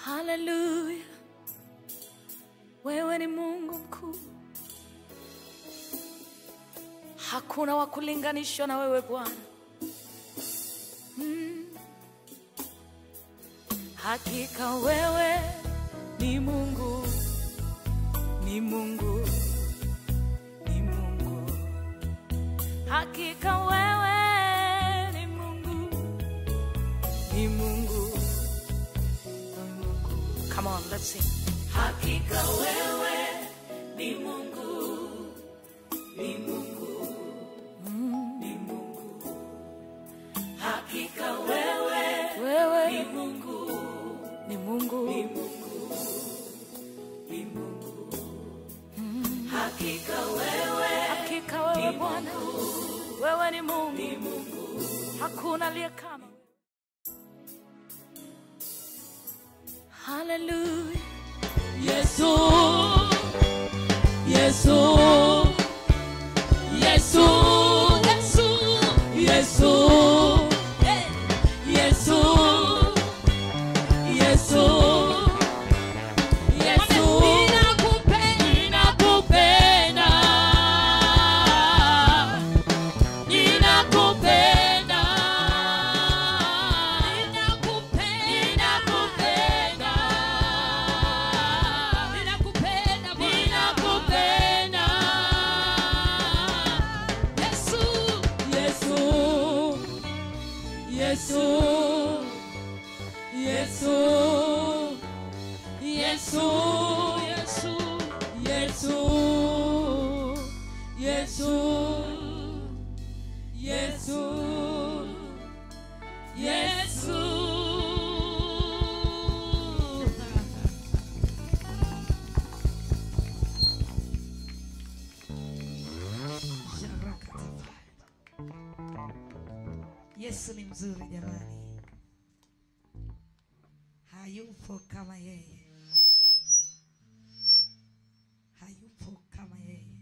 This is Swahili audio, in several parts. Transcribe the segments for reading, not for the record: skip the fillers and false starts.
Hallelujah, wewe ni Mungu mkuu, hakuna wa kulinganishwa na wewe Bwana. Hakika wewe ni Mungu, ni Mungu, ni Mungu. Hakika wewe ni Mungu, ni Mungu, ni Mungu. Come on, let's sing. Hakika wewe ni Mungu, ni Mungu, ni Mungu. Hakika wewe ni Mungu, ni Mungu, ni Mungu, ni Mungu. Hakika wewe Bwana, wewe ni Mungu, ni Mungu. Hakuna aliye kama. Hallelujah. Yesu, Yesu, Yesu, Yesu, Yesu, Yesu, Yesu, Yesu, ninakupenda, ninakupenda, ninakupenda, ninakupenda, ninakupenda, ninakupenda, Yesu, Yesu, Yesu, Yesu, Yesu, Yesu, Yesu, Yesu, Yesu, Yesu. Yesu ni mzuri jamani, hayupo kama yeye, hayupo kama yeye.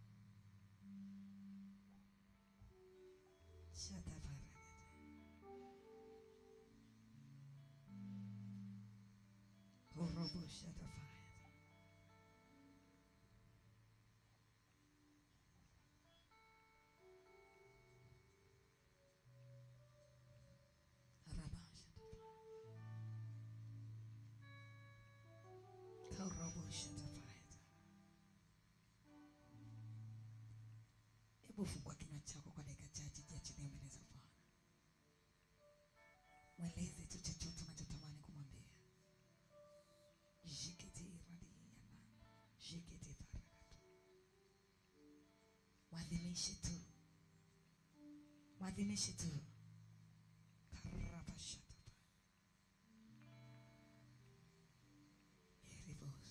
Hebu fungua kinywa chako kwa dakika chache, jiachilie mbele za Bwana. Mweleze tu chochote unachotamani kumwambia. Jikiti radiyana, jikiti barakatu. Mwadhimishe tu, mwadhimishe tu. Karabashata. Eribos.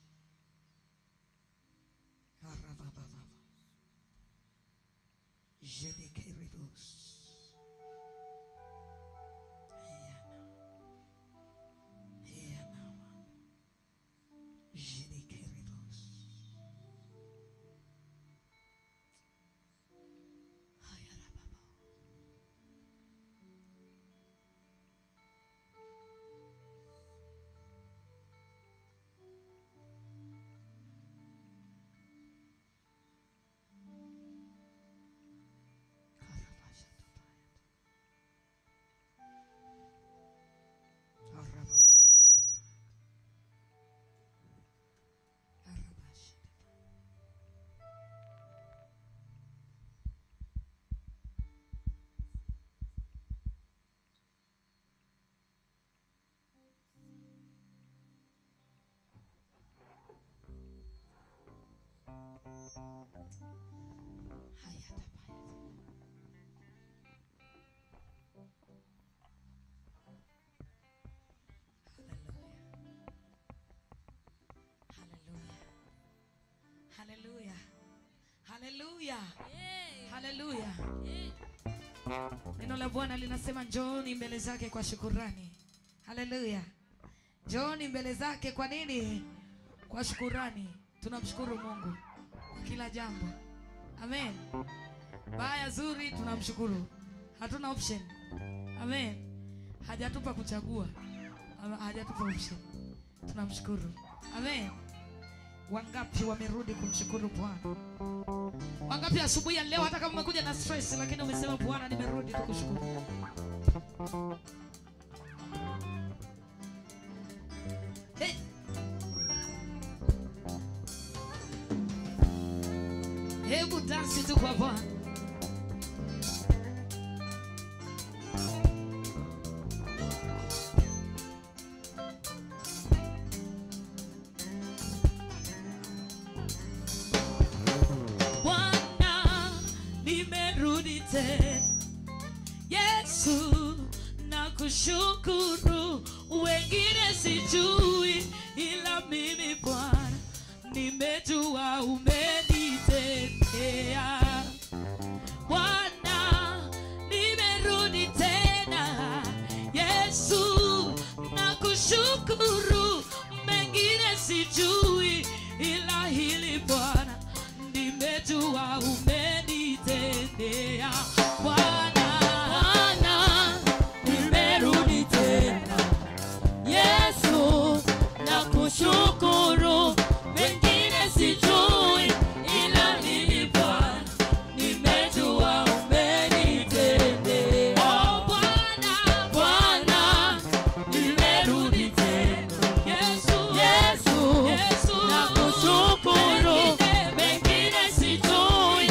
Karabababa. Je décris Hallelujah. Hallelujah. Hallelujah. Neno la Bwana linasema njooni mbele zake kwa shukrani. Hallelujah. Njooni mbele zake kwa nini? Kwa shukrani. Tunamshukuru Mungu kwa kila jambo. Amen. Baya zuri tunamshukuru. Hatuna option. Amen. Hajatupa kuchagua. Hajatupa option. Tunamshukuru. Amen. Wangapi wamerudi kumshukuru Bwana? Wangapi asubuhi ya leo hata kama umekuja na stress lakini umesema Bwana nimerudi tukushukuru. Hey. Hebu dansi tu kwa Bwana. Bwana nimerudi tena, Yesu nakushukuru, wengine sijui ila mimi Bwana nimejua umenitendea. Bwana nimerudi tena, Yesu nakushukuru, mengine sijui ila hili Bwana nimejua umenitendea. Bwana nimerudi tena, Yesu nakushukuru, mengine sijui ila hili Bwana nimejua umenitendea. Oh Bwana nimerudi tena, Yesu nakushukuru, mengine sijui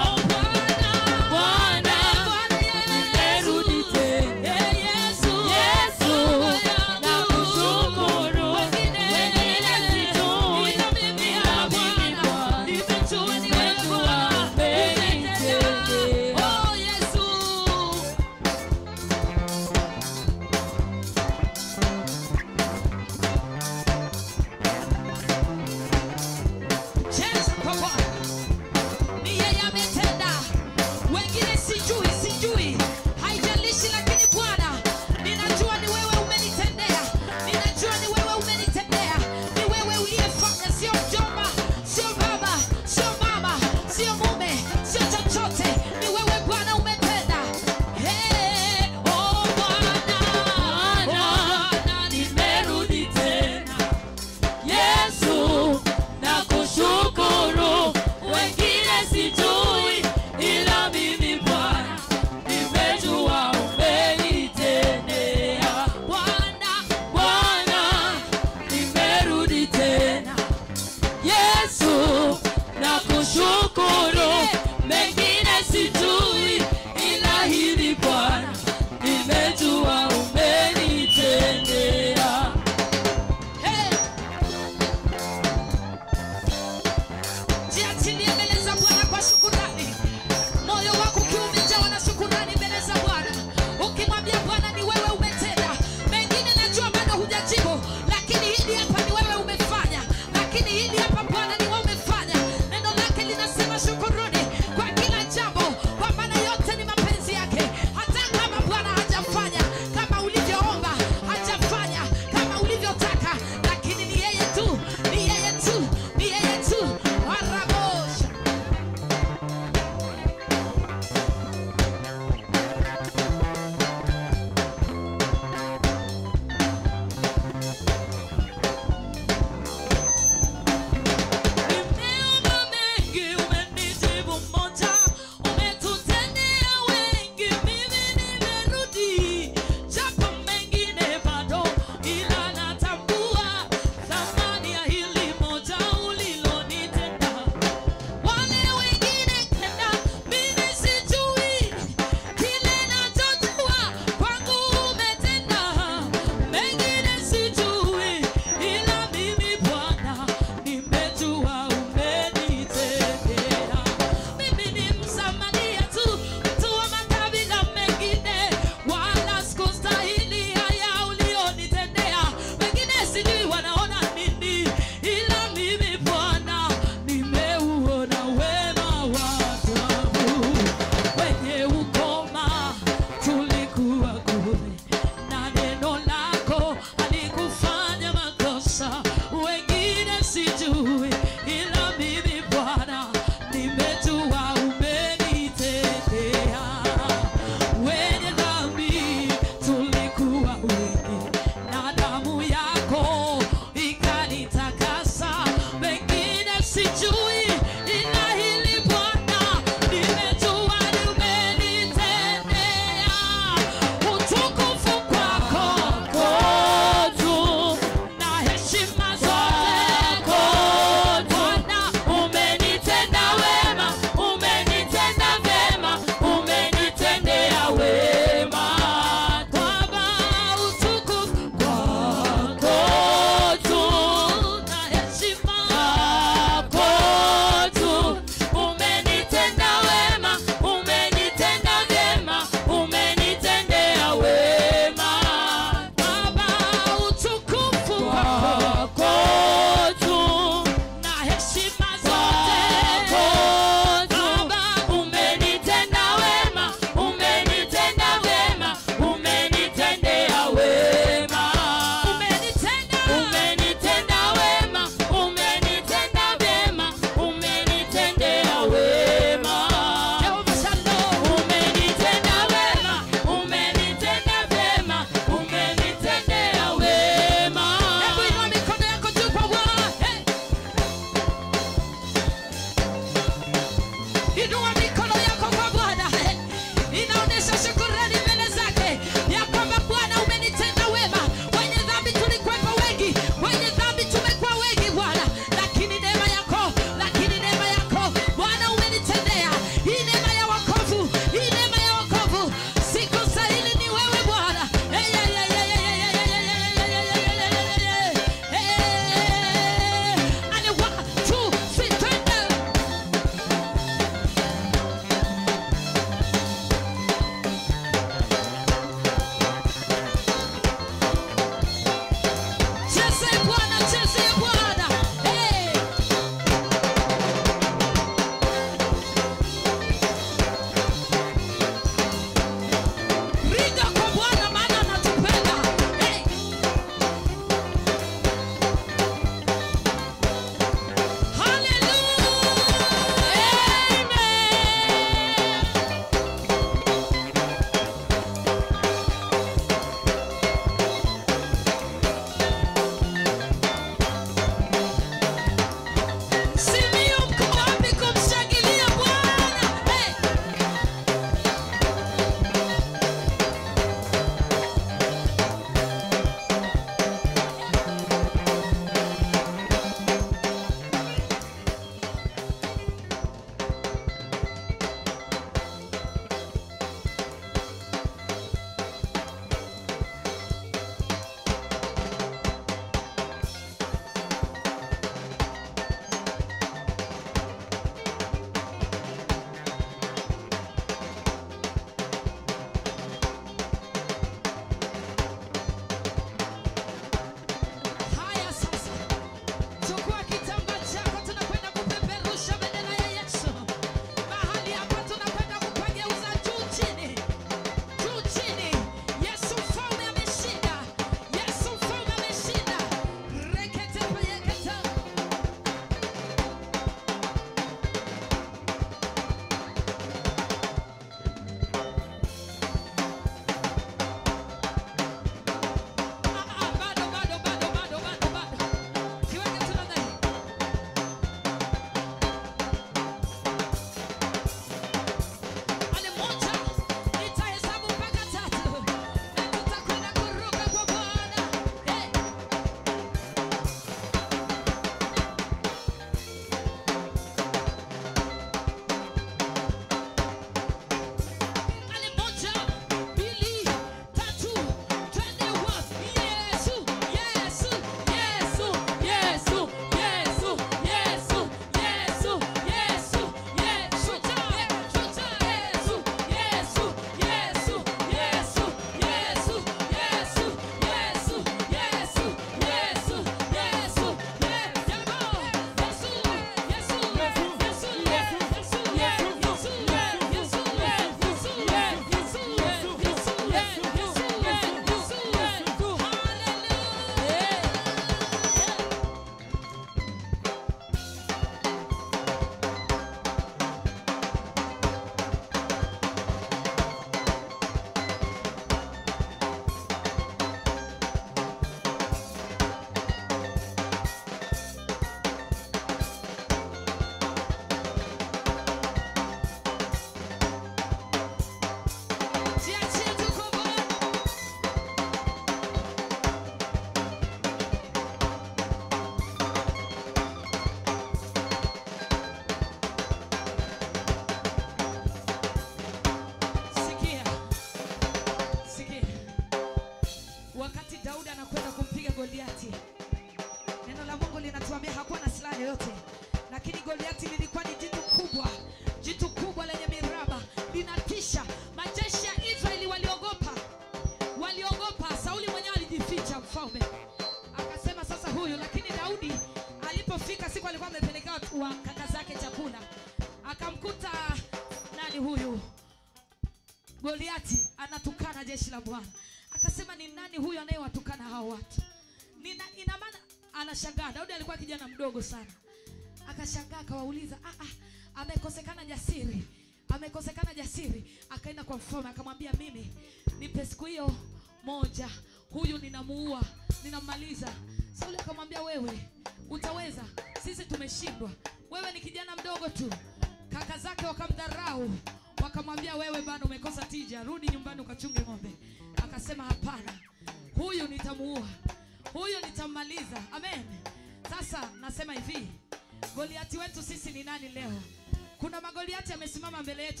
Goliati lilikuwa ni jitu kubwa lenye miraba, linatisha. Majeshi ya Israeli waliogopa. Sauli mwenyewe alijificha mfalme. Akasema sasa huyu, lakini Daudi alipofika siku alikuwa amepelekea watu wa kaka zake chakula. Akamkuta nani huyu? Goliati anatukana jeshi la Bwana. Akasema ni nani huyu anayewatukana hao watu? Ina maana anashangaa. Daudi alikuwa kijana mdogo sana. Akashangaa, akawauliza, amekosekana jasiri. Akaenda kwa mfalme akamwambia, mimi nipe siku hiyo moja, huyu ninamuua, ninamaliza. Sauli akamwambia, wewe utaweza? Sisi tumeshindwa. Wewe ni kijana mdogo tu. Kaka zake wakamdharau. Wakamwambia, wewe bado umekosa tija, rudi nyumbani ukachunge ng'ombe. Akasema, hapana, huyu nitamuua, huyu nitamaliza. Amen. Sasa nasema hivi, Goliati wetu sisi ni nani leo? Kuna magoliati yamesimama mbele yetu,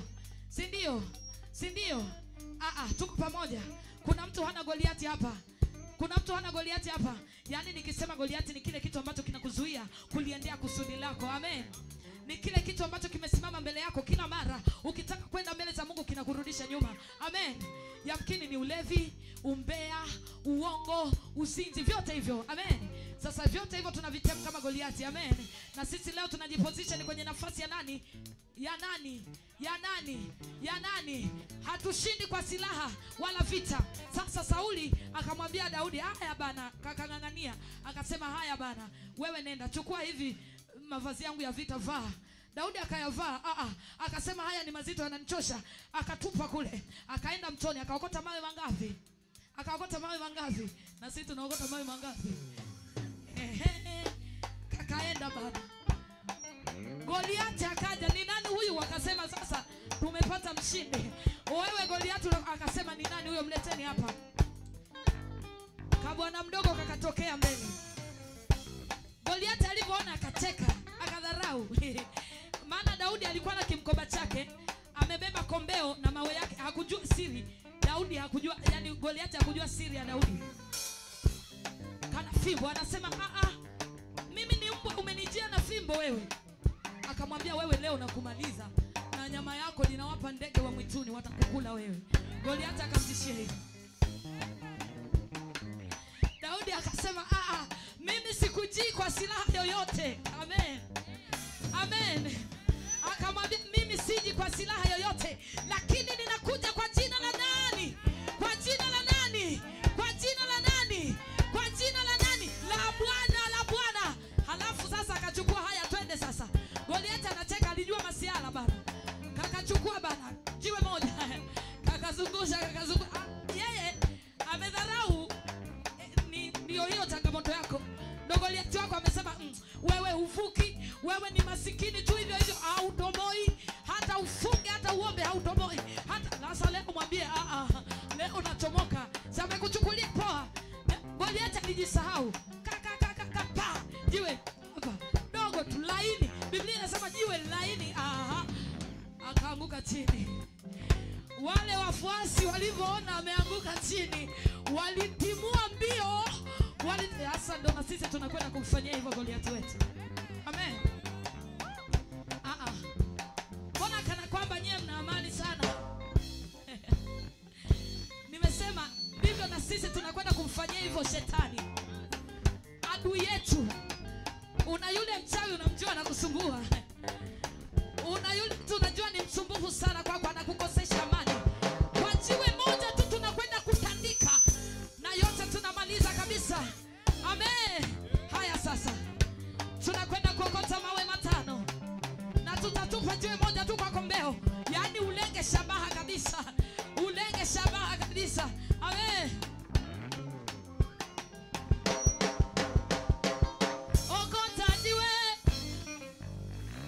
si ndio? Tuko pamoja. Kuna mtu hana Goliati hapa? Yaani nikisema Goliati ni kile kitu ambacho kinakuzuia kuliendea kusudi lako. Amen. Ni kile kitu ambacho kimesimama mbele yako kila mara ukitaka kwenda mbele za Mungu kinakurudisha nyuma. Amen. Yamkini ni ulevi, umbea, uongo, uzinzi, vyote hivyo. Amen. Sasa vyote hivyo tunavitema kama Goliati. Amen. Na sisi leo tunajiposition kwenye nafasi ya nani? Ya nani? Hatushindi kwa silaha wala vita. Sasa Sauli akamwambia Daudi, haya bana, kakangangania. Akasema, haya bana, wewe nenda chukua hivi mavazi yangu ya vita, vaa. Daudi akayavaa. Akasema, haya ni mazito, yananichosha. Akatupa kule. Akaenda mtoni, akaokota mawe mangapi? Na sisi tunaokota mawe mangapi? Kakaenda bana. Goliati akaja, ni nani huyu? Wakasema, sasa tumepata mshindi. Wewe Goliati. Akasema, ni nani huyo? Mleteni hapa. Kabwana mdogo kakatokea mbele. Goliati alipoona akacheka, akadharau. Maana Daudi alikuwa na kimkoba chake, amebeba kombeo na mawe yake. Hakujua siri. Daudi hakujua, yani Goliati hakujua siri ya Daudi. Kana fimbo, anasema, mimi ni mbwa, umenijia na fimbo wewe. Akamwambia, wewe leo nakumaliza, na nyama yako ninawapa ndege wa mwituni, watakukula wewe. Goliati akamtishia hivi. Daudi akasema, mimi sikujii kwa silaha yoyote. Amen. Akamwambia, mimi siji kwa silaha yoyote, lakini ninakuja kwa jina la nani? Kwa jina la nani? La Bwana. Halafu sasa akachukua, haya twende sasa. Goliati anacheka, alijua masiala bana. Kakachukua bana jiwe moja. Kakazungusha. Yeye amedharau. Ndio hiyo changamoto yako. Goliati wako amesema, wewe huvuki, wewe ni masikini tu hivyo, hautomoi, hata ufunge, hata uombe hautomoi. Sasa leo mwambie, leo nachomoka. Sasa amekuchukulia poa. Goliati alijisahau. Pa jiwe hapa dogo tu laini. Biblia inasema jiwe laini. Akaanguka chini. Wale wafuasi walivyoona ameanguka chini, walitimua mbio. Sasa ndo na sisi tunakwenda kumfanyia hivyo Goliati wetu. Amen. Mbona kana kwamba nyie mna amani sana? Nimesema ndivyo na sisi tunakwenda kumfanyia hivyo shetani, adui yetu. Una yule mchawi unamjua na kusumbua. Una yule tunajua ni msumbufu sana kwako, anakukosesha amani. Kwa jiwe moja tu tunakwenda kutandika na yote tunamaliza kabisa. Amen. Haya sasa. Tunakwenda kuokota mawe 5. Na tutatupa jiwe moja tu kwa kombeo. Yaani ulenge shabaha kabisa. Amen. Okota jiwe.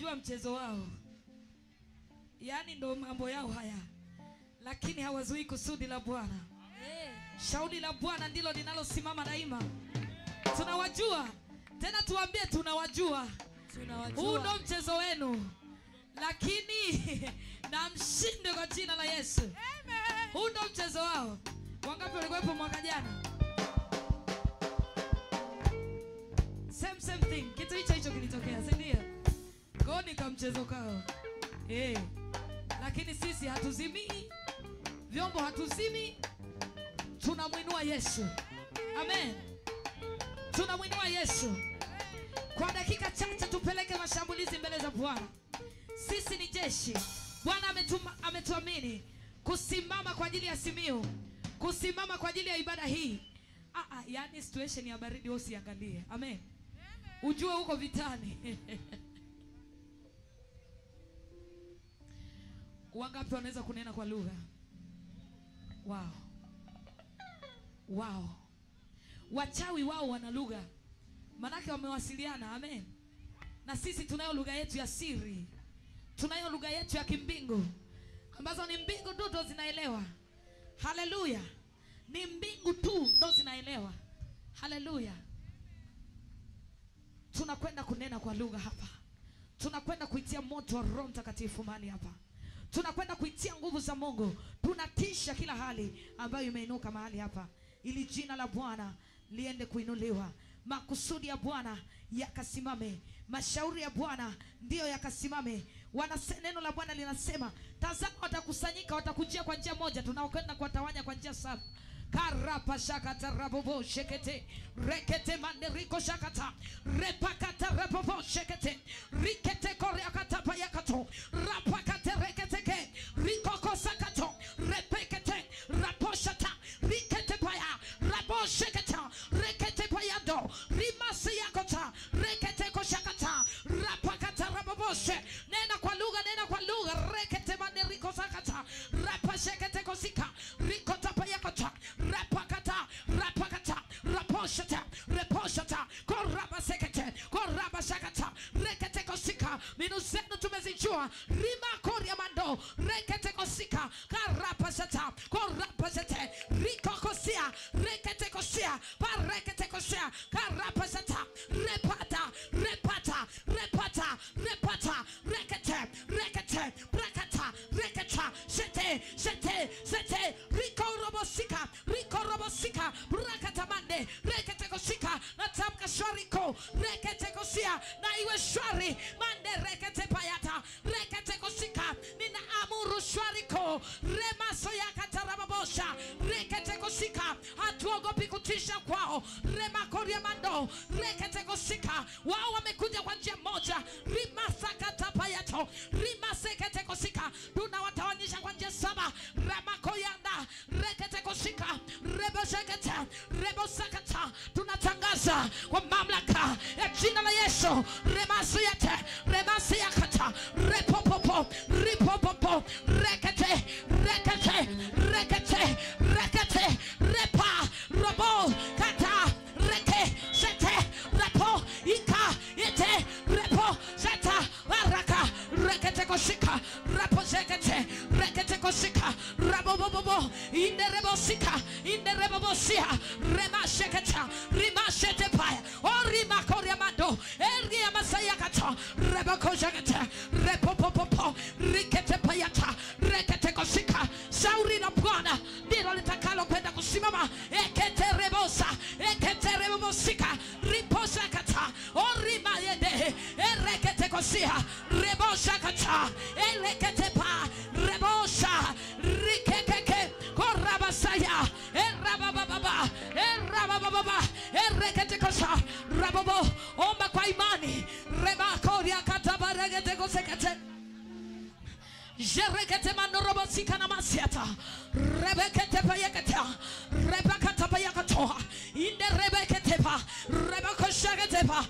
Unajua mchezo wao, yaani ndo mambo yao haya, lakini hawazuii kusudi la Bwana. Shauri la Bwana ndilo linalosimama daima. Tunawajua, tena tuambie tunawajua. Huu ndo mchezo wenu, lakini na mshinde kwa jina la Yesu. Amen. Huu ndo mchezo wao. Wangapi walikuwepo mwaka jana? Same thing. Kitu hicho kilitokea, si ndio? Goni kama mchezo kao. Lakini sisi hatuzimii, vyombo hatuzimi, tunamwinua Yesu. Amen. Tunamwinua Yesu. Kwa dakika chache tupeleke mashambulizi mbele za Bwana. Sisi ni jeshi. Bwana ametuamini kusimama kwa ajili ya Simiyu, kusimama kwa ajili ya ibada hii. Yani situation ya baridi usiangalie. Amen. Ujue uko vitani. Wangapi wanaweza kunena kwa lugha? Wow. Wachawi wao wana lugha, manake wamewasiliana. Amen. Na sisi tunayo lugha yetu ya siri, tunayo lugha yetu ya kimbingu, ambazo ni mbingu tu ndo zinaelewa. Haleluya. Ni mbingu tu ndo zinaelewa. Haleluya. Tunakwenda kunena kwa lugha hapa. Tunakwenda kuitia moto wa Roho Mtakatifu mahali hapa. Tunakwenda kuitia nguvu za Mungu. Tunatisha kila hali ambayo imeinuka mahali hapa, ili jina la Bwana liende kuinuliwa. Makusudi ya Bwana yakasimame. Mashauri ya Bwana ndio yakasimame. Neno la Bwana linasema, tazama watakusanyika, watakujia kwa njia moja, tunaokwenda kuwatawanya kwa njia saba. Karapa shakata rabobo shekete rekete manderiko shakata repakata rabobo shekete rikete koreakata payakato rapakate reketeke rikoko sakato repekete raposhata rikete paya rabo sheketa rekete payando rimasi yakota rekete koshakata rapakata raboboshe. Nena kwa lugha rekete manderiko sakata rapashekete kosika rikota payakota rapakata reposhata koraba sekete koraba shakata rekete kosika. Minu zenu tumezijua. Rima koria mando rekete kosika karapashata korapashate riko kosia rekete kosia parekete kosia karapashata repata rekete brakata reketa sete riko robosika brakata mande rekete kosika. Natamka shwariko rekete kosia na iwe shwari mande rekete payata rekete kosika. Nina amuru shwariko remaso yakata rababosha rekete kosika. Hatuogopi kutisha kwao. Remakoria mando rekete kosika. Wao wamekuja kwa njia moja. Rimasakata payato rimasekete kosika. Tunawatawanisha kwa njia saba. Ramakoyanda rekete kosika reboshekete rebosakata. Tunatangaza kwa mamlaka ya jina la Yesu. Remasiyakata repopopo ripopopo rekete repa robo kata reke sete repo ika ite repo seta baraka rekete koshika rapo sekete rekete koshika rabobobo inde rebosia remasheketa rimashete paya orima koriamando eria masayakata rebakoshekete repopopo rikete payata rekete koshika. Shauri la Bwana ndilo litakalo kwenda kusimama. Ekete rebosika riposa kata orima yende erekete kosia rebosha kata elekete pa rebosha rikekeke korabasaya erabababa erekete kosa rabobo. Omba kwa imani rebakoria kata baregete kosekete jerekete mandorobosika na masiata rebekete payekete rebakata payakato inde rebekete pa rebakoshakete pa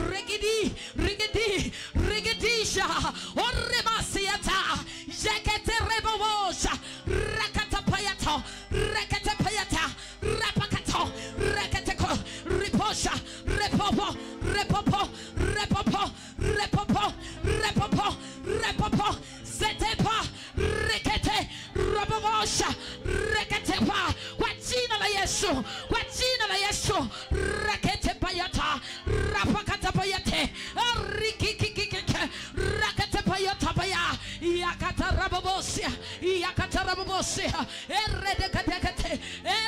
rigidisha oremasiata jekete rebobosha rakata payato rekete payata rapakato rekete ko riposha repopo Yesu, kwa jina la Yesu. Rekete payata, rapakata payate, rikikikikike, rakete payata paya, yakata rabobosia, yakata rabobosia, eredekatekate,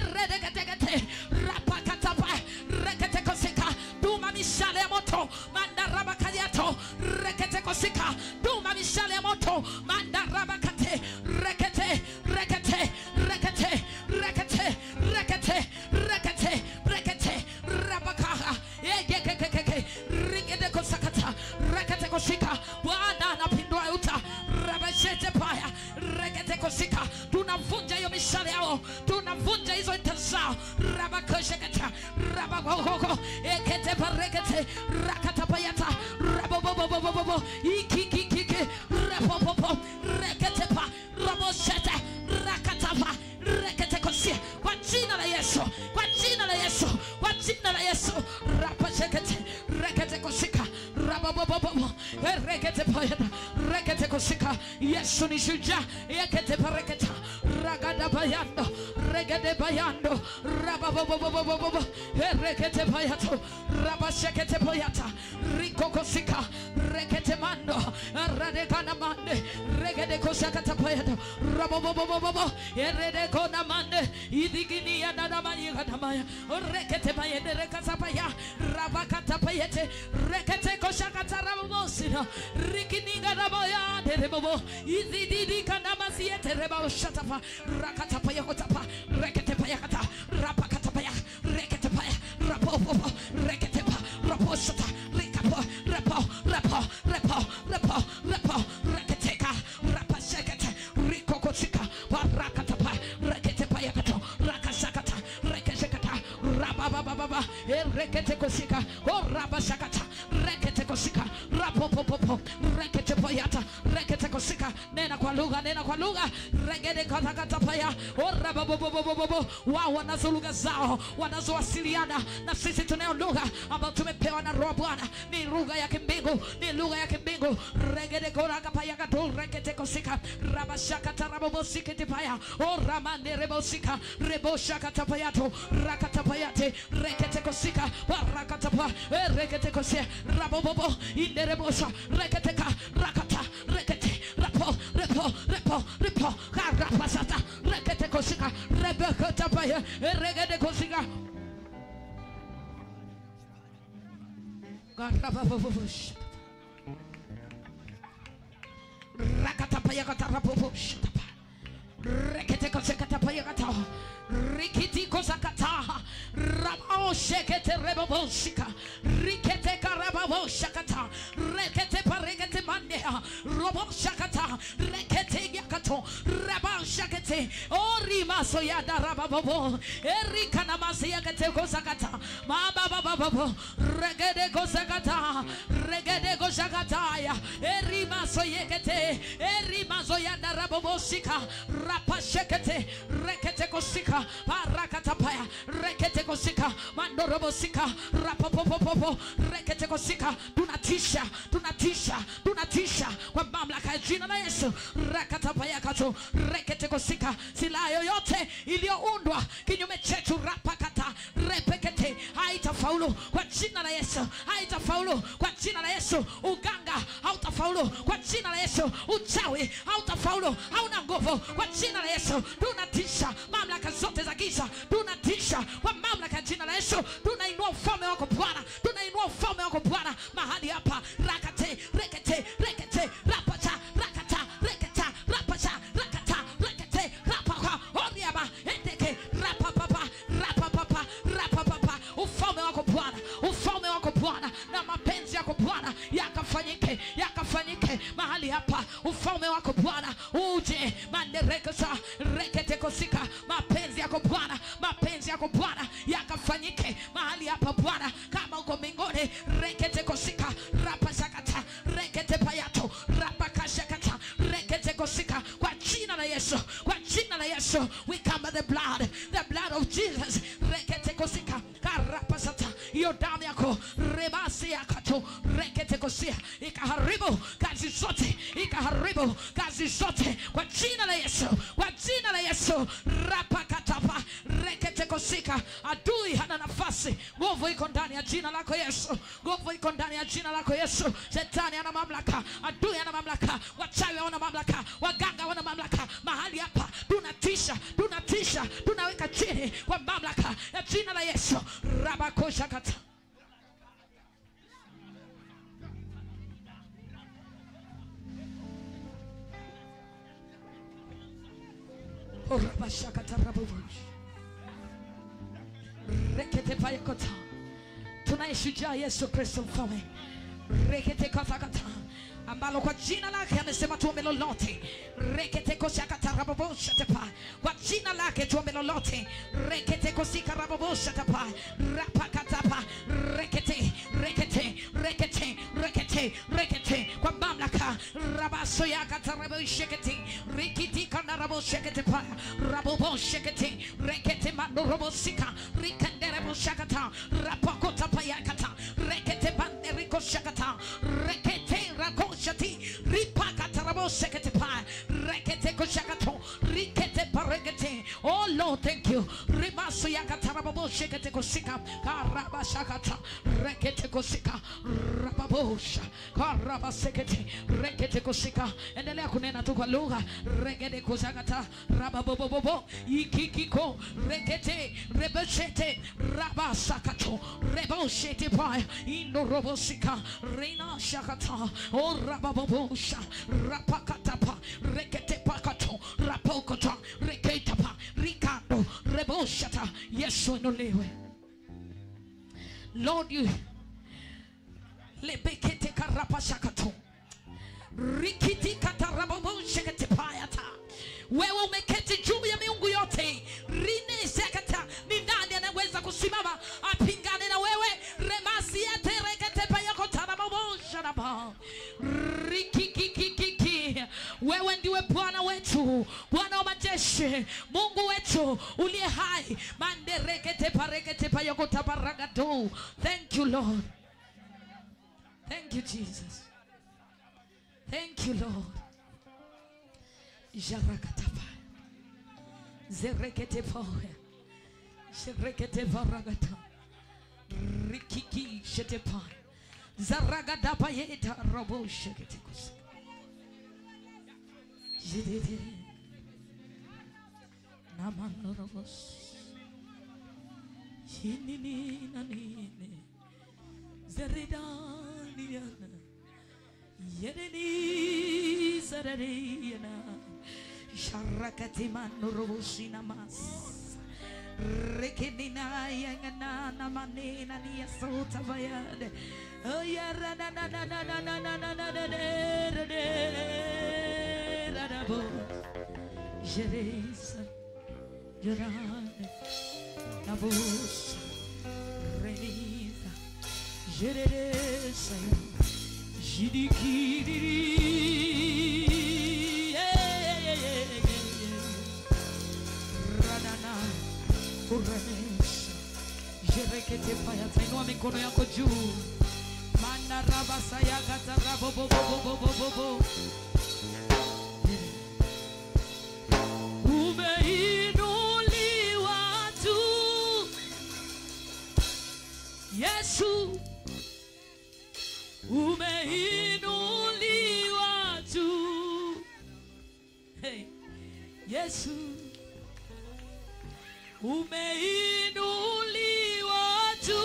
rapakata pa, rekete kosika, duma mishale ya moto, mandaraba kadiato, rekete kosika, duma mishale ya moto, mandaraba kate, rekete, rekete, rekete, rekete, rekete, rekete, rekete, rabakaha, egekekeke, rigede kosakata, rekete kosika, Bwana anapindua uta, rabashete paya, rekete kosika, tunavunja hiyo mishale yao, tunavunja hizo intazao, rabakoshekata, rabagogogo, ekete parekete, rakata payata, rabobobobobobo, ikikikike, rapopopo, rekete pa, raboshete, rakata pa, rekete kosia, kwa jina la Yesu, kwa jina la Yesu, kwa jina la Yesu, rapashekete, rekete kosika, rabobobobobo, rekete payata, rekete kosika, Yesu ni shujaa, ekete pareketa, ragada bayando, regede bayando, rababobobobobo, rekete payato, rabashekete payata, riko kosika, rekete mando, radekana mande, regede kosakata payato, rabobobobobo, erede kona mande, idigini ya nadamaya kadamaya, rekete payende rekasa paya, rabakata payete, rekete kosakata rabosina, rikiniga rabaya derebobo, izididi kanama siete reba shatapa, rakata paya kotapa, rekete paya kata, rapakata paya, rekete paya, rapopo, rekete pa, raposhata, rikapo, repo, reketeka, rapashekete, rikokosika, parakata pa, rekete paya kato, rakashakata, rekeshekata, rabababa, rekete kosika, rabashakata, rekete kosika, rapopopo, rekete payata, rekete kosika, nena kwa lugha, regede katakata paya, rababobobobobo, wao wanazo lugha zao, wanazowasiliana na sisi tunayo lugha ambayo tumepewa na Roho Bwana, ni lugha ya kimbingu, ni lugha ya kimbingu, regede koraka paya kato, rekete kosika, rabashakata rabobosikete paya, ramande rebosika, reboshakata payato, rakata payate, rekete kosika, rakata pa, rekete kosia, rabobobo, inderebosha, rekete ka, rakata, rekete, repo, karapasata, rekete kosika, rebekata paya, regede kosika, garababobosh, rakata paya kata rabobosh, rekete kosika paya kata, rikiti kosakata, rabo shekete rebobosika, rikete karaboboshakata, rekete paregete mandea, robo shakata, rekete yakato, raba shakete, orima soyada rababobo, erika namasi yakete kosakata, mababababo, regede kosakata, regede kosakata, erima soyekete, erima soyada rabobosika, rapa shekete, rekete kosika, parakata paya, rekete kosika, mandorobosika, rapopopopo, rekete kosika, tunatisha kwa mamlaka ya jina la Yesu, rakata paya kato, rekete kosika, silaha yoyote iliyoundwa kinyume chetu, rapakata, repekete, haitafaulu kwa jina la Yesu, haitafaulu kwa jina la Yesu, uganga hautafaulu kwa jina la Yesu, uchawi hautafaulu, hauna nguvu kwa jina la Yesu, tunatisha mamlaka zote za giza, tunatisha kwa mamlaka ya jina la Yesu, tunainua ufalme wako Bwana, tunainua ufalme wako Bwana mahali hapa, rakate, rekete, rapata, rakata, reketa, rapata, rakata, rekete, rapaka, oriaba, endeke, rapapapa, ufalme wako Bwana, na mapenzi yako Bwana yakafanyike mahali hapa, ufalme wako Bwana uje, manderekesa, rekete kosika, mapenzi yako Bwana yakafanyike mahali hapa Bwana, kama uko mbinguni, rekete kosika, rapashakata, rekete payato, rapakashakata, rekete kosika, kwa jina la Yesu, we come by the blood of Jesus, rekete kosika, karapasata, hiyo damu yako, rebasi yakato, rekete kosia, ikaharibu kazi zote, kwa jina la Yesu, rapakatapa, rekete kosika. Adui hana nafasi. Nguvu iko ndani ya jina lako Yesu. Nguvu iko ndani ya jina lako Yesu. Shetani hana mamlaka, adui hana mamlaka, wachawi wana mamlaka, waganga wana mamlaka. Mahali hapa tunatisha, tunaweka chini kwa mamlaka ya jina la Yesu. Rabakosha kata. Rabashakata rabubush. Rekete payakota. Tunaishujaa Yesu Kristo mfalme. Rekete katakata. Ambalo kwa jina lake amesema tuombe lolote. Rekete koshakata rabobosha tepa. Kwa jina lake tuombe lolote. Rekete kosika rabobosha tepa. Rapakatapa. Rekete. Kwa mamlaka. Rabaso yakata raboshekete. Rikiti kana raboshekete pa. Raboboshekete. Rekete mando robosika. Rikandere boshakata. Rapakota payakata. Rekete bande rikoshakata. Rekete rakoshati. Ripakata raboshekete pa. Rekete koshakato. Rikete parekete. Oh Lord, thank you. Rimaso yakata raboshekete kosika. Karabashakata. Rekete kosika. Rababosha. Karabasekete. Rekete kosika. Endelea kunena tu kwa lugha. Rekete koshakata. Rababobobo. Ikikiko. Rekete. Rebeshete. Rabasakato. Reboshete pa. Indo robosika. Reina shakata. O rababobosha. Rapakatapa. Rekete pakato. Rapokota. Reketapa. Rikando. Reboshata. Yesu inuliwe. Lord, you lebekete karapashakato. Rikiti katarababo shekete payata. Wewe umeketi juu ya miungu yote. Rine sekata. Ni nani anaweza kusimama apingane na wewe? Remasi yate rekete payako tarababo sharaba. Rikikikikiki. Wewe ndiwe Bwana wetu, Bwana wa majeshi, Mungu wetu uliye hai. Mande rekete parekete payako tabaragado. Thank you, Lord. Thank you, Jesus. Thank you, Lord. Jarakatapa. Zerekete poya. Zerekete varagata. Rikiki shetepa. Zaragadapa yeta robo shekete kus. Jidede. Namano robos. Hinini nanini. Zeridaniana. Yedeni sarariana. Sharakati mano robosina mas. Rekenina yangana namanena ni asota vayade. Oh yara na na na na na na na na na na na na bo. Jeresa Jerane Nabos Renisa Jeresa Jidikiri Ranana Uranesha Jerekete paya. Tainua mikono yako juu. Mana rabasa ya kata rabo bo bo bo bo bo bo. Umeinuliwa tu Yesu. Umeinuliwa tu. Hey, Yesu. Umeinuliwa tu.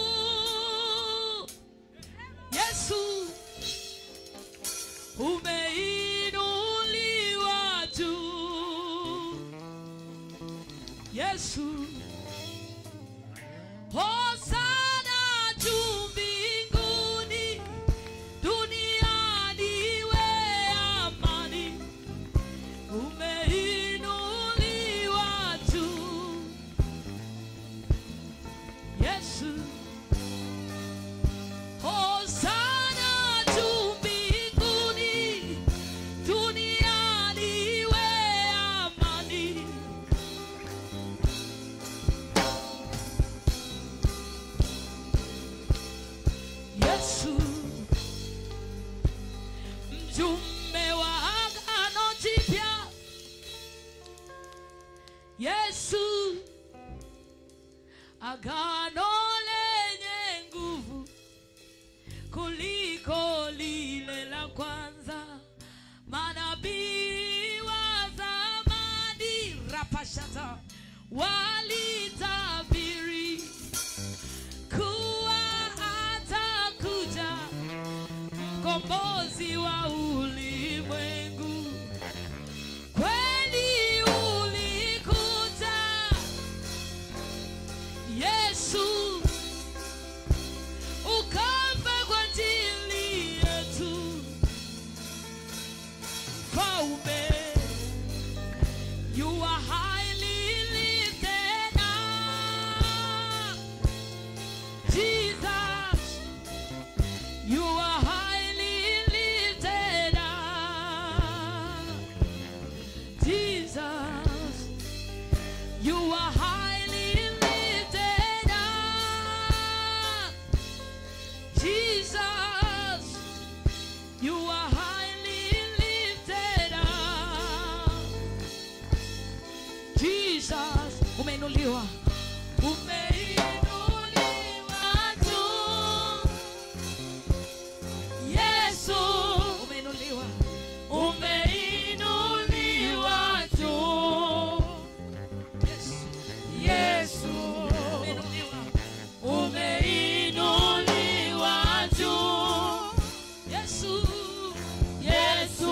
Yesu. Umeinuliwa tu. Yesu. Hosana juu mbinguni, duniani iwe amani. Umeinuliwa tu. Yesu. Hosana juu mbinguni, duniani iwe amani. agano lenye nguvu kuliko lile la kwanza. Manabii wa zamani rapashata walitabiri kuwa atakuja mkombozi wa ulimwengu. Kweli ulikuja Yesu, ukafa kwa ajili yetu. Mfalme, you are highly lifted up. Jesus, you are highly lifted up. Jesus, you are highly lifted up. Jesus, you are highly lifted up. Jesus, umeinuliwa, umeinuliwa tu. Yesu, umeinuliwa, umeinuliwa tu. Yesu, umeinuliwa, umeinuliwa tu. Yesu, Yesu,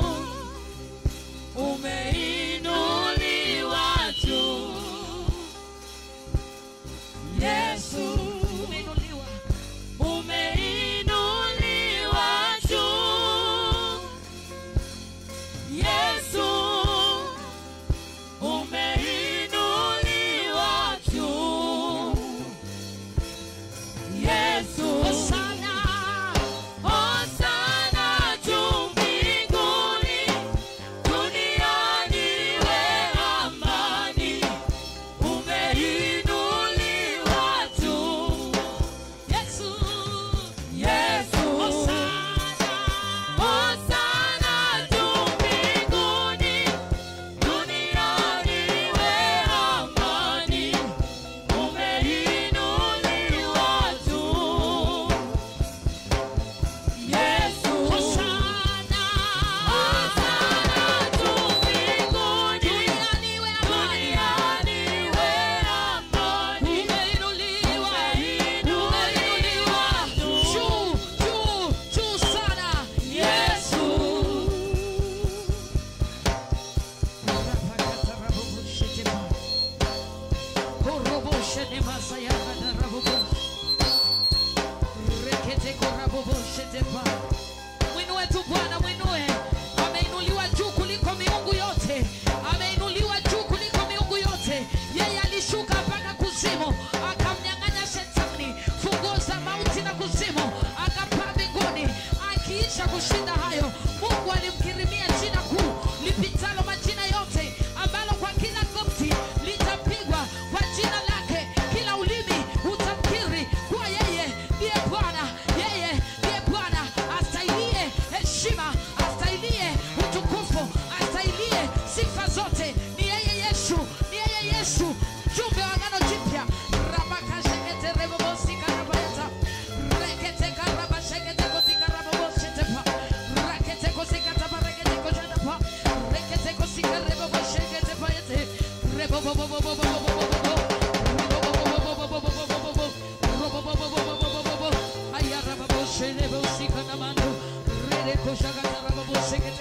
umeinuliwa tu. Yesu, umeinuliwa, umeinuliwa tu. Yesu, umeinuliwa tu. Yesu, Hosana, Hosana juu mbinguni, duniani iwe amani. Umeinuliwa tu. Yesu, Yesu, Hosana, Hosana juu mbinguni, duniani iwe amani. Umeinuliwa tu. Yesu, Hosana, Hosana juu mbinguni, duniani iwe amani. Umeinuliwa, umeinuliwa juu, juu, juu sana. Yesu, mwinue tu Bwana, mwinue. Ameinuliwa juu kuliko miungu yote, ameinuliwa juu kuliko miungu yote. Yeye alishuka mpaka kuzimu, akamnyang'anya shetani funguo za mauti na kuzimu, akapaa mbinguni. Akiisha kushinda hayo, Mungu alimkirimia jina kuu lipitalo majina yote, ambalo kwa kila goti litapigwa kwa jina lake, kila ulimi utamkiri kuwa yeye ndiye Bwana. Yeye ndiye Bwana, astahiliye heshima, astahiliye utukufu, astahiliye sifa zote. Ni yeye Yesu, ni yeye Yesu, mjumbe wa agano jipya. Rabakashekete rebobosika rabayata, rekete karabashekete kosika raboboshetepa, rakete kosika tabarekete koshetepa, rekete kosika reboboshetepa yete, rebobobobobobobobobobo, rebobobobobobobobobobobobobobobo, ayarababosherebosika namando, rerekoshagatarababosheketekosika,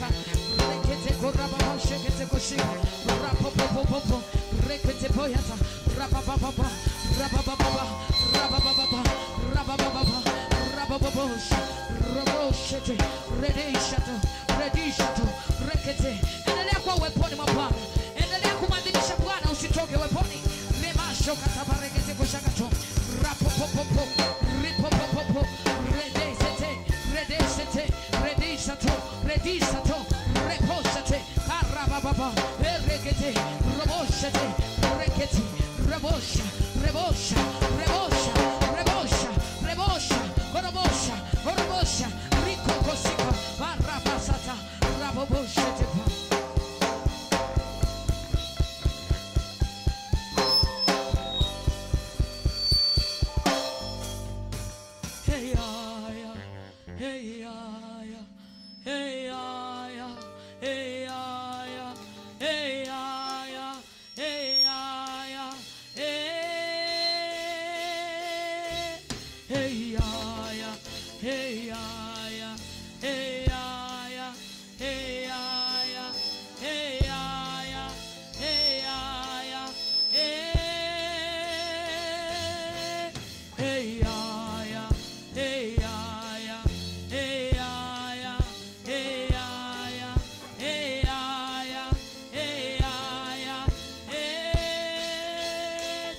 reketekorababosheketekosika, rapopopopopo, reketepoyata, rababababa, rababababa, rababababa, rababababa, rabababosha, roboshete, redishato, redishato, rekete. Endelea kwa uweponi mwa Bwana, endelea kumwadhimisha Bwana, usitoke uweponi. Remasho katabarekete koshagato, rapopopopo, ripopopopo, redesete, redesete, redishato, redisato, reposate, karabababa, erekete, roboshete, rekete, rebosha, rebosha, rebosha, rebosha, rebosha, korobosha, korobosha, rikokosika, barabasata, raboboshete.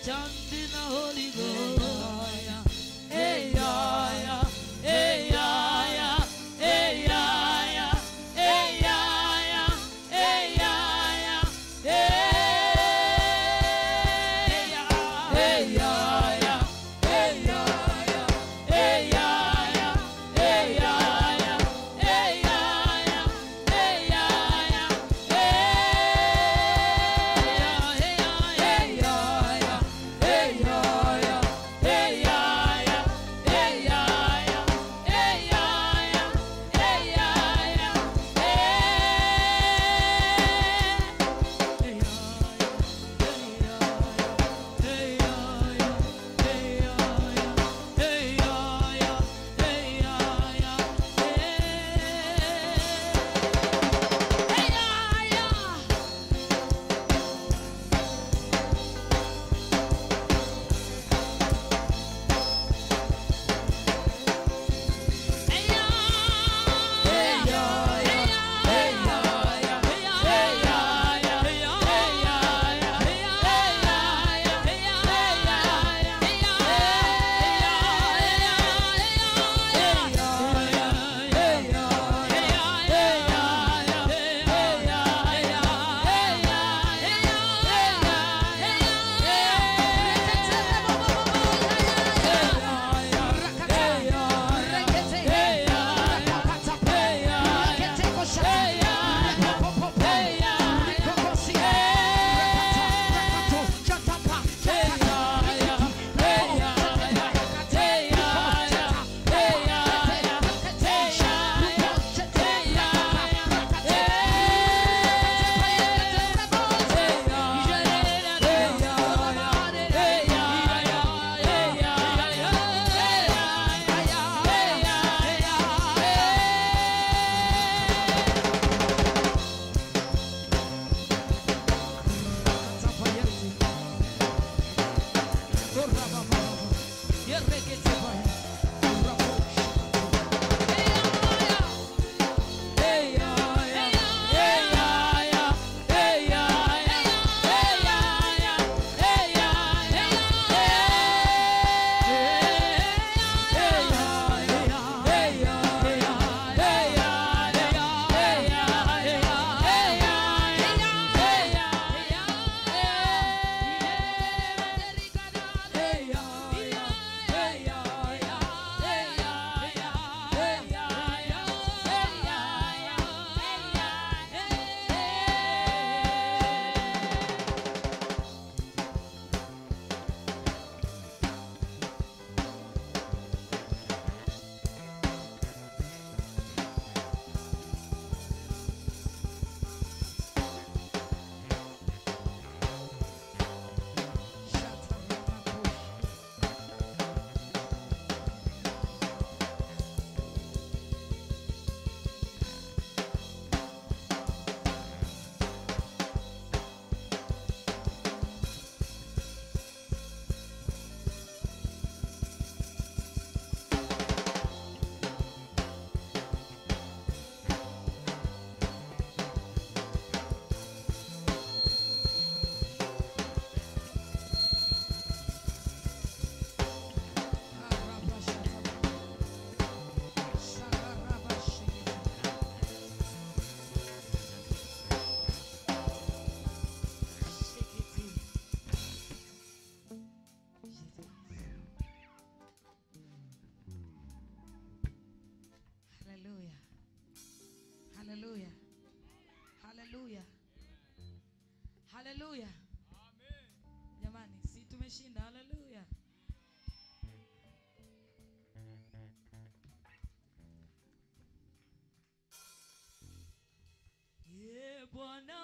chant in the Holy Ghost. Hey, yeah, yeah. Hey, yeah, yeah. Hey, yeah, yeah. Hey, yeah, yeah. Hey, yeah, yeah. Hey, yeah, yeah. Hey, yeah, yeah. Hey, yeah, yeah. Hey, yeah, yeah. Hey, yeah, yeah. Hey, yeah, yeah. Haleluya. Jamani, si tumeshinda. Haleluya. Ye Bwana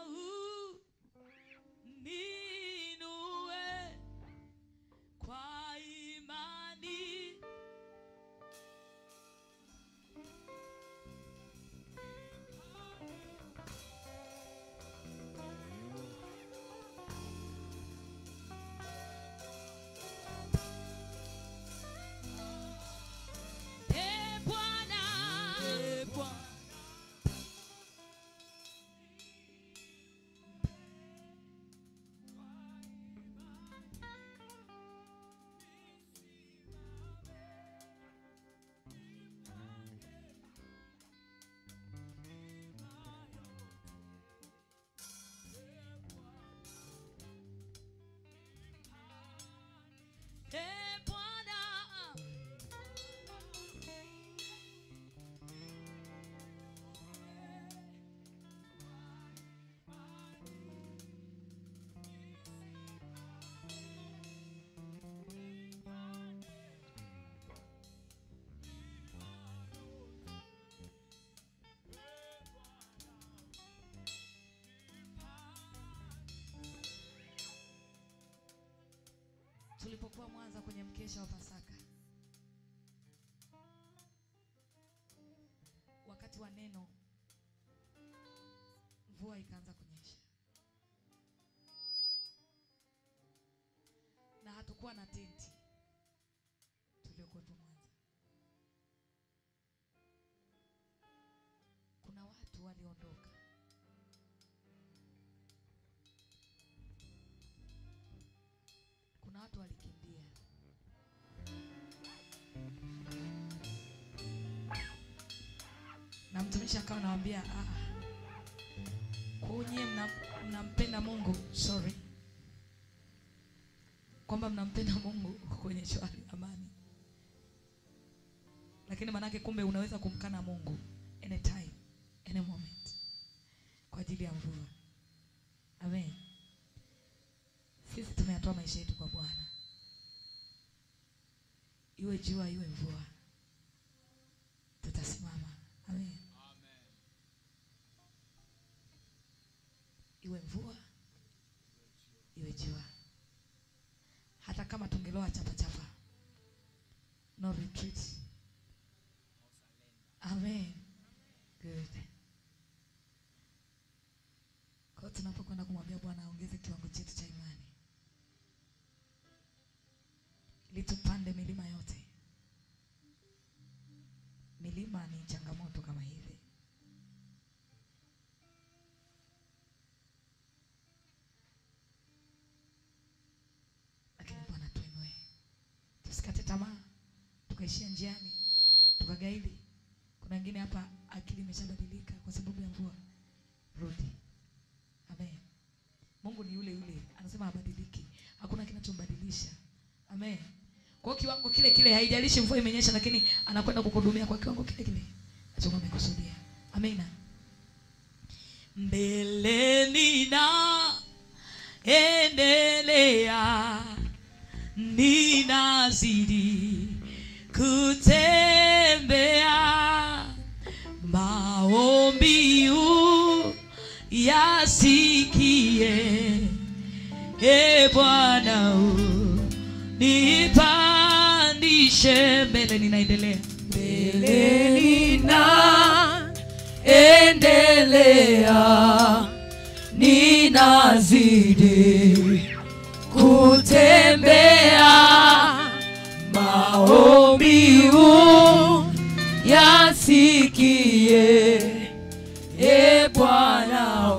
ninue kwa imani. tulipokuwa Mwanza kwenye mkesha wa Pasaka, wakati wa neno, mvua ikaanza kunyesha na hatukuwa na tenti tuliokuwa Mwanza. Kuna watu waliondoka, kuna watu walikimbia, na mtumishi akawa anawaambia kwa nyie mnampenda Mungu, sorry, kwamba mnampenda Mungu kwenye shwari amani, lakini manake kumbe unaweza kumkana Mungu anytime, any moment kwa ajili ya mvua. Amen. Sisi tumeyatoa maisha yetu kwa Bwana, iwe jua iwe mvua, tutasimama. Amen. Iwe mvua iwe jua, hata kama tungeloa chapa chapa, no retreat. Amen. Good. Kwa tunapokwenda kumwambia Bwana aongeze kiwango chetu cha imani, ili tupande milima yote. Milima ni changamoto kama hivi, lakini Bwana tuinue, tusikate tamaa tukaishia njiani tukagaili. Kuna wengine hapa akili imeshabadilika kwa sababu ya mvua. Rudi. Amen. Mungu ni yule yule, anasema habadiliki, hakuna kinachombadilisha. Amen. Kwa kiwango kile kile, haijalishi mvua imenyesha, lakini anakwenda kukuhudumia kwa kiwango kile kile alichokuwa amekusudia. Amen. Mbele na endelea, ninazidi kutembea, maombi yasikie, Bwana nipandishe. Mbele ninaendelea, mbele ninaendelea, ninazidi kutembea, maombi yasikie, Bwana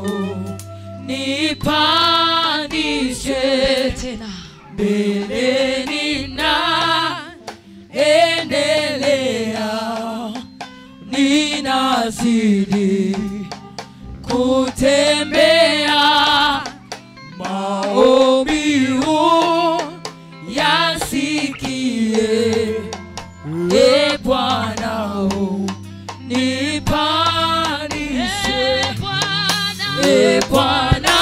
nipandishe tena. Mbele ninaendelea, ninazidi kutembea, maombi yasikie, Bwana nipandishe. Bwana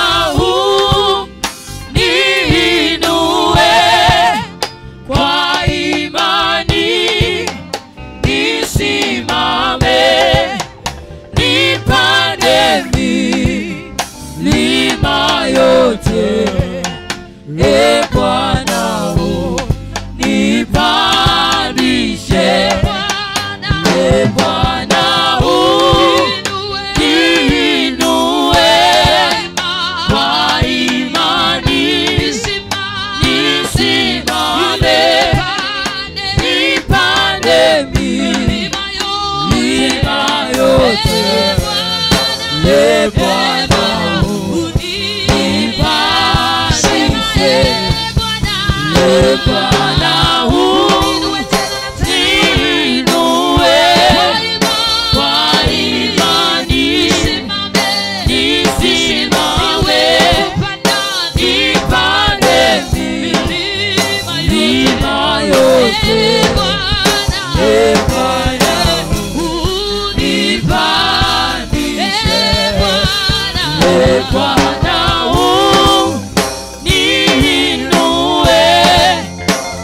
niinue kwa imani, nisimame, nipande milima yote, Bwana nipandishe. Bwana niinue kwa imani, nisimame, nipande milima yote, Bwana nipandishe. Bwana niinue kwa imani, nisimame, nipande milima yote, Bwana nipandishe. Bwana niinue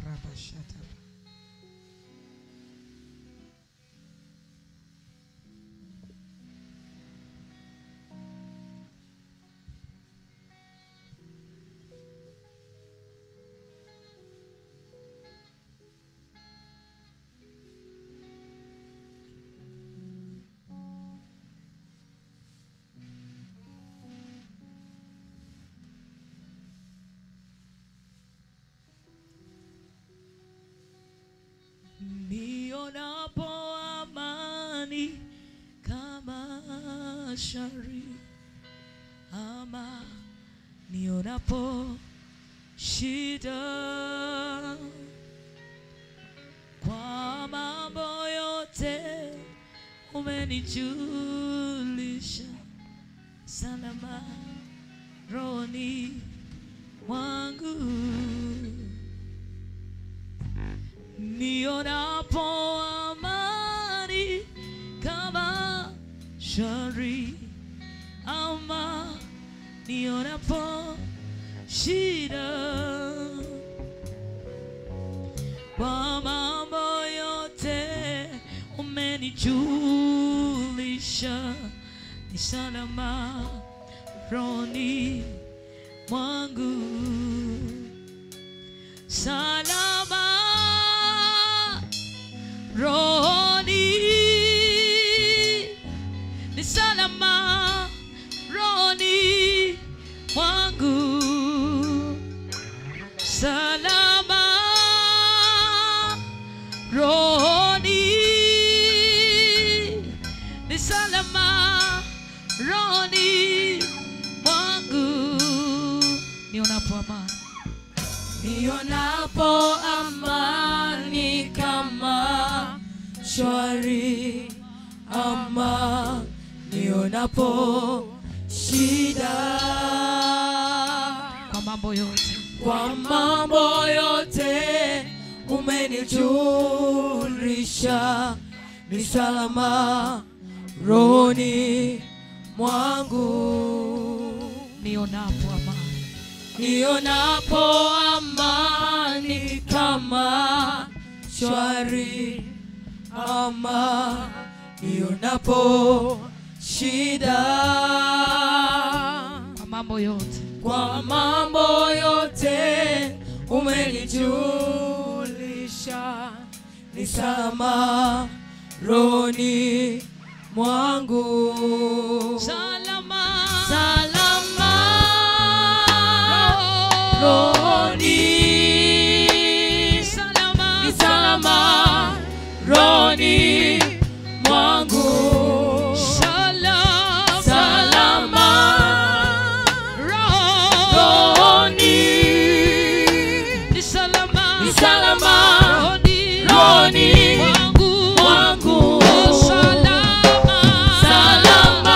Rabashata. Nionapo amani kama shari, ama nionapo shida, kwa mambo yote umenijulisha, salama rohoni mwangu. Nionapo amani kama shari, ama nionapo shida, kwa mambo yote umenijulisha, ni salama rohoni mwangu. Salama rohoni, ni salama rohoni mwangu. Salama rohoni, ni salama rohoni mwangu. Nionapo amani, nionapo amani kama shwari, ama nionapo shida, kwa mambo yote umenijulisha, ni salama rohoni mwangu. Nionapo amani, nionapo amani kama shwari, ama nionapo shida, kwa mambo yote, kwa mambo yote umenijulisha, ni salama rohoni mwangu. Salama, salama rohoni, salama, ni salama rohoni mwangu. Salama, salama rohoni, ni salama, ni salama rohoni mwangu, mwangu. Salama, salama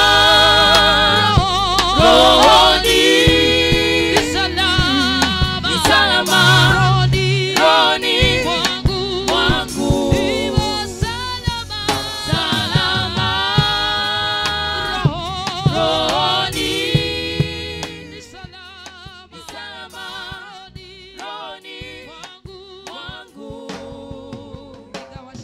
rohoni, ni salama, ni salama rohoni mwangu, mwangu. Salama, salama rohoni, ni salama, ni salama rohoni mwangu, mwangu. Ingawa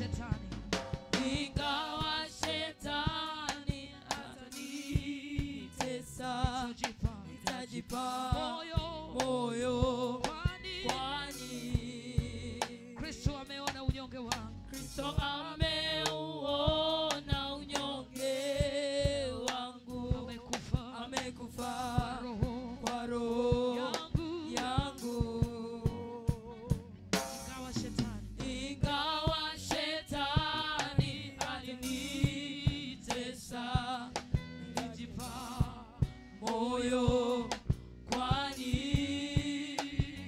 shetani atanitesa, nitajipa moyo, kwani Kristo ameona unyonge wangu, Kristo ameuona unyonge wangu, amekufa kwa roho yangu. Ingawa shetani alinitesa, nilijipa moyo, kwani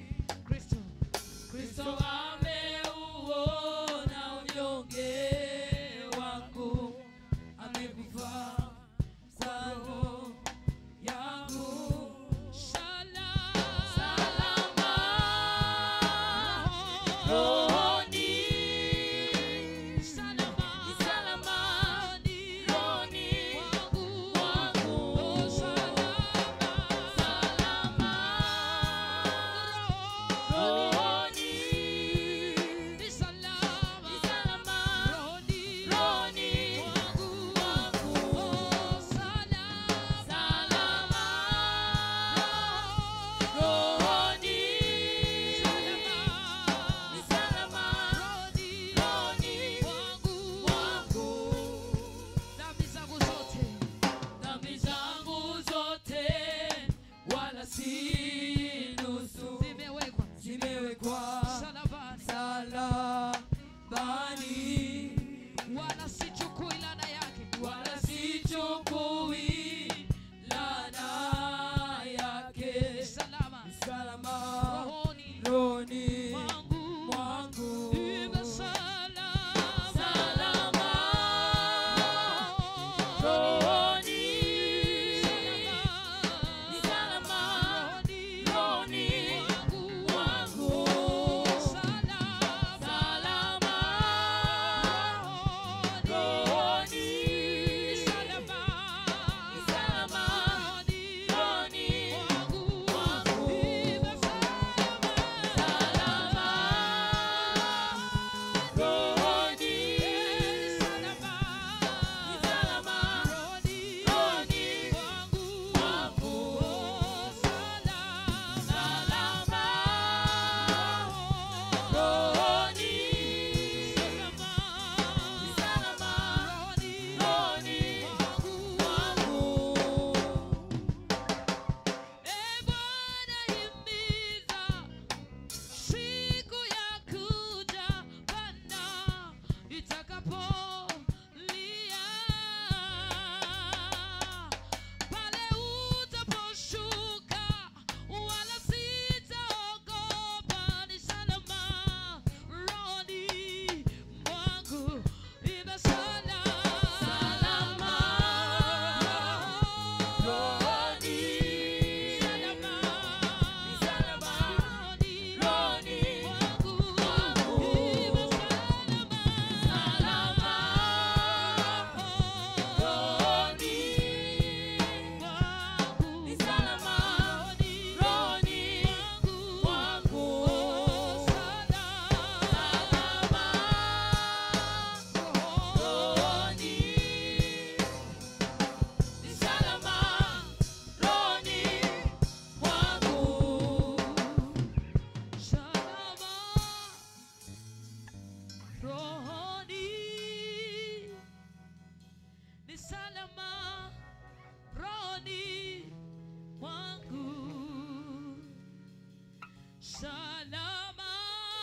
salama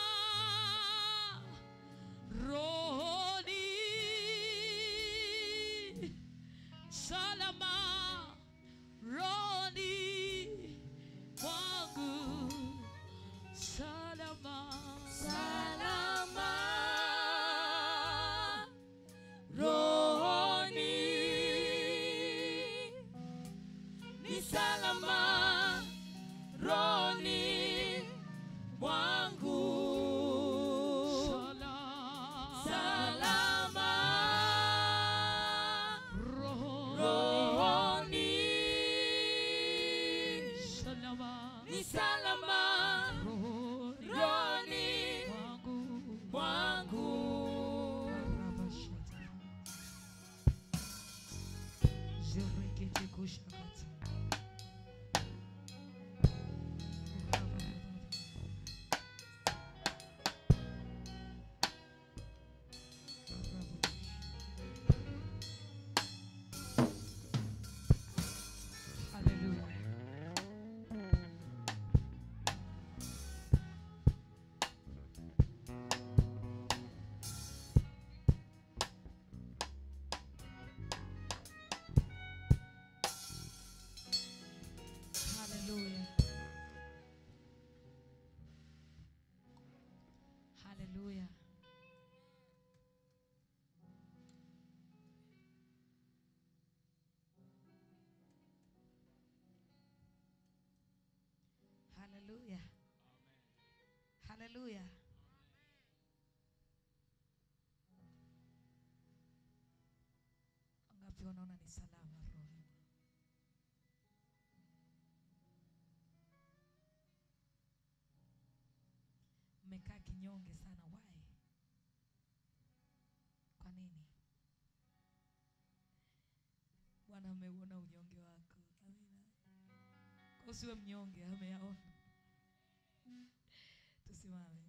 rohoni, salama rohoni mwangu, salama Salama rohoni, ni salama rohoni mwangu. Salama rohoni, ni salama rohoni mwangu. Hallelujah. Hallelujah. Hallelujah. Hallelujah. Ngapi wanaona ni salama roho? Mmekaa kinyonge sana, why? Kwa nini? Bwana ameuona unyonge wako. Amina. Kwa usiwe mnyonge, ameyaona. Tusimame.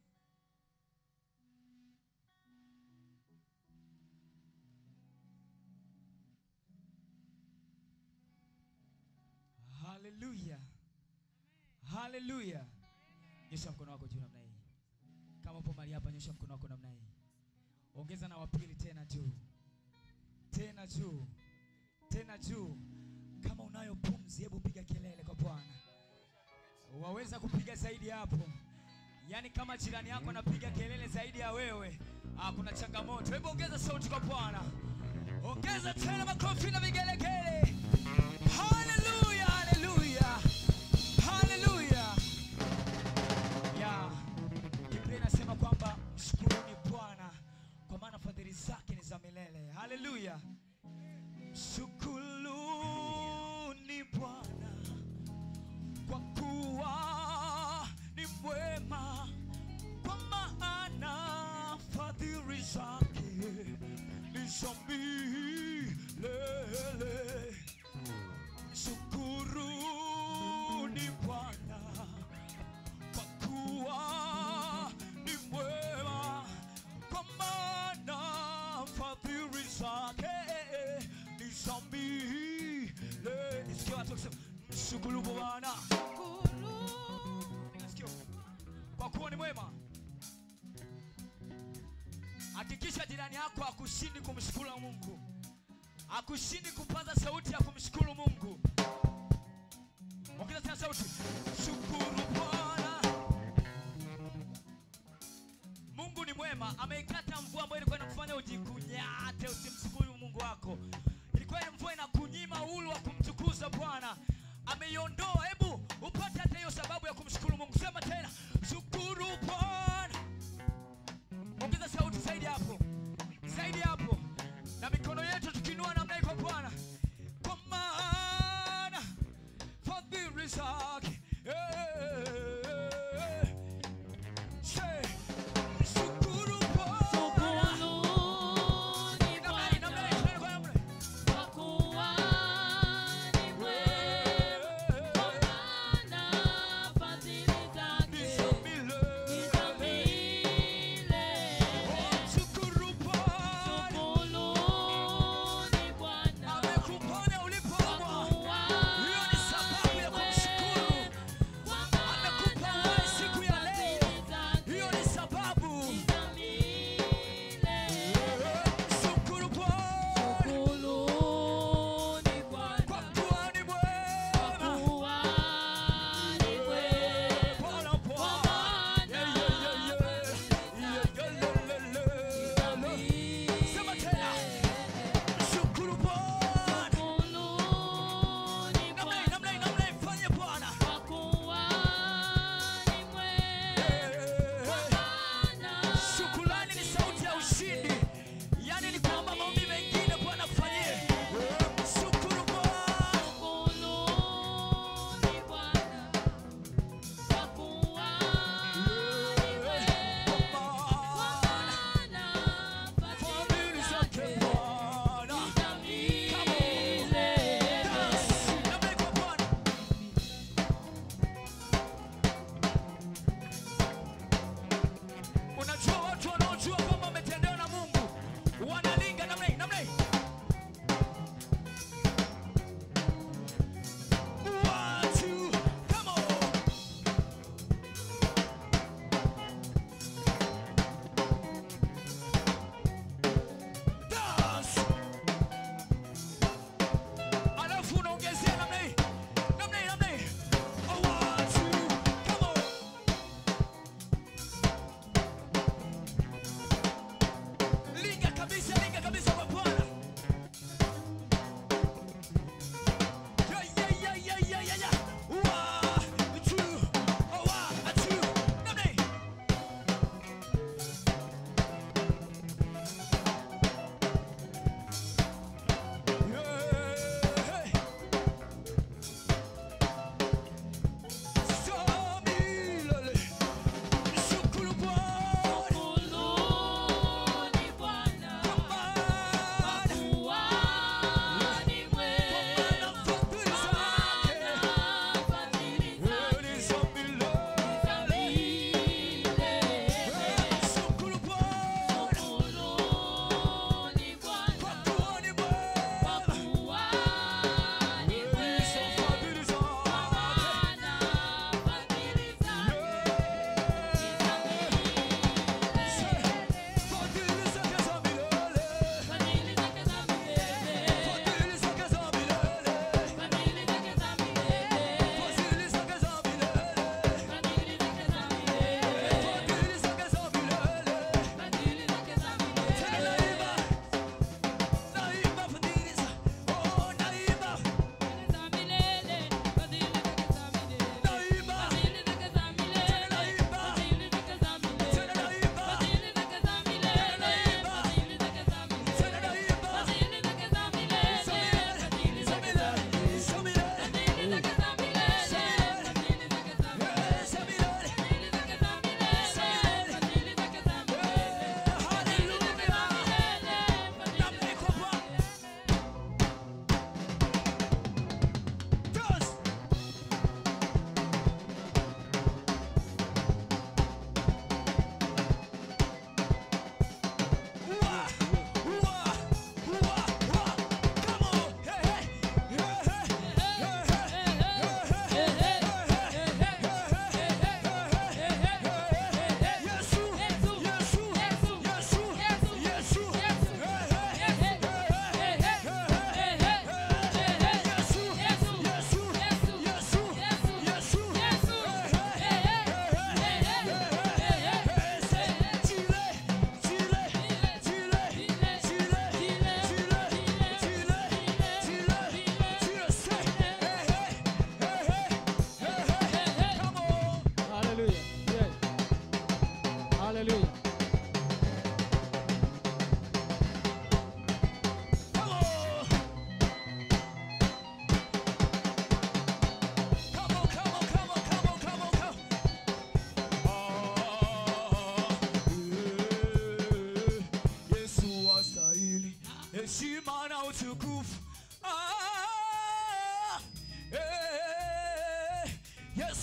Hallelujah. Hallelujah. Nyosha mkono wako juu namna hii. Kama upo mahali hapa, nyosha mkono wako namna hii. Ongeza na wapili tena juu. Tena juu. Tena juu. Kama unayo pumzi, hebu piga kelele kwa Bwana. Waweza kupiga zaidi hapo. Yaani kama jirani yako anapiga kelele zaidi ya wewe, kuna changamoto. Hebu ongeza sauti kwa Bwana. Ongeza tena makofi na vigelegele. Hallelujah, hallelujah. Hallelujah. Biblia inasema kwamba mshukuruni Bwana kwa maana fadhili zake ni za milele. Hallelujah. Mshukuruni Bwana kwa kuwa ni mwema, kwa maana fadhili zake ni za milele. Mshukuruni Bwana kwa kuwa ni mwema, kwa maana fadhili zake ni za milele. Nisikie watu wakisema mshukuru Bwana kwa kuwa ni mwema. Hakikisha jirani yako hakushindi kumshukuru Mungu, hakushindi kupaza sauti ya kumshukuru Mungu. Ongeza tena sauti. Shukuru Bwana. Mungu ni mwema. Ameikata mvua ambayo ilikuwa inakufanya ujikunyate usimshukuru Mungu wako. Ilikuwa ile mvua inakunyima uhuru wa kumtukuza Bwana. Ameiondoa. Hebu upate hata hiyo sababu ya kumshukuru Mungu. Sema tena. Shukuru Bwana. Ongeza sauti zaidi hapo. Zaidi hapo. Na mikono yetu tukinua namna iko Bwana. Kwa maana fadhili zake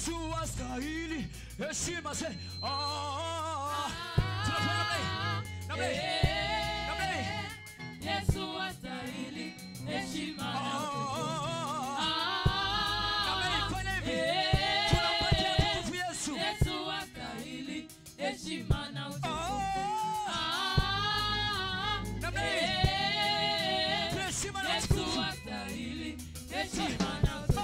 Yesu astahili heshima. Tunafanya namna hii. Yesu astahili heshima. Yesu astahili heshima na utukufu. Yesu astahili heshima na utukufu.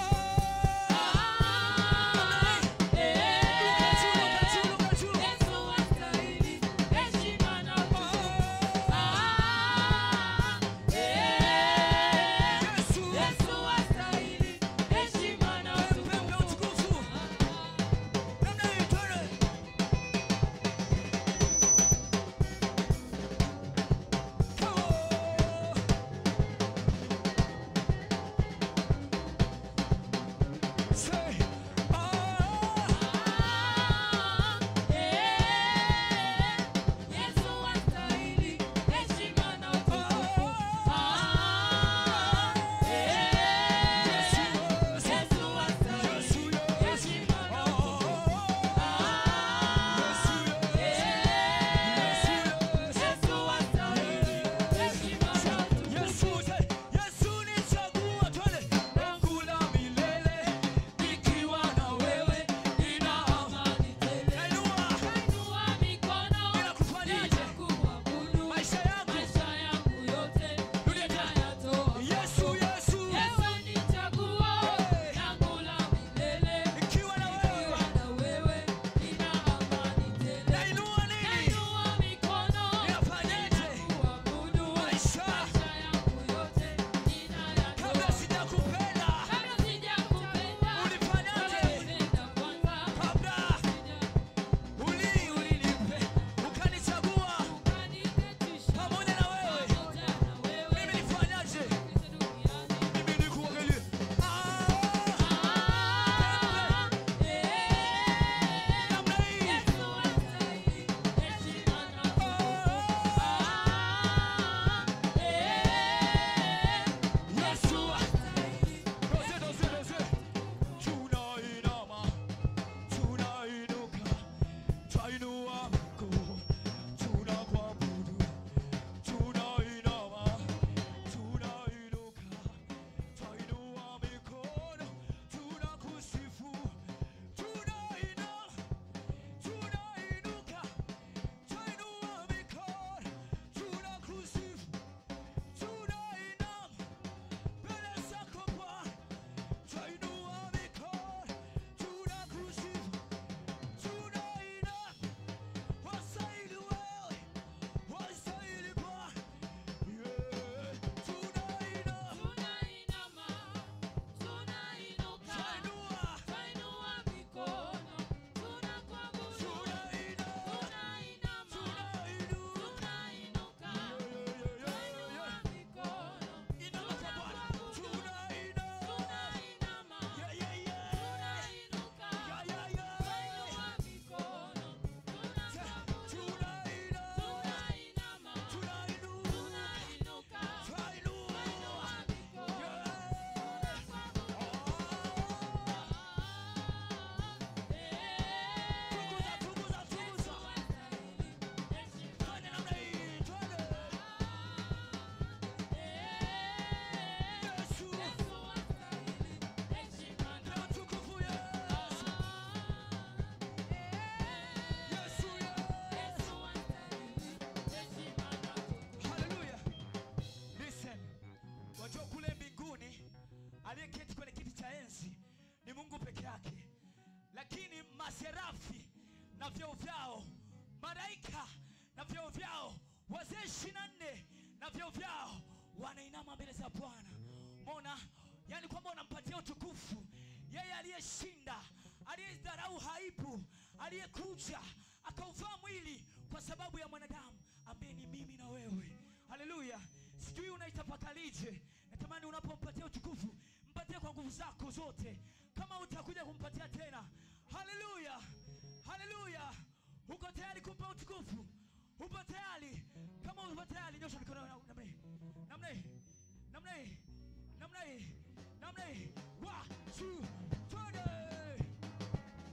Aliyeketi kwenye kiti cha enzi ni Mungu peke yake, lakini maserafi na vyeo vyao, malaika na vyeo vyao, wazee 24 na vyeo vyao wanainama mbele za Bwana. Umeona? Yani kwamba unampatia utukufu yeye aliyeshinda, aliyedharau aibu, aliyekuja akauvaa mwili kwa sababu ya mwanadamu ambaye ni mimi na wewe. Haleluya. Sijui unaitapakalije. Natamani unapompatia utukufu mpatie kwa nguvu zako zote. Kama utakuja kumpatia tena, haleluya, haleluya. Uko tayari kumpa utukufu? Upo tayari? Kama upo tayari, nyosha mikono namna hii, namna hii, namna hii, namna hii, namna hii. 1 2 3.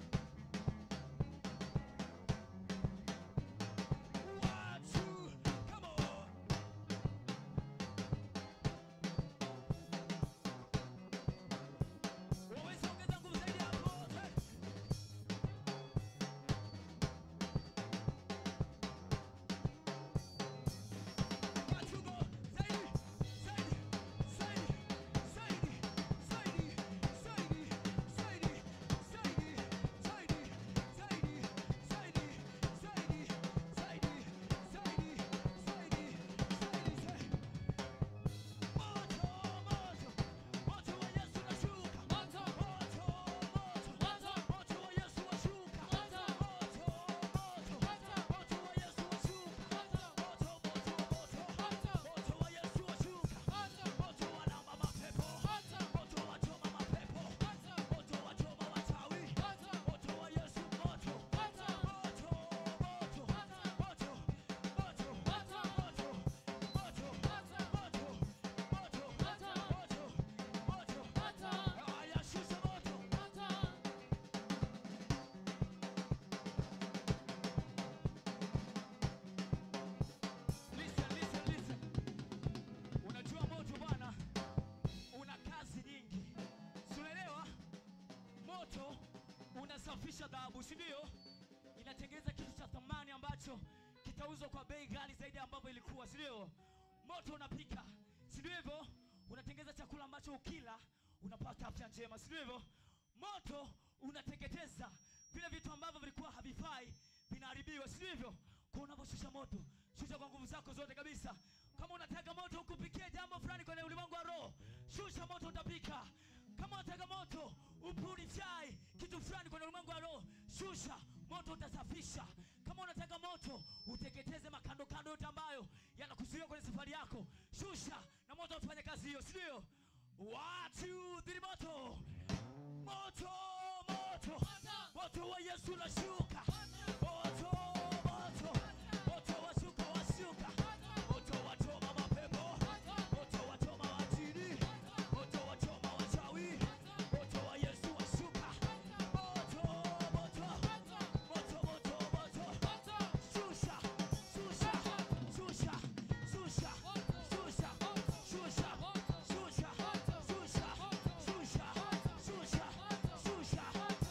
inasafisha dhahabu, si ndio? Inatengeneza kitu cha thamani ambacho kitauzwa kwa bei ghali zaidi ambavyo ilikuwa, si ndio? Moto unapika, si ndio hivyo? Unatengeneza chakula ambacho ukila unapata afya njema, si ndio hivyo? Moto unateketeza vile vitu ambavyo vilikuwa havifai, vinaharibiwa, si ndio hivyo? Kwa unaposhusha moto, shusha kwa nguvu zako zote kabisa. Kama unataka moto ukupikie jambo fulani kwenye ulimwengu wa roho, shusha moto utapika. Kama unataka moto upurify kitu fulani kwenye ulimwengu wa roho, shusha moto utasafisha. Kama unataka moto uteketeze makando kando yote ambayo yanakuzuia kwenye safari yako, shusha na moto ufanye kazi hiyo, si ndio? 1 2 3 moto. Moto, moto. Moto wa Yesu unashuka. Moto, moto. Moto washuka, washuka. Moto wachoma mapepo. Moto wachoma wajini. Moto wachoma wachawi. Moto wa Yesu washuka. Moto, moto. Moto, moto, moto. Shusha, shusha, shusha, shusha, shusha, shusha, shusha, shusha, shusha, shusha, shusha,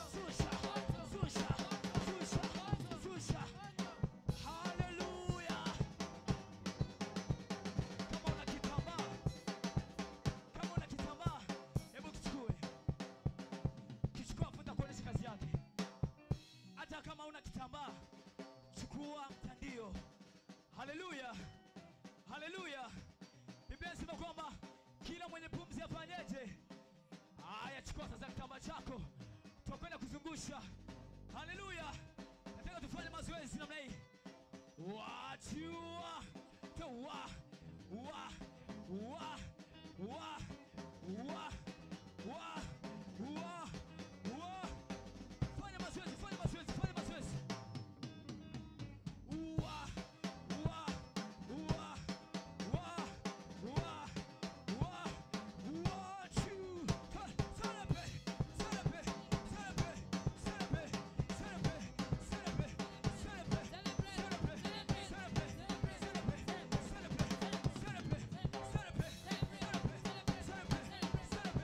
shusha, shusha. Hallelujah. Kama una kitambaa, kama una kitambaa, hebu kichukue. Kichukua futa kuonesha kazi yake. Hata kama una kitambaa, chukua mtandio. Hallelujah. Hallelujah. Biblia inasema kwamba kila mwenye pumzi afanyeje? Haya, chukua sasa kitambaa chako. Tutakwenda kuzungusha. Hallelujah. Nataka tufanye mazoezi namna hii. Wachua. Toa. Wa. Wa. Wa. Wa. Wa. Wa. Wa. Fanya mazoezi, fanya mazoezi, fanya mazoezi. Wa. Wa. Wa. Wa. Wa. Wa. Wa. Chu. Sarape. Sarape. Sarape. Sarape. Sarape. Sarape. Sarape. Sarape. Sarape. Sarape. Sarape. Sarape. Sarape. Sarape.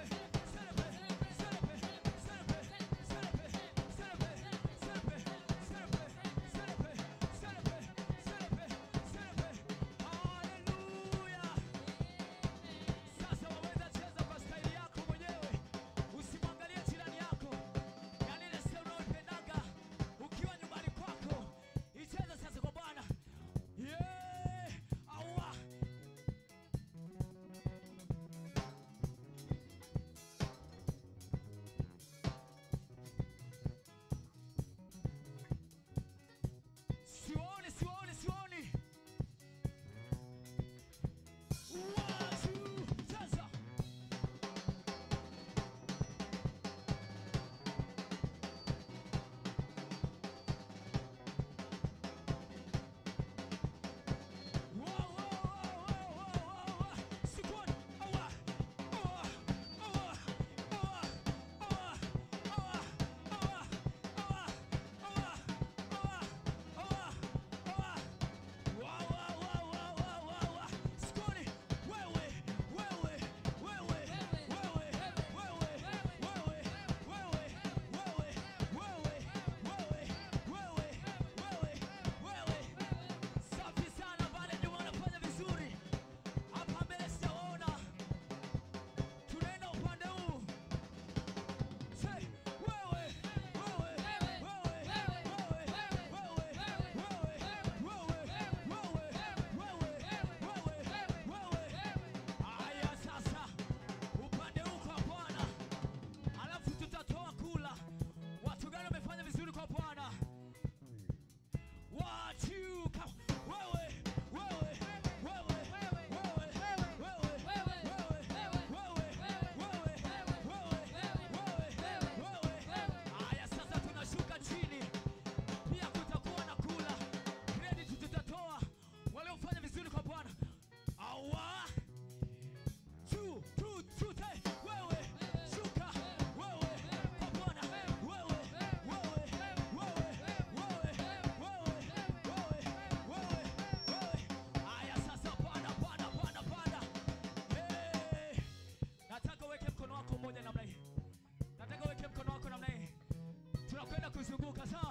tunakwenda kuzunguka sawa.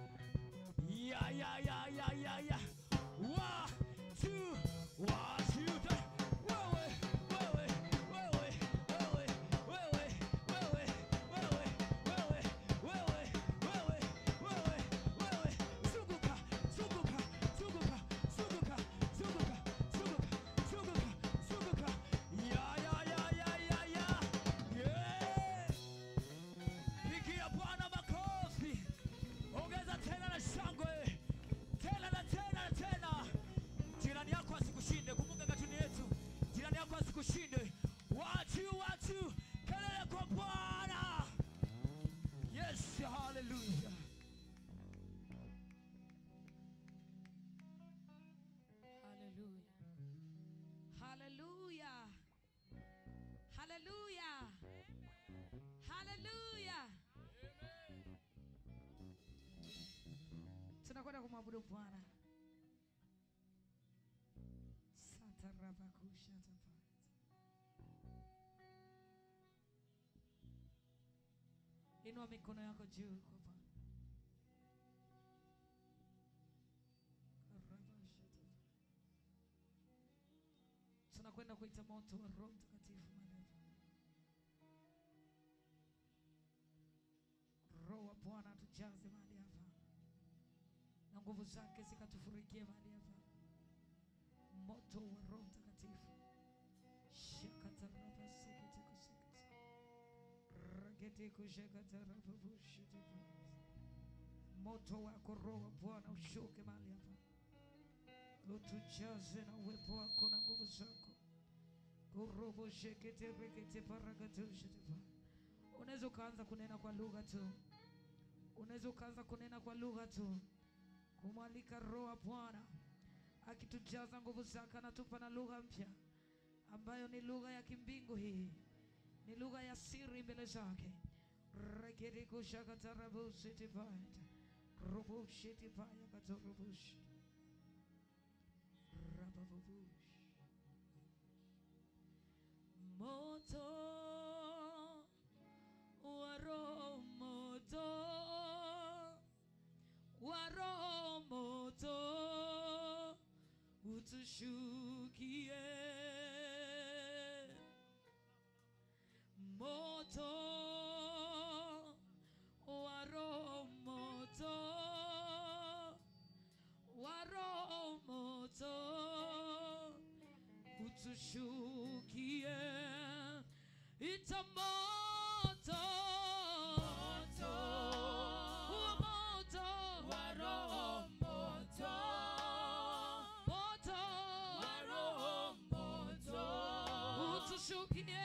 Ya. 1 2 1 2 3. Kushinde watu kelele kwa Bwana. Yes, hallelujah. Hallelujah. Hallelujah. Hallelujah. Hallelujah. Tunakwenda kumwabudu Bwana. Satarabakusha tapa. Inua mikono yako juu kwa Bwana. Tunakwenda kuita moto wa Roho Mtakatifu mahali hapa. Roho wa Bwana tujaze mahali hapa. Na nguvu zake zikatufurikie mahali hapa. Moto wa Roho Mtakatifu. Shakataraba sekete kusekete. Ragete kushakataraba bushite. Moto wako Roho wa Bwana ushuke mahali hapa. Utujaze na uwepo wako na nguvu zako. Kurobo shekete rekete paragatushe. Unaweza ukaanza kunena kwa lugha tu. Unaweza ukaanza kunena kwa lugha tu. Kumwalika Roho wa Bwana akitujaza nguvu zake, anatupa na lugha mpya ambayo ni lugha ya kimbingu. Hii ni lugha ya siri mbele zake. Rekete kushakatarabu sitibaya. Robo shitibaya katorobush. Rababush. Moto wa Roho, moto wa Roho, moto utushukie. Moto wa Roho, moto wa Roho, moto utushukie. Ita moto, moto wa Roho, moto wa Roho, moto utushukie.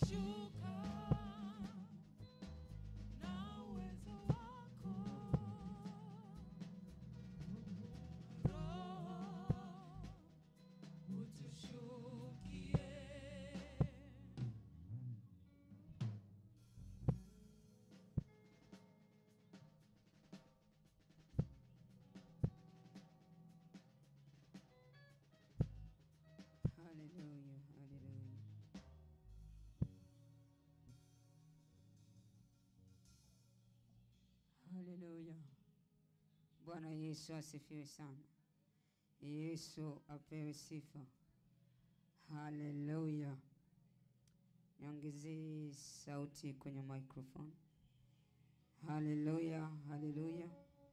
Haleluya. Bwana Yesu asifiwe sana. Yesu apewe sifa. Haleluya. Niongezee sauti kwenye microphone. Haleluya, haleluya.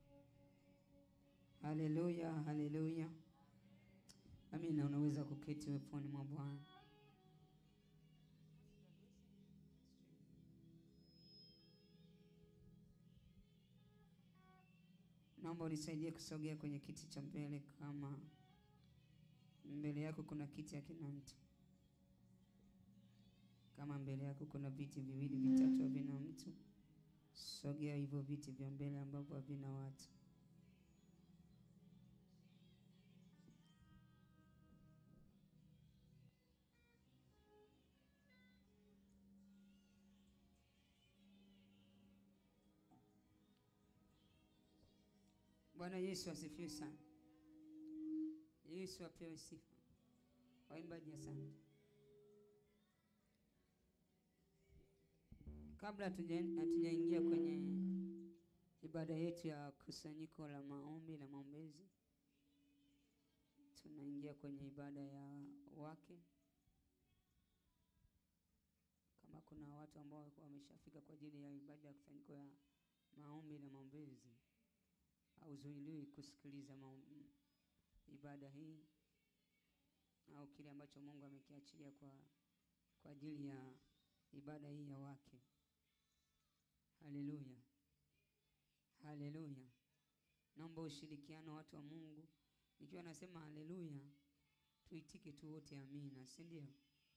Haleluya, haleluya. Amina, unaweza kuketi weponi mwa Bwana. Naomba unisaidie kusogea kwenye kiti cha mbele, kama mbele yako kuna kiti hakina mtu. Kama mbele yako kuna viti viwili vitatu havina mtu, sogea hivyo viti vya mbele ambavyo havina watu. Bwana Yesu asifiwe sana. Yesu apewe sifa. Waimbaji asante. Kabla hatujaingia kwenye ibada yetu ya kusanyiko la maombi na maombezi, tunaingia kwenye ibada ya wake. Kama kuna watu ambao wameshafika kwa ajili ya ibada ya kusanyiko ya maombi na maombezi, hauzuiliwi kusikiliza ibada hii au kile ambacho Mungu amekiachilia kwa ajili ya ibada hii ya wake. Haleluya. Haleluya. Naomba ushirikiano watu wa Mungu. Nikiwa nasema haleluya, tuitike tu wote amina, si ndio?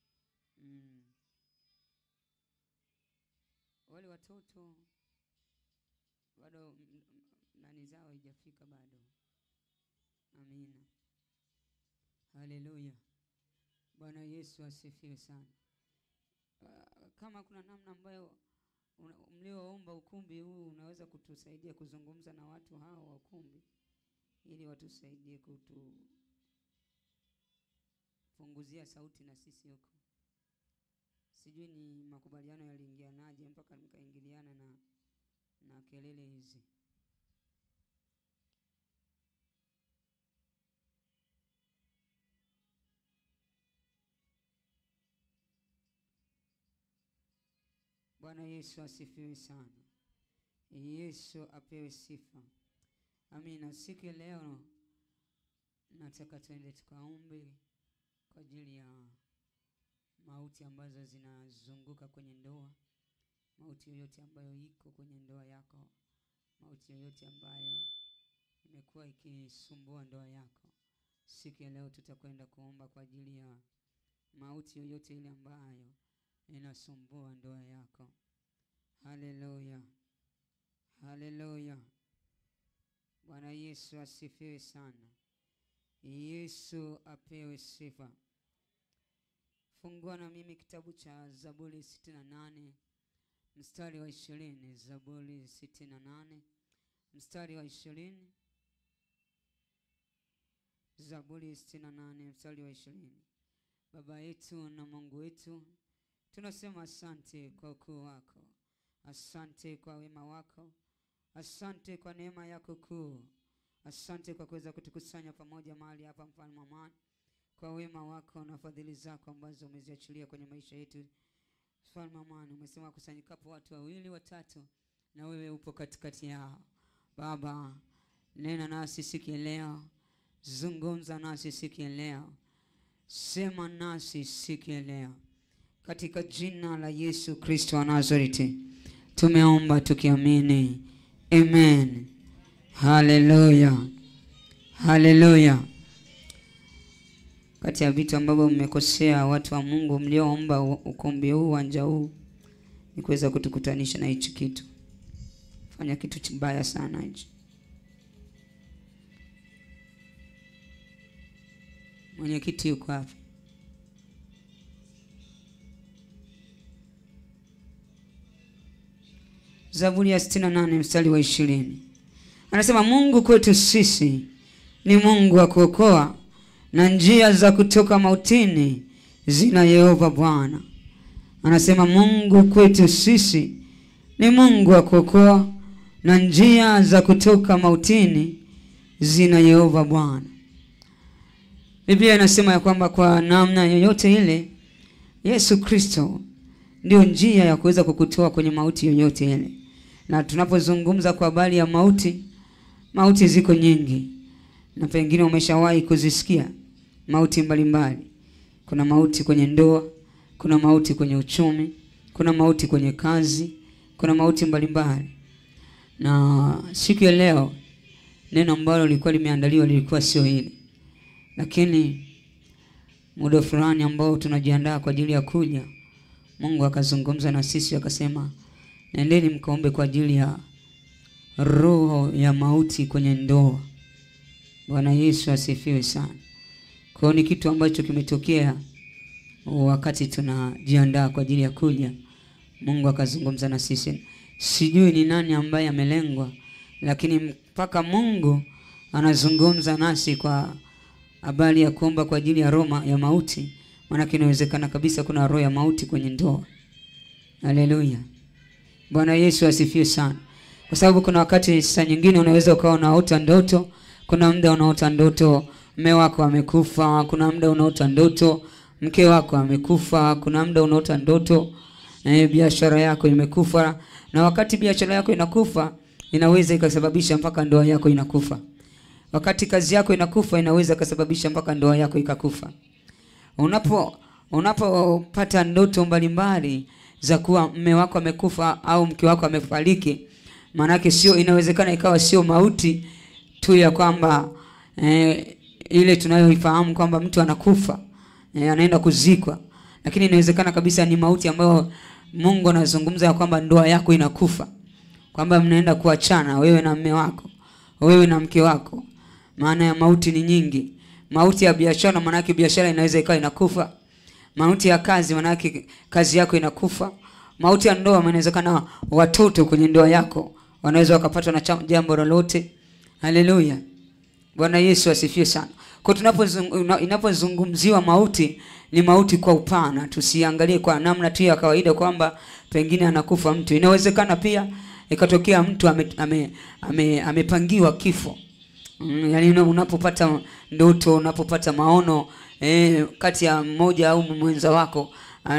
Wale watoto bado nani zao haijafika bado. Amina. Haleluya. Bwana Yesu asifiwe sana. Kama kuna namna ambayo mlioomba ukumbi huu, unaweza kutusaidia kuzungumza na watu hao wa ukumbi ili watusaidie kutupunguzia sauti na sisi huko. Sijui ni makubaliano yaliingianaje mpaka mkaingiliana na kelele hizi. Bwana Yesu asifiwe sana. Yesu apewe sifa. Amina. Siku ya leo nataka tuende tukaombe kwa ajili ya mauti ambazo zinazunguka kwenye ndoa. Mauti yoyote ambayo iko kwenye ndoa yako, mauti yoyote ambayo imekuwa ikisumbua ndoa yako, siku ya leo tutakwenda kuomba kwa ajili ya mauti yoyote ile ambayo inasumbua ndoa yako. Haleluya. Haleluya. Bwana Yesu asifiwe sana. Yesu apewe sifa. Fungua na mimi kitabu cha Zaburi 68 mstari wa 20. Zaburi 68 mstari wa 20. Zaburi 68 mstari wa 20. Baba yetu na Mungu wetu, tunasema asante kwa ukuu wako. Asante kwa wema wako. Asante kwa neema yako kuu. Asante kwa kuweza kutukusanya pamoja mahali hapa, mfalme wa amani, kwa wema wako na fadhili zako ambazo umeziachilia kwenye maisha yetu. Mfalme wa amani, umesema kusanyikapo watu wawili watatu, na wewe upo katikati yao. Baba, nena nasi siku ya leo. Zungumza nasi siku ya leo. Sema nasi siku ya leo. Katika jina la Yesu Kristo wa Nazareti tumeomba tukiamini. Amen. Haleluya. Haleluya. kati ya vitu ambavyo mmekosea watu wa Mungu mlioomba ukumbi huu, uwanja huu, ni kuweza kutukutanisha na hichi kitu. Fanya kitu kibaya sana hichi. Mwenyekiti yuko hapa. Zaburi ya 68 mstari wa 20. Anasema Mungu kwetu sisi ni Mungu wa kuokoa, na njia za kutoka mautini zina Yehova Bwana. Anasema Mungu kwetu sisi ni Mungu wa kuokoa, na njia za kutoka mautini zina Yehova Bwana. Biblia inasema ya kwamba kwa namna yoyote ile Yesu Kristo ndio njia ya kuweza kukutoa kwenye mauti yoyote ile. Na tunapozungumza kwa habari ya mauti, mauti ziko nyingi. Na pengine umeshawahi kuzisikia mauti mbalimbali. Kuna mauti kwenye ndoa, kuna mauti kwenye uchumi, kuna mauti kwenye kazi, kuna mauti mbalimbali. Na siku ya leo neno ambalo lilikuwa limeandaliwa lilikuwa sio hili. Lakini muda fulani ambao tunajiandaa kwa ajili ya kuja, Mungu akazungumza na sisi akasema, nendeni mkaombe kwa ajili ya roho ya mauti kwenye ndoa. Bwana Yesu asifiwe sana. Kwa ni kitu ambacho kimetokea wakati tunajiandaa kwa ajili ya kuja. Mungu akazungumza na sisi. Sijui ni nani ambaye amelengwa, lakini mpaka Mungu anazungumza nasi kwa habari ya kuomba kwa ajili ya roho ya mauti, maana inawezekana kabisa kuna roho ya mauti kwenye ndoa. Haleluya. Bwana Yesu asifiwe sana. Kwa sababu kuna wakati saa nyingine unaweza ukawa unaota ndoto, kuna muda unaota ndoto mume wako amekufa, kuna muda unaota ndoto mke wako amekufa, kuna muda unaota ndoto biashara yako imekufa. Na wakati biashara yako inakufa, inaweza ikasababisha mpaka ndoa yako inakufa. Wakati kazi yako inakufa, inaweza ikasababisha mpaka ndoa yako ikakufa. Unapopata ndoto mbalimbali za kuwa mume wako amekufa au mke wako amefariki, maana yake sio, inawezekana ikawa sio mauti tu ya kwamba ile tunayoifahamu kwamba mtu anakufa, anaenda kuzikwa, lakini inawezekana kabisa ni mauti ambayo Mungu anazungumza ya kwamba ndoa yako inakufa, kwamba mnaenda kuachana wewe na mume wako, wewe na mke wako. Maana ya mauti ni nyingi. Mauti ya biashara, maana yake biashara inaweza ikawa inakufa. Mauti ya kazi, maana yake kazi yako inakufa. Mauti ya ndoa, inawezekana watoto kwenye ndoa yako wanaweza wakapatwa na jambo lolote. Haleluya. Bwana Yesu asifiwe sana. Kwa inapozungumziwa mauti, ni mauti kwa upana. Tusiangalie kwa namna tu ya kawaida kwamba pengine anakufa mtu. Inawezekana pia ikatokea mtu amepangiwa kifo. Yaani unapopata ndoto, unapopata maono kati ya mmoja au mwenza wako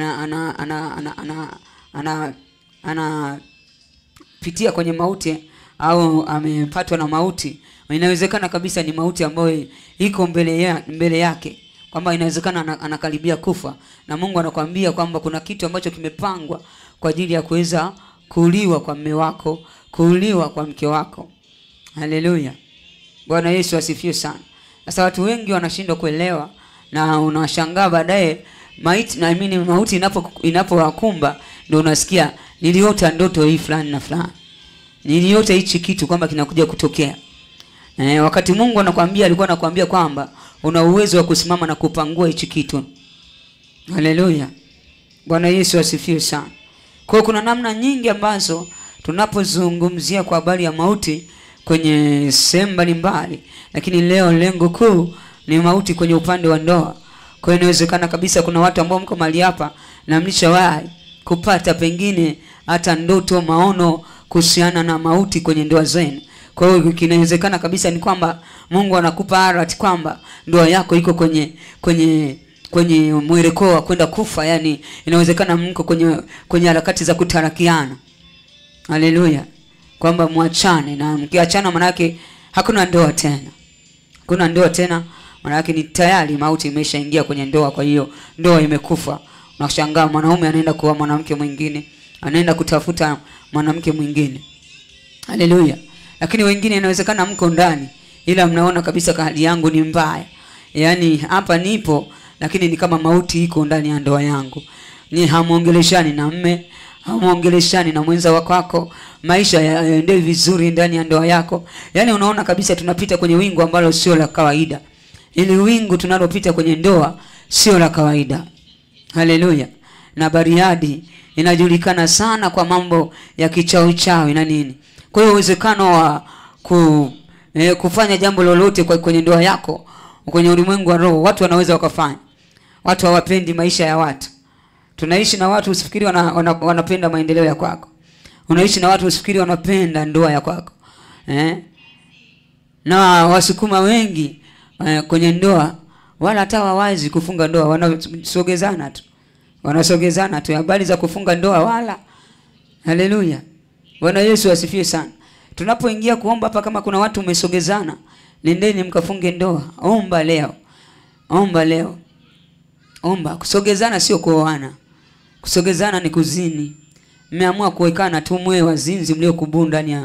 pitia kwenye mauti au amepatwa na mauti, inawezekana kabisa ni mauti ambayo iko mbele yake, kwamba inawezekana anakaribia kufa, na Mungu anakuambia kwamba kuna kitu ambacho kimepangwa kwa ajili ya kuweza kuuliwa kwa mume wako, kuuliwa kwa mke wako. Haleluya. Bwana Yesu asifiwe sana. Sasa watu wengi wanashindwa kuelewa, na unashangaa baadaye mauti inapowakumba ndio unasikia niliota ndoto hii fulani na fulani. Niliota hichi kitu kwamba kinakuja kutokea. Wakati Mungu alikuwa anakuambia kwamba una uwezo wa kusimama na kupangua hichi kitu. Haleluya. Bwana Yesu asifiwe sana. Kwa kuna namna nyingi ambazo tunapozungumzia kwa habari ya mauti kwenye sehemu mbalimbali, lakini leo lengo kuu ni mauti kwenye upande wa ndoa. Kwa inawezekana kabisa kuna watu ambao mko mahali hapa na mlishawahi kupata pengine hata ndoto, maono kuhusiana na mauti kwenye ndoa zenu. Kwa hiyo kinawezekana kabisa ni kwamba Mungu anakupa alert kwamba ndoa yako iko kwenye mwelekeo wa kwenda kufa. Yani inawezekana mko kwenye harakati za kutarakiana. Haleluya. Kwamba muachane, na mkiachana maana yake hakuna ndoa tena. Kuna ndoa tena, maana yake ni tayari mauti imeshaingia kwenye ndoa, kwa hiyo ndoa imekufa. Unashangaa mwanaume anaenda kuoa mwanamke mwingine, anaenda kutafuta mwanamke mwingine. Haleluya. Lakini wengine inawezekana mko ndani, ila mnaona kabisa hali yangu ni mbaya. Yaani hapa nipo lakini ni kama mauti iko ndani ya ndoa yangu. Ni hamuongeleshani na mme, hamuongeleshani na mwenza wako, maisha yaende vizuri ndani ya ndoa yako. Yaani unaona kabisa tunapita kwenye wingu ambalo sio la kawaida. Ili wingu tunalopita kwenye ndoa sio la kawaida. Haleluya. Na Bariadi inajulikana sana kwa mambo ya kichawi na nini. Kwa hiyo uwezekano wa kufanya jambo lolote kwenye ndoa yako, kwenye ulimwengu wa roho, watu wanaweza wakafanya. Watu hawapendi maisha ya watu. Tunaishi na watu usifikiri wanapenda maendeleo ya kwako. Unaishi na watu usifikiri wanapenda ndoa ya kwako. Na Wasukuma wengi kwenye ndoa wala hata hawawazi kufunga ndoa, wanasogezana tu. Habari za kufunga ndoa wala. Haleluya. Bwana Yesu asifiwe sana. Tunapoingia kuomba hapa, kama kuna watu umesogezana, nendeni mkafunge ndoa. Omba leo. Omba. Kusogezana sio kuoana. Kusogezana ni kuzini. Mmeamua kuwekana tu mwe wazinzi mliokubuu ndani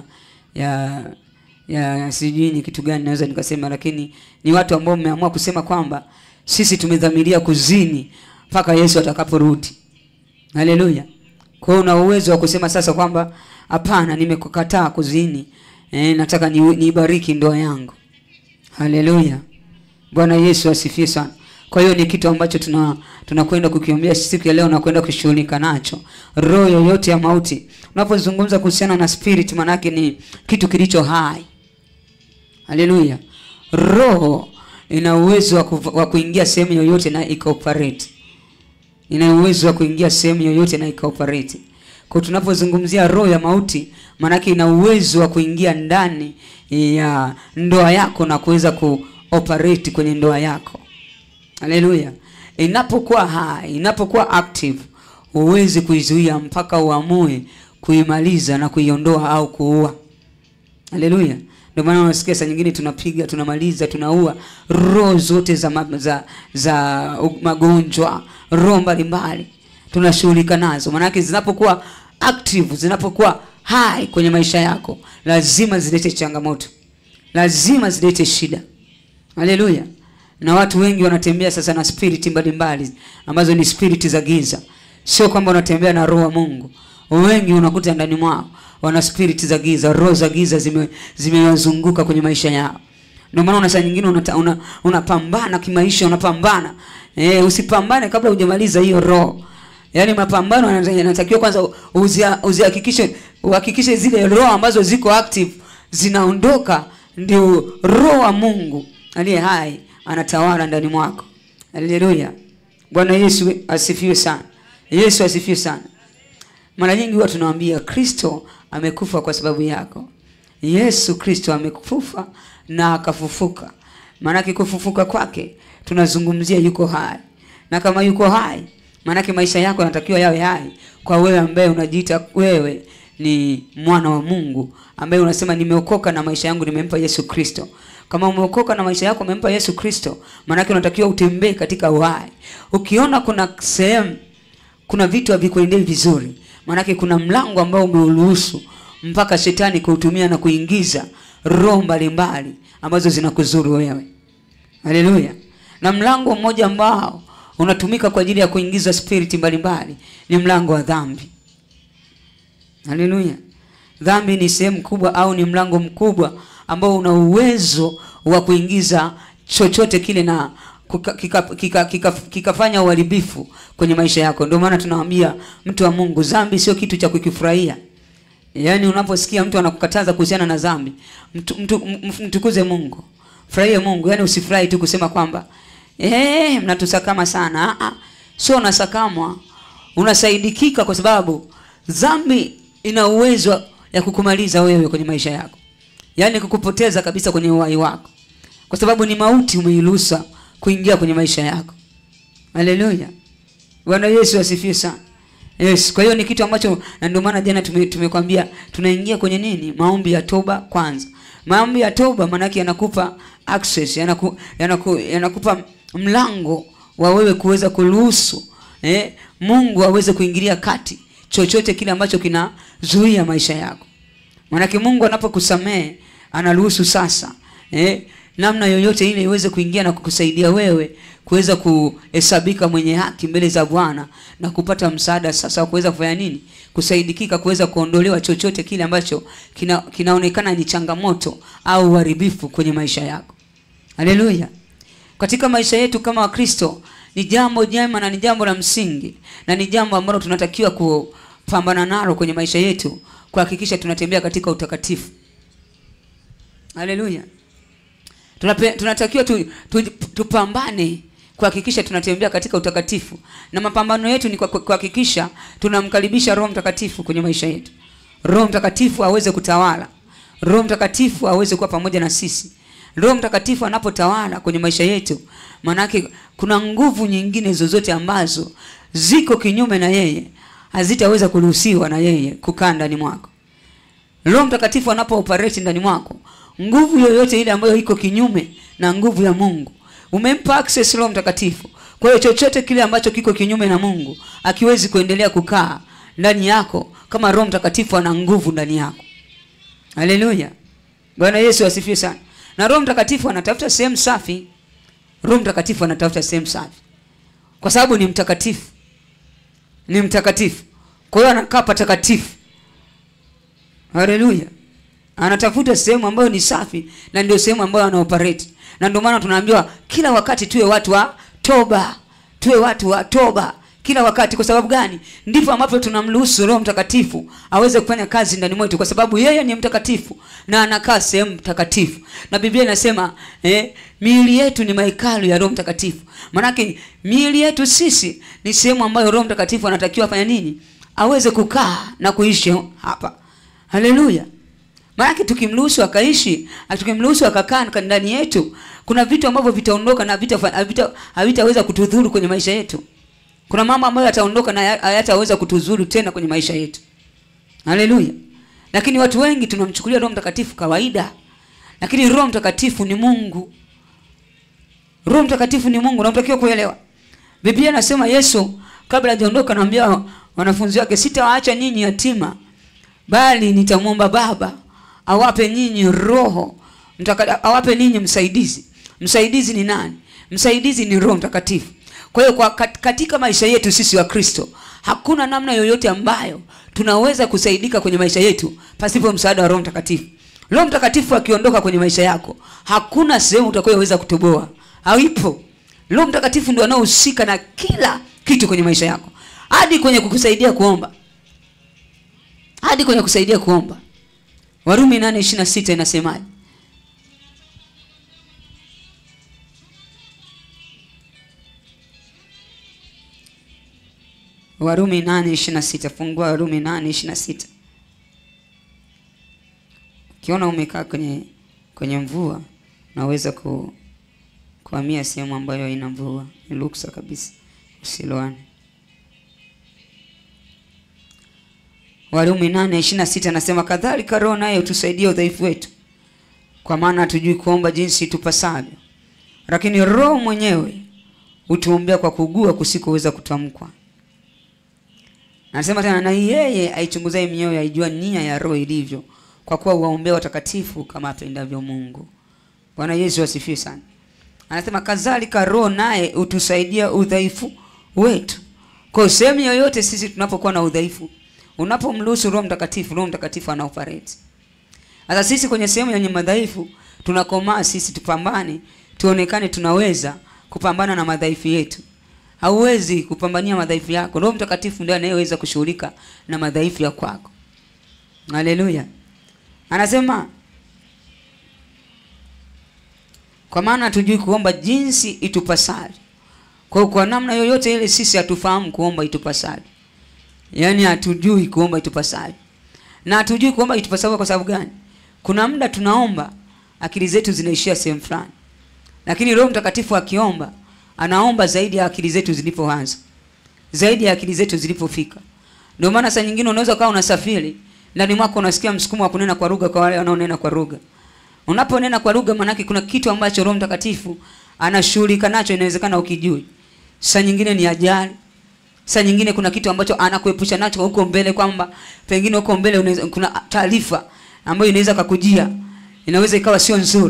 ya sijui ni kitu gani naweza nikasema, lakini ni watu ambao mmeamua kusema kwamba sisi tumedhamiria kuzini mpaka Yesu atakaporudi. Haleluya. Kwa hiyo una uwezo wa kusema sasa kwamba hapana, nimekukataa kuzini. Nataka niibariki ndoa yangu. Haleluya. Bwana Yesu asifiwe sana. Kwa hiyo ni kitu ambacho tunakwenda kukiombea siku ya leo na kwenda kushughulika nacho. Roho yoyote ya mauti. Unapozungumza kuhusiana na spirit, manake ni kitu kilicho hai. Haleluya. Roho ina uwezo wa kuingia sehemu yoyote na ikaoperate. Ina uwezo wa kuingia sehemu yoyote na ikaoperate. Kwa tunapozungumzia roho ya mauti, manake ina uwezo wa kuingia ndani ya ndoa yako na kuweza kuoperate kwenye ndoa yako. Haleluya. Inapokuwa hai, inapokuwa active, huwezi kuizuia mpaka uamue kuimaliza na kuiondoa au kuua. Haleluya. Ndio maana unasikia saa nyingine tunapiga, tunamaliza, tunaua roho zote za magonjwa, roho mbalimbali tunashughulika nazo. Maana yake zinapokuwa active, zinapokuwa hai kwenye maisha yako, lazima zilete changamoto, lazima zilete shida. Haleluya. Na watu wengi wanatembea sasa na spirit mbalimbali ambazo ni spirit za giza. Sio kwamba wanatembea na roho wa Mungu. Wengi unakuta ndani mwao wana spirit za giza, roho za giza zimewazunguka kwenye maisha yao. Ndio maana una saa nyingine unapambana kimaisha, unapambana. Usipambane kabla hujamaliza hiyo roho. Yaani mapambano yanatakiwa kwanza uhakikishe zile roho ambazo ziko active zinaondoka, ndio roho wa Mungu aliye hai anatawala ndani mwako. Haleluya. Bwana Yesu asifiwe sana. Yesu asifiwe sana. Mara nyingi huwa tunawaambia Kristo amekufa kwa sababu yako. Yesu Kristo amekufa na akafufuka. Maana kufufuka kwake tunazungumzia yuko hai. Na kama yuko hai, maana maisha yako yanatakiwa yawe hai kwa wewe ambaye unajiita wewe ni mwana wa Mungu, ambaye unasema nimeokoka na maisha yangu nimempa Yesu Kristo. Kama umeokoka na maisha yako umempa Yesu Kristo, maana yake unatakiwa utembee katika uhai. Ukiona kuna sehemu, kuna vitu havikuendei vizuri, maana yake kuna mlango ambao umeuruhusu mpaka shetani kuutumia na kuingiza roho mbalimbali ambazo zinakuzuru wewe. Haleluya. Na mlango mmoja ambao unatumika kwa ajili ya kuingiza spirit mbalimbali ni mlango wa dhambi. Haleluya. Dhambi ni sehemu kubwa au ni mlango mkubwa ambao una uwezo wa kuingiza chochote kile na kikafanya uharibifu kwenye maisha yako. Ndio maana tunawaambia mtu wa Mungu, dhambi sio kitu cha kukifurahia. Yaani unaposikia mtu anakukataza kuhusiana na dhambi, mtukuze Mungu. Furahie Mungu. Yaani usifurahi tu kusema kwamba mnatusakama sana. Sio unasakamwa, unasaidikika, kwa sababu dhambi ina uwezo ya kukumaliza wewe kwenye maisha yako. Yaani kukupoteza kabisa kwenye uhai wako. Kwa sababu ni mauti umeiruhusa kuingia kwenye maisha yako. Haleluya. Bwana Yesu asifiwe sana. Yes, kwa hiyo ni kitu ambacho, na ndio maana jana tumekwambia tunaingia kwenye nini? Maombi ya toba kwanza. Maombi ya toba maana yake yanakupa access, yanakupa mlango wa wewe kuweza kuruhusu Mungu aweze kuingilia kati chochote kile ambacho kinazuia maisha yako. Maana Mungu anapokusamehe anaruhusu sasa namna yoyote ile iweze kuingia na kukusaidia wewe kuweza kuhesabika mwenye haki mbele za Bwana na kupata msaada sasa kuweza kufanya nini? Kusaidikika, kuweza kuondolewa chochote kile ambacho kinaonekana ni changamoto au uharibifu kwenye maisha yako. Haleluya. Katika maisha yetu kama Wakristo ni jambo jema na ni jambo la msingi na ni jambo ambalo tunatakiwa kupambana nalo kwenye maisha yetu, kuhakikisha tunatembea katika utakatifu. Haleluya. Tunatakiwa tupambane kuhakikisha tunatembea katika utakatifu, na mapambano yetu ni kuhakikisha tunamkaribisha Roho Mtakatifu kwenye maisha yetu. Roho Mtakatifu aweze kutawala. Roho Mtakatifu aweze kuwa pamoja na sisi. Roho Mtakatifu anapotawala kwenye maisha yetu, manake kuna nguvu nyingine zozote ambazo ziko kinyume na yeye hazitaweza kuruhusiwa na yeye kukaa ndani mwako. Roho Mtakatifu anapo-operate ndani mwako, nguvu yoyote ile ambayo iko kinyume na nguvu ya Mungu, umempa access Roho Mtakatifu. Kwa hiyo chochote kile ambacho kiko kinyume na Mungu akiwezi kuendelea kukaa ndani yako kama Roho Mtakatifu ana nguvu ndani yako. Haleluya. Bwana Yesu asifiwe sana. Na Roho Mtakatifu anatafuta sehemu safi. Roho Mtakatifu anatafuta sehemu safi kwa sababu ni mtakatifu. Ni mtakatifu. Kwa hiyo anakaa patakatifu. Haleluya. Anatafuta sehemu ambayo ni safi na ndio sehemu ambayo anaoperate. Na ndio maana tunaambiwa kila wakati tuwe watu wa toba. Tuwe watu wa toba kila wakati. Kwa sababu gani? Ndipo ambapo tunamruhusu Roho Mtakatifu aweze kufanya kazi ndani mwetu, kwa sababu yeye ni mtakatifu na anakaa sehemu takatifu. Na Biblia inasema miili yetu ni mahekalu ya Roho Mtakatifu. Manake miili yetu sisi ni sehemu ambayo Roho Mtakatifu anatakiwa afanye nini? Aweze kukaa na kuishi hapa. Haleluya. Manake tukimruhusu akaishi, tukimruhusu akakaa ndani yetu, kuna vitu ambavyo vitaondoka na havitaweza kutudhuru kwenye maisha yetu. Kuna mambo ambayo yataondoka na hayataweza kutuzuru tena kwenye maisha yetu. Haleluya. Lakini watu wengi tunamchukulia Roho Mtakatifu kawaida. Lakini Roho Mtakatifu ni Mungu. Roho Mtakatifu ni Mungu, na unatakiwa kuelewa. Biblia inasema Yesu kabla hajaondoka anaambia wanafunzi wake, sitawaacha nyinyi yatima, bali nitamwomba Baba awape nyinyi Roho awape ninyi msaidizi. Msaidizi ni nani? Msaidizi ni Roho Mtakatifu. Kwa hiyo katika maisha yetu sisi wa Kristo, hakuna namna yoyote ambayo tunaweza kusaidika kwenye maisha yetu pasipo msaada wa Roho Mtakatifu. Roho Mtakatifu akiondoka kwenye maisha yako, hakuna sehemu utakayoweza kutoboa. Haipo. Roho Mtakatifu ndio anahusika na kila kitu kwenye maisha yako, hadi kwenye kukusaidia kuomba. Hadi kwenye kusaidia kuomba. Warumi 8:26 inasemaje? Warumi 8:26. Fungua Warumi 8:26. Ukiona umekaa kwenye mvua, naweza kuhamia sehemu ambayo ina mvua. Ni ruksa kabisa. Usiloane. Warumi 8:26 anasema, kadhalika Roho naye utusaidia udhaifu wetu, kwa maana hatujui kuomba jinsi tupasavyo, lakini Roho mwenyewe utuombea kwa kugua kusikoweza kutamkwa. Anasema tena, na yeye aichunguzaye mioyo aijua nia ya Roho ilivyo, kwa kuwa huwaombea watakatifu kama apendavyo Mungu. Bwana Yesu asifiwe sana. Anasema kadhalika Roho naye utusaidia udhaifu wetu. Kwa sehemu yoyote sisi tunapokuwa na udhaifu, unapomruhusu Roho Mtakatifu anaoperate. Sasa sisi kwenye sehemu yenye madhaifu tunakomaa sisi, tupambane, tuonekane tunaweza kupambana na madhaifu yetu. Hauwezi kupambania madhaifu yako. Roho Mtakatifu ndiye anayeweza kushughulika na madhaifu ya kwako. Haleluya. Anasema kwa maana hatujui kuomba jinsi itupasavyo. Kwa namna yoyote ile sisi hatufahamu kuomba itupasavyo. Yaani hatujui kuomba itupasavyo. Na hatujui kuomba itupasavyo kwa sababu gani? Kuna muda tunaomba akili zetu zinaishia sehemu fulani. Lakini Roho Mtakatifu akiomba, anaomba zaidi ya akili zetu zilipoanza. Zaidi ya akili zetu zilipofika. Ndio maana saa nyingine unaweza kuwa unasafiri, ndani mwako unasikia msukumo wa kunena kwa lugha kwa wale wanaonena kwa lugha. Unaponena kwa lugha maana kuna kitu ambacho Roho Mtakatifu anashughulika nacho, inawezekana ukijui. Saa nyingine ni ajali. Saa nyingine kuna kitu ambacho anakuepusha nacho huko mbele, kwamba pengine huko mbele kuna taarifa ambayo inaweza kukujia. Inaweza ikawa sio nzuri.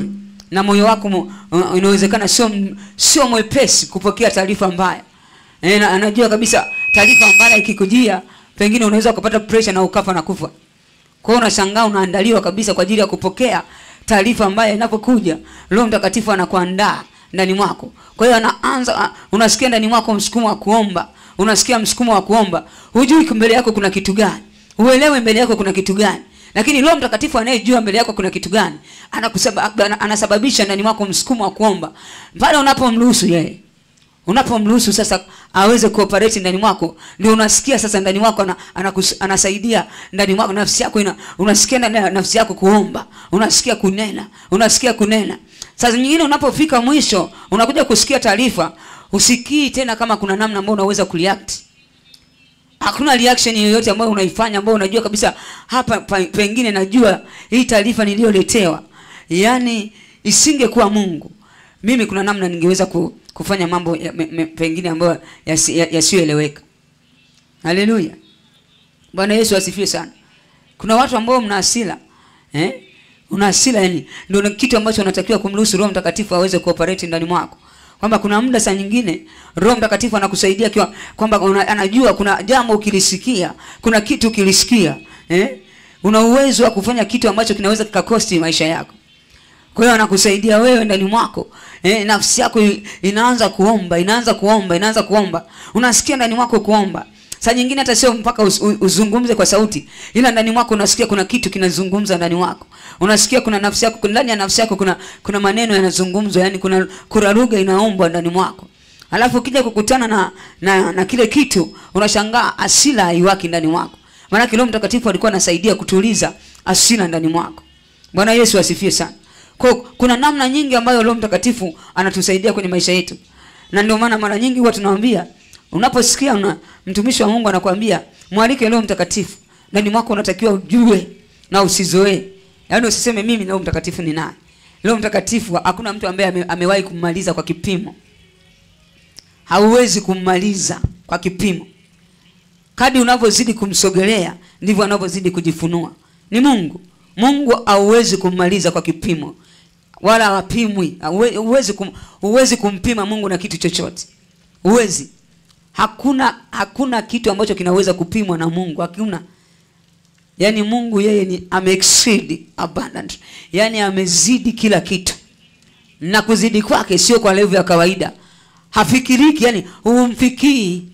na moyo wako inawezekana sio mwepesi kupokea taarifa mbaya. Anajua kabisa taarifa mbaya ikikujia pengine unaweza kupata pressure na ukafa na kufa. Kwa hiyo unashangaa unaandaliwa kabisa kwa ajili ya kupokea taarifa mbaya inapokuja. Roho Mtakatifu anakuandaa ndani mwako. Kwa hiyo anaanza, unasikia ndani mwako msukumo wa kuomba. Unasikia msukumo wa kuomba. Hujui mbele yako kuna kitu gani. Uelewe mbele yako kuna kitu gani. Lakini Roho Mtakatifu anayejua mbele yako kuna kitu gani, anasababisha ndani mwako msukumo wa kuomba. Pale unapomruhusu yeye. Unapomruhusu sasa aweze kuoperate ndani mwako, ndio unasikia sasa ndani mwako anasaidia ndani mwako, nafsi yako unasikia ndani ya nafsi yako kuomba, unasikia kunena. Sasa nyingine unapofika mwisho unakuja kusikia taarifa, usikii tena kama kuna namna ambayo unaweza kureact. Hakuna reaction yoyote ambayo unaifanya ambayo unajua kabisa hapa pengine najua hii taarifa niliyoletewa, yani isingekuwa Mungu, mimi kuna namna ningeweza kufanya mambo pengine ambayo yasiyoeleweka. Haleluya. Bwana Yesu asifiwe sana. Kuna watu ambao mna hasira. Una hasira, yani ndio kitu ambacho unatakiwa kumruhusu Roho Mtakatifu aweze kuoperate ndani mwako. Kwamba kuna muda saa nyingine Roho Mtakatifu anakusaidia kwamba anajua kuna jambo ukilisikia, kuna kitu ukilisikia, una uwezo wa kufanya kitu ambacho kinaweza kikakosti maisha yako. Kwa hiyo anakusaidia wewe ndani mwako. Nafsi yako inaanza kuomba. Unasikia ndani mwako kuomba. Saa nyingine hata sio mpaka uzungumze kwa sauti. Ila ndani mwako unasikia kuna kitu kinazungumza ndani mwako. Unasikia kuna nafsi yako, ndani ya nafsi yako kuna maneno yanazungumzwa, yani kuna lugha inaombwa ndani mwako. Alafu ukija kukutana na kile kitu, unashangaa hasira haiwaki ndani mwako. Maana Roho Mtakatifu alikuwa anasaidia kutuliza hasira ndani mwako. Bwana Yesu asifiwe sana. Kuna namna nyingi ambayo Roho Mtakatifu anatusaidia kwenye maisha yetu. Na ndio maana mara nyingi huwa tunawaambia, unaposikia mtumishi wa Mungu anakuambia mwalike Roho Mtakatifu, ndani mwako unatakiwa ujue na usizoee. Yaani usiseme mimi Roho Mtakatifu ni naye. Roho Mtakatifu hakuna mtu ambaye amewahi kummaliza kwa kipimo. Hauwezi kummaliza kwa kipimo. Kadri unavyozidi kumsogelea ndivyo anavyozidi kujifunua. Ni Mungu. Mungu hauwezi kummaliza kwa kipimo. Wala hapimwi. Huwezi kumpima Mungu na kitu chochote. Huwezi. Hakuna kitu ambacho kinaweza kupimwa na Mungu. Hakuna. Yani Mungu yeye ni ame-exceed abundant. Yani amezidi kila kitu. Na kuzidi kwake sio kwa level ya kawaida. Hafikiriki, yani humfikii.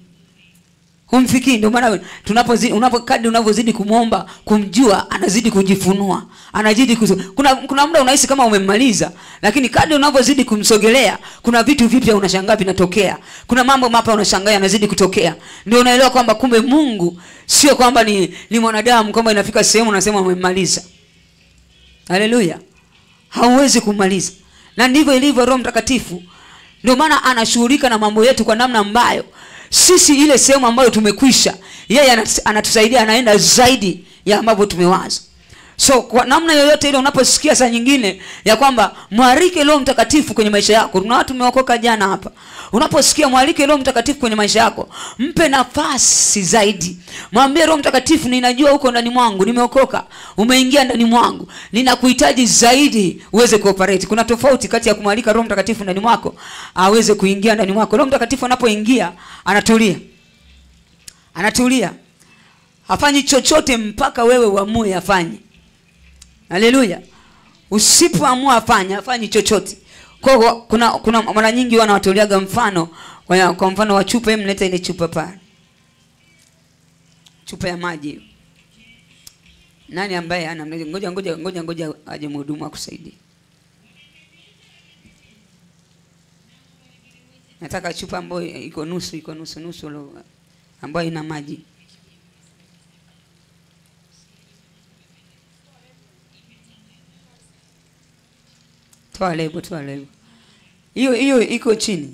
Ndio maana kadri unavyozidi kumuomba, kumjua, anazidi kujifunua. Kuna muda unahisi kama umemmaliza, lakini kadri unavyozidi kumsogelea, kuna vitu vipya unashangaa vinatokea. Kuna mambo mapya unashangaa yanazidi kutokea. Ndio unaelewa kwamba kumbe Mungu sio kwamba ni mwanadamu kwamba inafika sehemu unasema umemmaliza. Haleluya. Hauwezi kumaliza. Na ndivyo ilivyo Roho Mtakatifu. Ndio maana anashughulika na mambo yetu kwa namna ambayo sisi ile sehemu ambayo tumekwisha, yeye anatusaidia, anaenda zaidi ya ambavyo tumewaza. So kwa namna yoyote ile unaposikia saa nyingine ya kwamba mwalike Roho Mtakatifu kwenye maisha yako. Kuna watu tumeokoka jana hapa. Unaposikia mwalike Roho Mtakatifu kwenye maisha yako, mpe nafasi zaidi. Mwambie Roho Mtakatifu, ninajua uko ndani mwangu, nimeokoka, umeingia ndani mwangu, ninakuhitaji zaidi uweze kuoperate. Kuna tofauti kati ya kumwalika Roho Mtakatifu ndani mwako aweze kuingia ndani mwako. Roho Mtakatifu anapoingia anatulia. Hafanyi chochote mpaka wewe uamue afanye. Haleluya. Usipoamua afanye chochote. Kuna mara nyingi wanawatoleaga mfano, kwa mfano wa chupa. Mleta ile chupa pale. Chupa ya maji. Nani ambaye ana ngoja aje mhudumu akusaidie. Nataka chupa ambayo iko nusu ambayo ina maji. Toa lebo. Hiyo iko chini.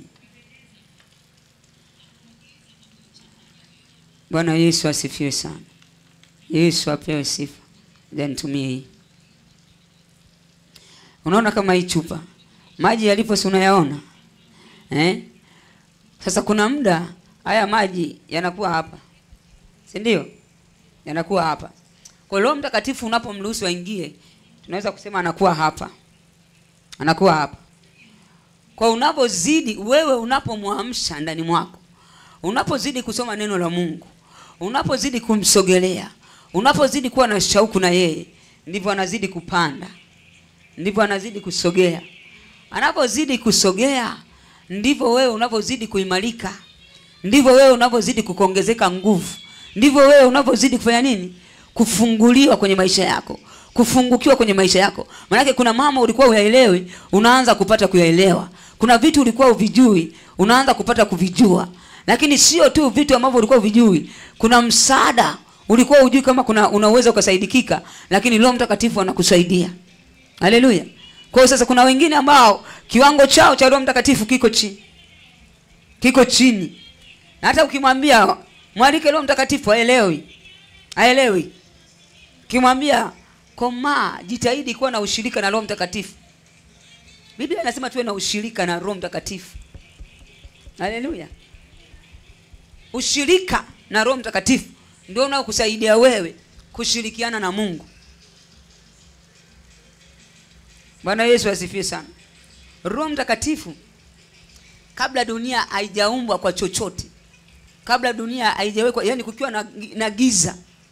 Bwana Yesu asifiwe sana. Yesu apewe sifa. Then tumie hii. Unaona kama hii chupa maji yalipo, si unayaona? Sasa kuna muda haya maji yanakuwa hapa. Si ndio? Yanakuwa hapa. Kwa Roho Mtakatifu unapomruhusu aingie, tunaweza kusema anakuwa hapa. anakuwa hapa. Kwa unapozidi wewe, unapomwamsha ndani mwako, unapozidi kusoma neno la Mungu, unapozidi kumsogelea, unapozidi kuwa na shauku na yeye, ndivyo anazidi kupanda, ndivyo anazidi kusogea. Anapozidi kusogea, ndivyo wewe unapozidi kuimarika, ndivyo wewe unapozidi kuongezeka nguvu, ndivyo wewe unapozidi kufanya nini? Kufunguliwa kwenye maisha yako, kufungukiwa kwenye maisha yako. Maana kuna mama ulikuwa uyaelewi, unaanza kupata kuyaelewa. Kuna vitu ulikuwa uvijui, unaanza kupata kuvijua. Lakini sio tu vitu ambavyo ulikuwa uvijui, kuna msaada ulikuwa ujui kama unaweza ukasaidikika, lakini Roho Mtakatifu anakusaidia. Haleluya. Kwa hiyo sasa kuna wengine ambao kiwango chao cha Roho Mtakatifu kiko chini. Kiko chini. Na hata ukimwambia mwalike Roho Mtakatifu haelewi. Kimwambia koma, jitahidi kuwa na ushirika na Roho Mtakatifu. Biblia inasema tuwe na ushirika na Roho Mtakatifu. Haleluya. Ushirika na Roho Mtakatifu ndio unaokusaidia wewe kushirikiana na Mungu. Bwana Yesu asifiwe sana. Roho Mtakatifu kabla dunia haijaumbwa kwa chochote, kabla dunia haijawekwa, yani kukiwa na giza.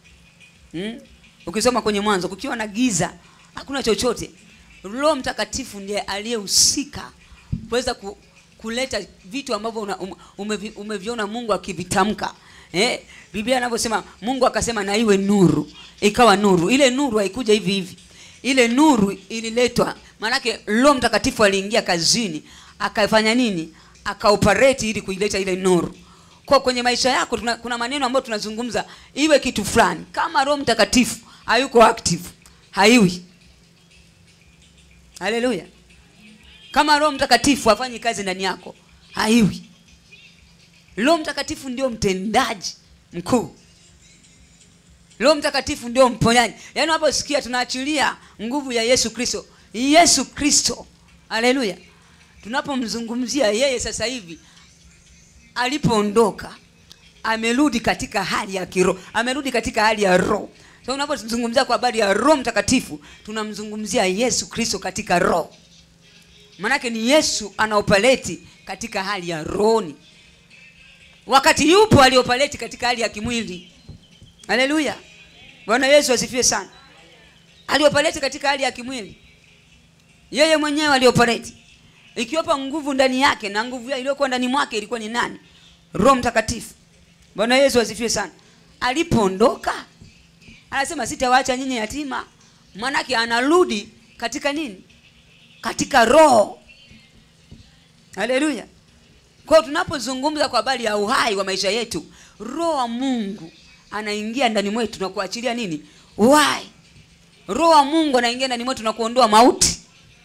Ukisoma kwenye Mwanzo, kukiwa na giza, hakuna chochote. Roho Mtakatifu ndiye aliyehusika kuweza kuleta vitu ambavyo umeviona Mungu akivitamka. Biblia inavyosema Mungu akasema na iwe nuru, ikawa nuru. Ile nuru haikuja hivi hivi. Ile nuru ililetwa, maana yake Roho Mtakatifu aliingia kazini, akafanya nini? Akaoperate ili kuileta ile nuru. Kwa kwenye maisha yako kuna maneno ambayo tunazungumza iwe kitu fulani. Kama Roho Mtakatifu hayuko active, haiwi. Haleluya. Kama Roho Mtakatifu hafanyi kazi ndani yako, haiwi. Roho Mtakatifu ndio mtendaji mkuu. Roho Mtakatifu ndio mponyaji. Yaani hapo sikia, tunaachilia nguvu ya Yesu Kristo. Yesu Kristo. Haleluya. Tunapomzungumzia yeye sasa hivi, alipoondoka amerudi katika hali ya kiroho, amerudi katika hali ya roho. So unapozungumzia kwa habari ya Roho Mtakatifu, tunamzungumzia Yesu Kristo katika roho. Maana ni Yesu anaopaleti katika hali ya rohoni, wakati yupo aliopaleti katika hali ya kimwili. Haleluya. Bwana Yesu asifiwe sana. Aliopaleti katika hali ya kimwili, yeye mwenyewe aliopaleti, ikiwapa nguvu ndani yake, na nguvu iliyokuwa ndani mwake ilikuwa ni nani? Roho Mtakatifu. Bwana Yesu asifiwe sana. Alipoondoka anasema sitawaacha nyinyi yatima. Maana yake anarudi katika nini? Katika roho. Haleluya. Kwa tunapozungumza kwa habari ya uhai wa maisha yetu, Roho wa Mungu anaingia ndani mwetu na kuachilia nini? Uhai. Roho wa Mungu anaingia ndani mwetu na kuondoa mauti.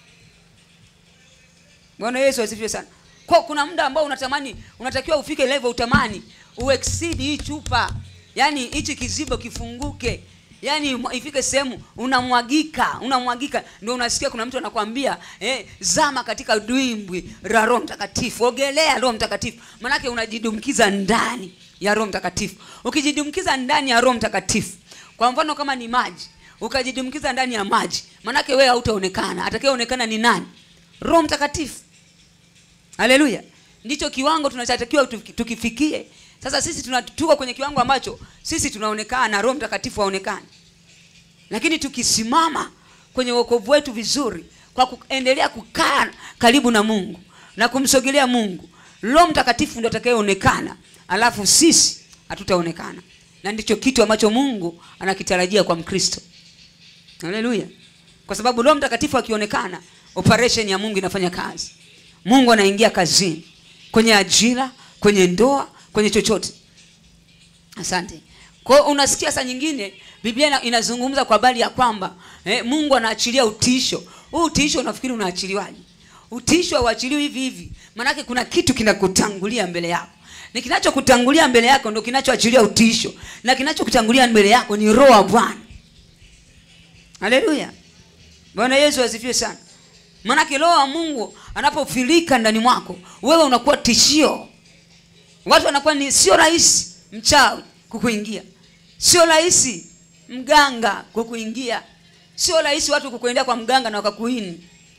Bwana Yesu asifiwe sana. Kwa kuna muda ambao unatamani, unatakiwa ufike level utamani uexceed hii chupa. Yaani hichi kizibo kifunguke. Yaani ifike sehemu unamwagika, ndio unasikia kuna mtu anakuambia zama katika dimbwi la Roho Mtakatifu, ogelea Roho Mtakatifu. Maana yake unajidumkiza ndani ya Roho Mtakatifu. Ukijidumkiza ndani ya Roho Mtakatifu, kwa mfano kama ni maji, ukajidumkiza ndani ya maji, maana yake wewe hautaonekana. Atakayeonekana ni nani? Roho Mtakatifu. Haleluya. Ndicho kiwango tunachotakiwa tukifikie. Sasa sisi tunatuka kwenye kiwango ambacho sisi tunaonekana na Roho Mtakatifu haonekani. Lakini tukisimama kwenye wokovu wetu vizuri, kwa kuendelea kukaa karibu na Mungu na kumsogelea Mungu, Roho Mtakatifu ndiye atakayeonekana, alafu sisi hatutaonekana. Na ndicho kitu ambacho Mungu anakitarajia kwa Mkristo. Haleluya. Kwa sababu Roho Mtakatifu akionekana, operation ya Mungu inafanya kazi. Mungu anaingia kazini, kwenye ajira, kwenye ndoa, kwenye chochote. Asante. Kwa unasikia saa nyingine Biblia inazungumza kwa habari ya kwamba Mungu anaachilia utisho. Huu utisho unafikiri unaachiliwaje? Utisho hauachiliwi hivi hivi. Maana yake kuna kitu kinakutangulia mbele yako. Ni kinachokutangulia mbele yako ndio kinachoachilia utisho. Na kinachokutangulia mbele yako ni Roho wa Bwana. Haleluya. Bwana Yesu asifiwe sana. Maana Roho wa Mungu anapofilika ndani mwako, wewe unakuwa tishio. Watu wanakuwa ni sio rahisi mchawi kukuingia. Sio rahisi mganga kukuingia. Sio rahisi watu kukuendea kwa mganga na wakakuini.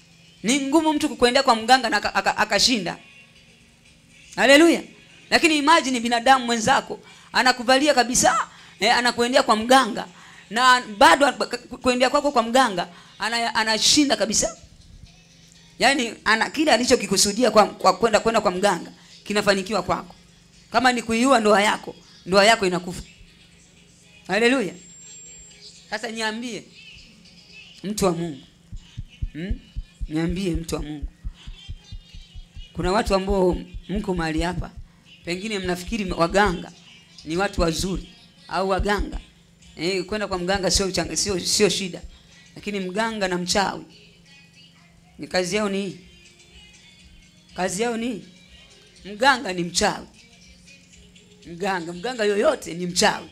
Ni ngumu mtu kukwendea kwa mganga na akashinda. Haleluya. Lakini imagine binadamu mwenzako anakuvalia kabisa, anakuendea kwa mganga na bado kuendea kwako kwa mganga anashinda kabisa. Yaani kile alichokikusudia kwa kwenda kwa mganga kinafanikiwa kwako. Kama ni kuiua ndoa yako inakufa. Haleluya. Sasa niambie mtu wa Mungu. Niambie mtu wa Mungu. Kuna watu ambao mko mahali hapa, pengine mnafikiri waganga ni watu wazuri au waganga kwenda kwa mganga sio shida. Lakini mganga na mchawi ni kazi yao ni. Kazi yao ni. Mganga ni mchawi. Mganga yoyote ni mchawi.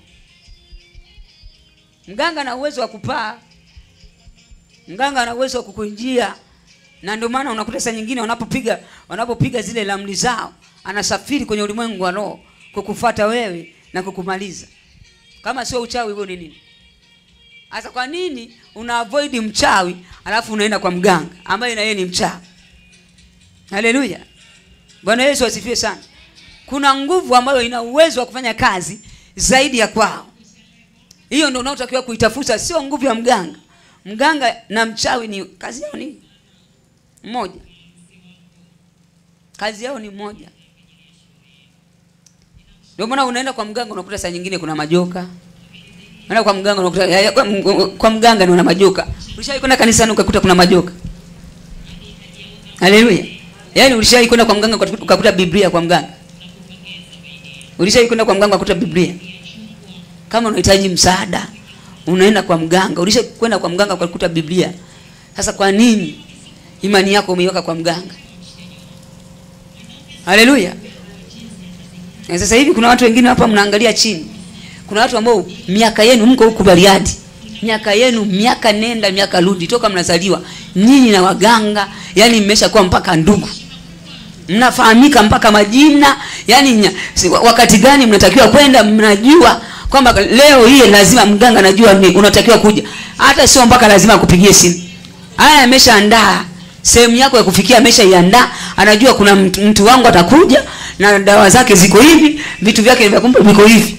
Mganga ana uwezo wa kupaa. Mganga ana uwezo wa kukuinjia. Na ndio maana unakuta saa nyingine wanapopiga zile ramli zao, anasafiri kwenye ulimwengu wa roho kukufuata wewe na kukumaliza. Kama sio uchawi huo ni nini? Sasa kwa nini una avoid mchawi alafu unaenda kwa mganga ambaye na yeye ni mchawi? Haleluya. Bwana Yesu asifiwe sana. Kuna nguvu ambayo ina uwezo wa kufanya kazi zaidi ya kwao. Hiyo ndio unaotakiwa kuitafuta, sio nguvu ya mganga. Mganga na mchawi ni kazi yao ni moja. Kazi yao ni moja. Ndio maana unaenda kwa mganga unakuta saa nyingine kuna majoka. Unaenda kwa mganga unakuta kwa mganga ni una majoka. Ulishawahi kwenda kanisani ukakuta kuna majoka? Haleluya. Yaani ulishawahi kwenda kwa mganga ukakuta Biblia kwa mganga? Ulishawahi kwenda kwa mganga ukakuta Biblia? Kama unahitaji msaada unaenda kwa mganga. Ulishawahi kwenda kwa mganga ukakuta Biblia? Sasa kwa nini imani yako umeiweka kwa mganga? Haleluya. Na sasa hivi kuna watu wengine hapa mnaangalia chini. Kuna watu ambao miaka yenu mko huku Bariadi. Miaka yenu miaka nenda miaka rudi toka mnazaliwa. Nyinyi na waganga yani mmeshakuwa mpaka ndugu. Mnafahamika mpaka majina, yani wakati gani mnatakiwa kwenda mnajua kwamba leo hii lazima mganga anajua unatakiwa kuja. Hata sio mpaka lazima akupigie simu. Haya ameshaandaa sehemu yako ya kufikia, ameshaiandaa, anajua kuna mtu wangu atakuja na dawa zake ziko hivi, vitu vyake vya kumpa viko hivi.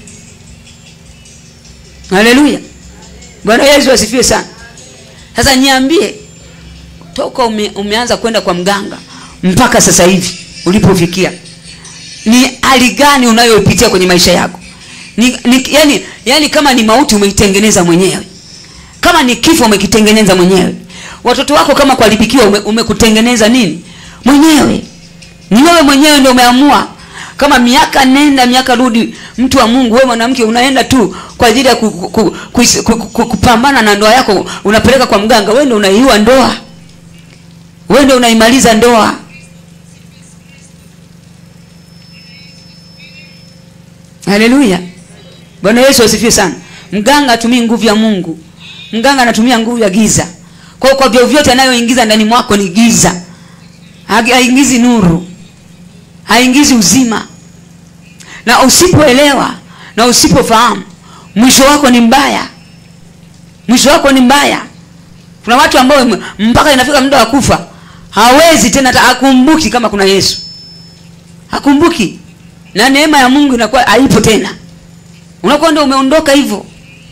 Haleluya. Bwana Yesu asifiwe sana. Sasa niambie toka umeanza kwenda kwa mganga mpaka sasa hivi ulipofikia, ni hali gani unayopitia kwenye maisha yako? Yani kama ni mauti umeitengeneza mwenyewe. Kama ni kifo umekitengeneza mwenyewe. Watoto wako kama kuharibikiwa umekutengeneza nini? Mwenyewe. Ni wewe mwenyewe ndio umeamua. Kama miaka nenda miaka rudi, mtu wa Mungu, wewe mwanamke unaenda tu kwa ajili ya kupambana na ndoa yako, unapeleka kwa mganga, wewe ndio unaiua ndoa. Wewe ndio unaimaliza ndoa. Haleluya. Bwana Yesu asifiwe sana. Mganga hatumii nguvu ya Mungu. Mganga anatumia nguvu ya giza. Kwa vyovyote anayoingiza ndani mwako ni giza. Haingizi nuru. Haingizi uzima. Na usipoelewa na usipofahamu, mwisho wako ni mbaya. Mwisho wako ni mbaya. Kuna watu ambao mpaka inafika muda wa kufa hawezi tena hata akumbuki kama kuna Yesu. Hakumbuki. Na neema ya Mungu inakuwa haipo tena. Unakuwa ndio umeondoka hivyo.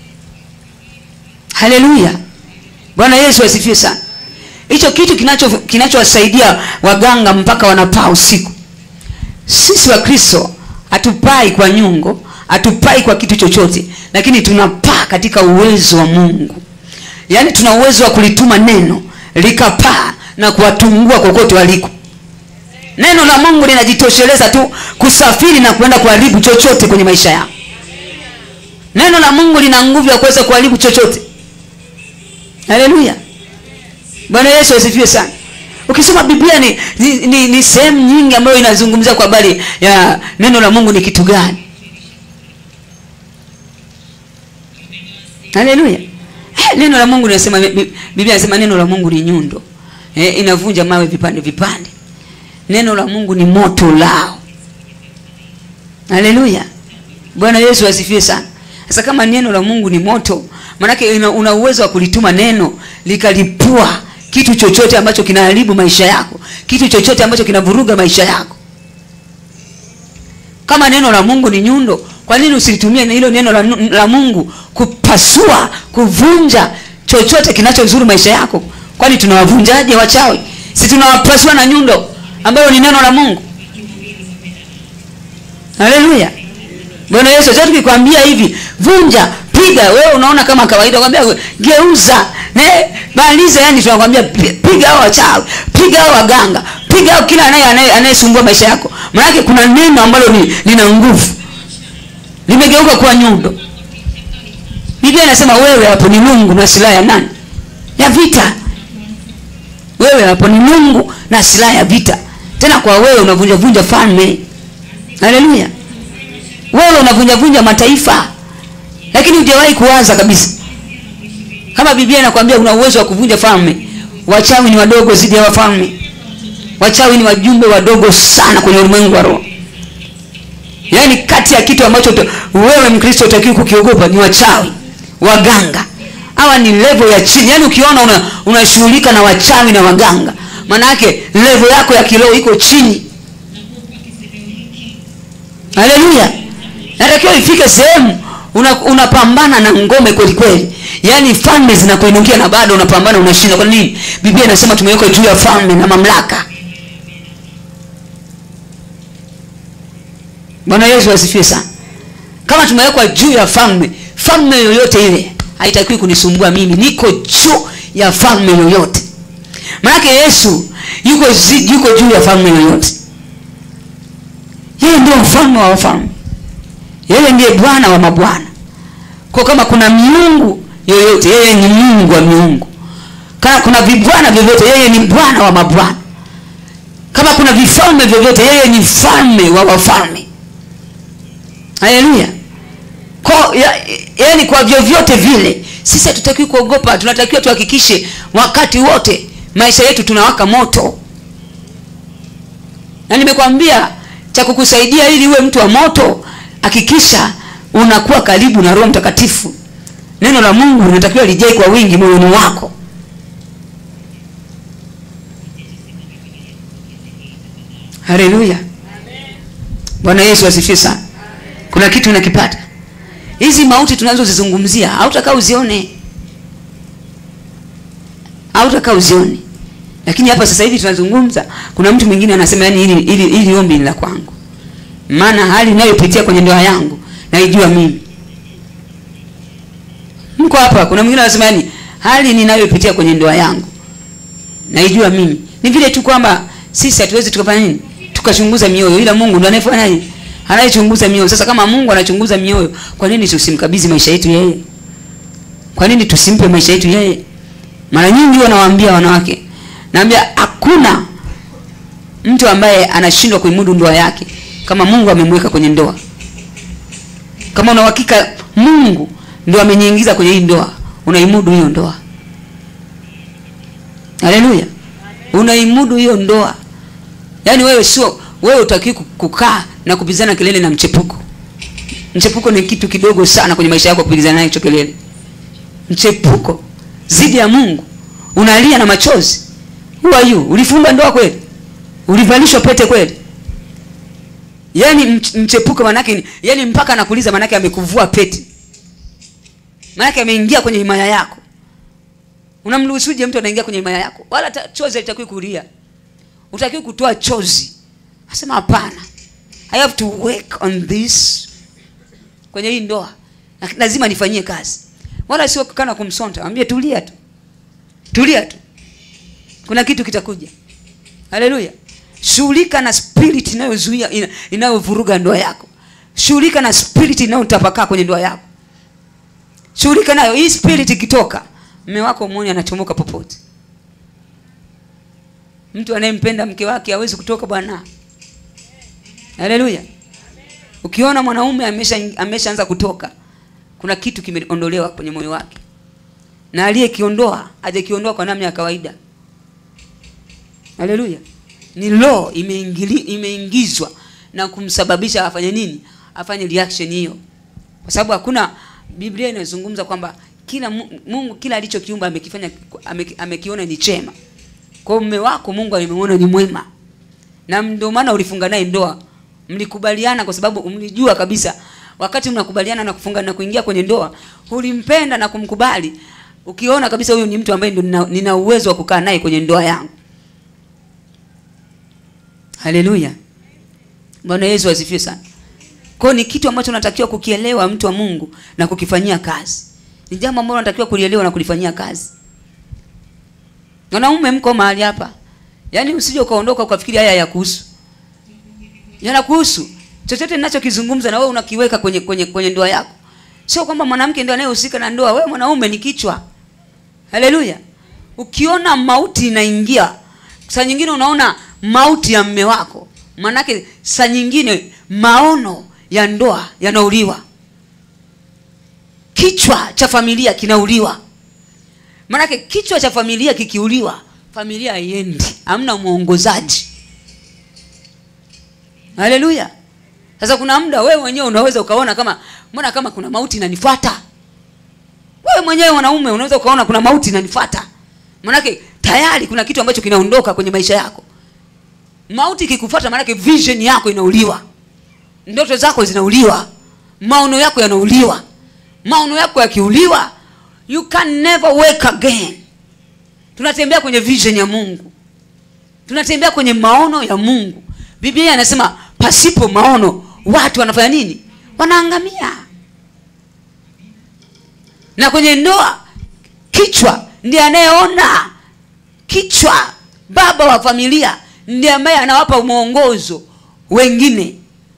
Haleluya. Bwana Yesu asifiwe sana. Hicho kitu kinachowasaidia waganga mpaka wanapaa usiku. Sisi wa Kristo hatupai kwa nyungo, hatupai kwa kitu chochote, lakini tunapaa katika uwezo wa Mungu. Yaani tuna uwezo wa kulituma neno likapaa na kuwatungua kokote waliko. Neno la Mungu linajitosheleza tu kusafiri na kwenda kuharibu chochote kwenye maisha yako. Neno la Mungu lina nguvu ya kuweza kuharibu chochote. Haleluya. Bwana Yesu asifiwe sana. Ukisoma Biblia ni sehemu nyingi ambayo inazungumzia kwa habari ya neno la Mungu ni kitu gani. Haleluya. Neno la Mungu linasema, Biblia inasema neno la Mungu ni nyundo. Inavunja mawe vipande vipande. Neno la Mungu ni moto lao. Haleluya. Bwana Yesu asifiwe sana. Sasa kama neno la Mungu ni moto, maana yake una uwezo wa kulituma neno likalipua kitu chochote ambacho kinaharibu maisha yako, kitu chochote ambacho kinavuruga maisha yako. Kama neno la Mungu ni nyundo, kwa nini usilitumie hilo neno la Mungu kupasua, kuvunja chochote kinachozuru maisha yako? Kwani tunawavunjaje wachawi? Si tunawapasua na nyundo ambayo ni neno la Mungu. Haleluya. Bwana Yesu, sasa tukikwambia hivi, vunja, piga, wewe unaona kama kawaida. Kwambia geuza, maliza, yani tunakwambia piga hao wachawi, piga hao waganga, piga hao kila anayesumbua maisha yako. Maana kuna neno ambalo lina nguvu, limegeuka kuwa nyundo. Biblia inasema wewe hapo ni Mungu na silaha ya nani? Ya vita. Wewe hapo ni Mungu na silaha ya vita. Tena kwa wewe unavunja falme. Haleluya. Wewe unavunja mataifa. Lakini hujawahi kuwaza kabisa. Kama Biblia inakwambia una uwezo wa kuvunja falme, wachawi ni wadogo zidi ya wafalme. Wachawi ni wajumbe wadogo sana kwenye ulimwengu wa roho. Yaani kati ya kitu ambacho wewe Mkristo utakiwa kukiogopa ni wachawi, waganga. Hawa ni level ya chini. Yaani ukiona unashughulika na wachawi na waganga, maana yake level yako ya kiroho iko chini. Haleluya. Natakiwa ifike sehemu unapambana na ngome kweli kweli. Yaani falme zinakuinukia na bado unapambana, unashinda. Kwa nini? Biblia inasema tumewekwa juu ya falme na mamlaka. Bwana Yesu asifiwe sana. Kama tumewekwa juu ya falme, falme yoyote ile haitakiwi kunisumbua mimi. Niko juu ya falme yoyote. Maana Yesu yuko juu ya falme yoyote. Yeye ndio mfalme wa wafalme. Yeye ndiye Bwana wa mabwana. Kwa kama kuna miungu yoyote, yeye ni Mungu wa miungu. Kama kuna vibwana vyovyote, yeye ni Bwana wa mabwana. Kama kuna vifalme vyovyote, yeye ni mfalme wa wafalme. Haleluya. Yaani kwa vyovyote vile sisi hatutakiwi kuogopa. Tunatakiwa tuhakikishe wakati wote maisha yetu tunawaka moto. Na nimekwambia cha kukusaidia ili uwe mtu wa moto, hakikisha unakuwa karibu na Roho Mtakatifu. Neno la Mungu linatakiwa lijae kwa wingi moyoni wako. Haleluya. Bwana Yesu asifiwe sana. Kuna kitu unakipata. Hizi mauti tunazozizungumzia hautakaa uzione. Hautakaa uzione. Lakini hapa sasa hivi tunazungumza, kuna mtu mwingine anasema yani ili ombi ni la kwangu. Maana hali ninayopitia kwenye ndoa yangu naijua mimi. Mko hapa, kuna mwingine anasema yani hali ninayopitia kwenye ndoa yangu naijua mimi. Ni vile tu kwamba sisi hatuwezi tukafanya nini? Tukachunguza mioyo, ila Mungu ndiye anayefanya nini? Anayechunguza mioyo. Sasa kama Mungu anachunguza mioyo, kwa nini tusimkabidhi maisha yetu yeye? Kwa nini tusimpe maisha yetu yeye? Mara nyingi wanawaambia wanawake, naambia hakuna mtu ambaye anashindwa kuimudu ndoa yake kama Mungu amemweka kwenye ndoa. Kama una uhakika Mungu ndio ameniingiza kwenye hii ndoa, unaimudu hiyo ndoa. Haleluya. Unaimudu hiyo ndoa. Yaani wewe utakiwa kukaa na kupizana kelele na mchepuko. Mchepuko ni kitu kidogo sana kwenye maisha yako kupizana naye hicho kelele. Mchepuko zidi ya Mungu. Unalia na machozi. Who are you? Ulifunga ndoa kweli? Ulivalishwa pete kweli? Yaani mchepuko manake yani mpaka anakuuliza manake amekuvua pete. Manake ameingia kwenye himaya yako. Unamruhusuje mtu anaingia kwenye himaya yako? Wala chozi litakiwa kulia. Utakiwa kutoa chozi. Asema hapana. I have to work on this. Kwenye hii ndoa lazima nifanyie kazi. Wala sio kana kumsonta. Mwambie tulia tu. Tulia tu. Kuna kitu kitakuja. Haleluya. Shughulika na spirit inayozuia inayovuruga ndoa yako. Shughulika na spirit inayotapakaa kwenye ndoa yako. Shughulika nayo. Hii spirit ikitoka, mume wako muone anachomoka popote. Mtu anayempenda mke wake hawezi kutoka bwana. Haleluya. Ukiona mwanaume ameshaanza kutoka, kuna kitu kimeondolewa kwenye moyo wake. Na aliyekiondoa hajakiondoa kwa namna ya kawaida. Haleluya. Ni law imeingizwa na kumsababisha afanye nini? Afanye reaction hiyo. Kwa sababu hakuna, Biblia inazungumza kwamba Mungu kila alichokiumba amekifanya amekiona ni chema. Kwa mume wako Mungu amemuona ni mwema. Na ndio maana ulifunga naye ndoa. Mlikubaliana kwa sababu mlijua kabisa wakati mnakubaliana na kufunga na kuingia kwenye ndoa, ulimpenda na kumkubali. Ukiona kabisa huyu ni mtu ambaye ndio nina uwezo wa kukaa naye kwenye ndoa yangu. Haleluya. Bwana Yesu asifiwe sana. Kwa ni kitu ambacho unatakiwa kukielewa mtu wa Mungu na kukifanyia kazi. Ni jambo ambalo unatakiwa kulielewa na kulifanyia kazi. Wanaume mko mahali hapa. Yaani usije ukaondoka ukafikiri haya yakuhusu. Yanakuhusu. Chochote ninachokizungumza na wewe unakiweka kwenye ndoa yako. Sio kwamba mwanamke ndio anayehusika na ndoa, wewe mwanaume ni kichwa. Haleluya. Ukiona mauti inaingia, saa nyingine unaona mauti ya mume wako, manake saa nyingine maono ya ndoa yanauliwa. Kichwa cha familia kinauliwa. Manake kichwa cha familia kikiuliwa, familia haiendi. Hamna muongozaji. Haleluya. Sasa kuna muda wewe mwenyewe unaweza ukaona kama kuna mauti inanifuata. Wewe mwenyewe wanaume unaweza ukaona kuna mauti inanifuata. Manake tayari kuna kitu ambacho kinaondoka kwenye maisha yako. Mauti ikikufuata manake vision yako inauliwa. Ndoto zako zinauliwa. Maono yako yanauliwa. Maono yako yakiuliwa, you can never wake again. Tunatembea kwenye vision ya Mungu. Tunatembea kwenye maono ya Mungu. Biblia inasema pasipo maono watu wanafanya nini? Wanaangamia. Na kwenye ndoa kichwa ndiye anayeona. Kichwa, baba wa familia, ndiye ambaye anawapa mwongozo wengine.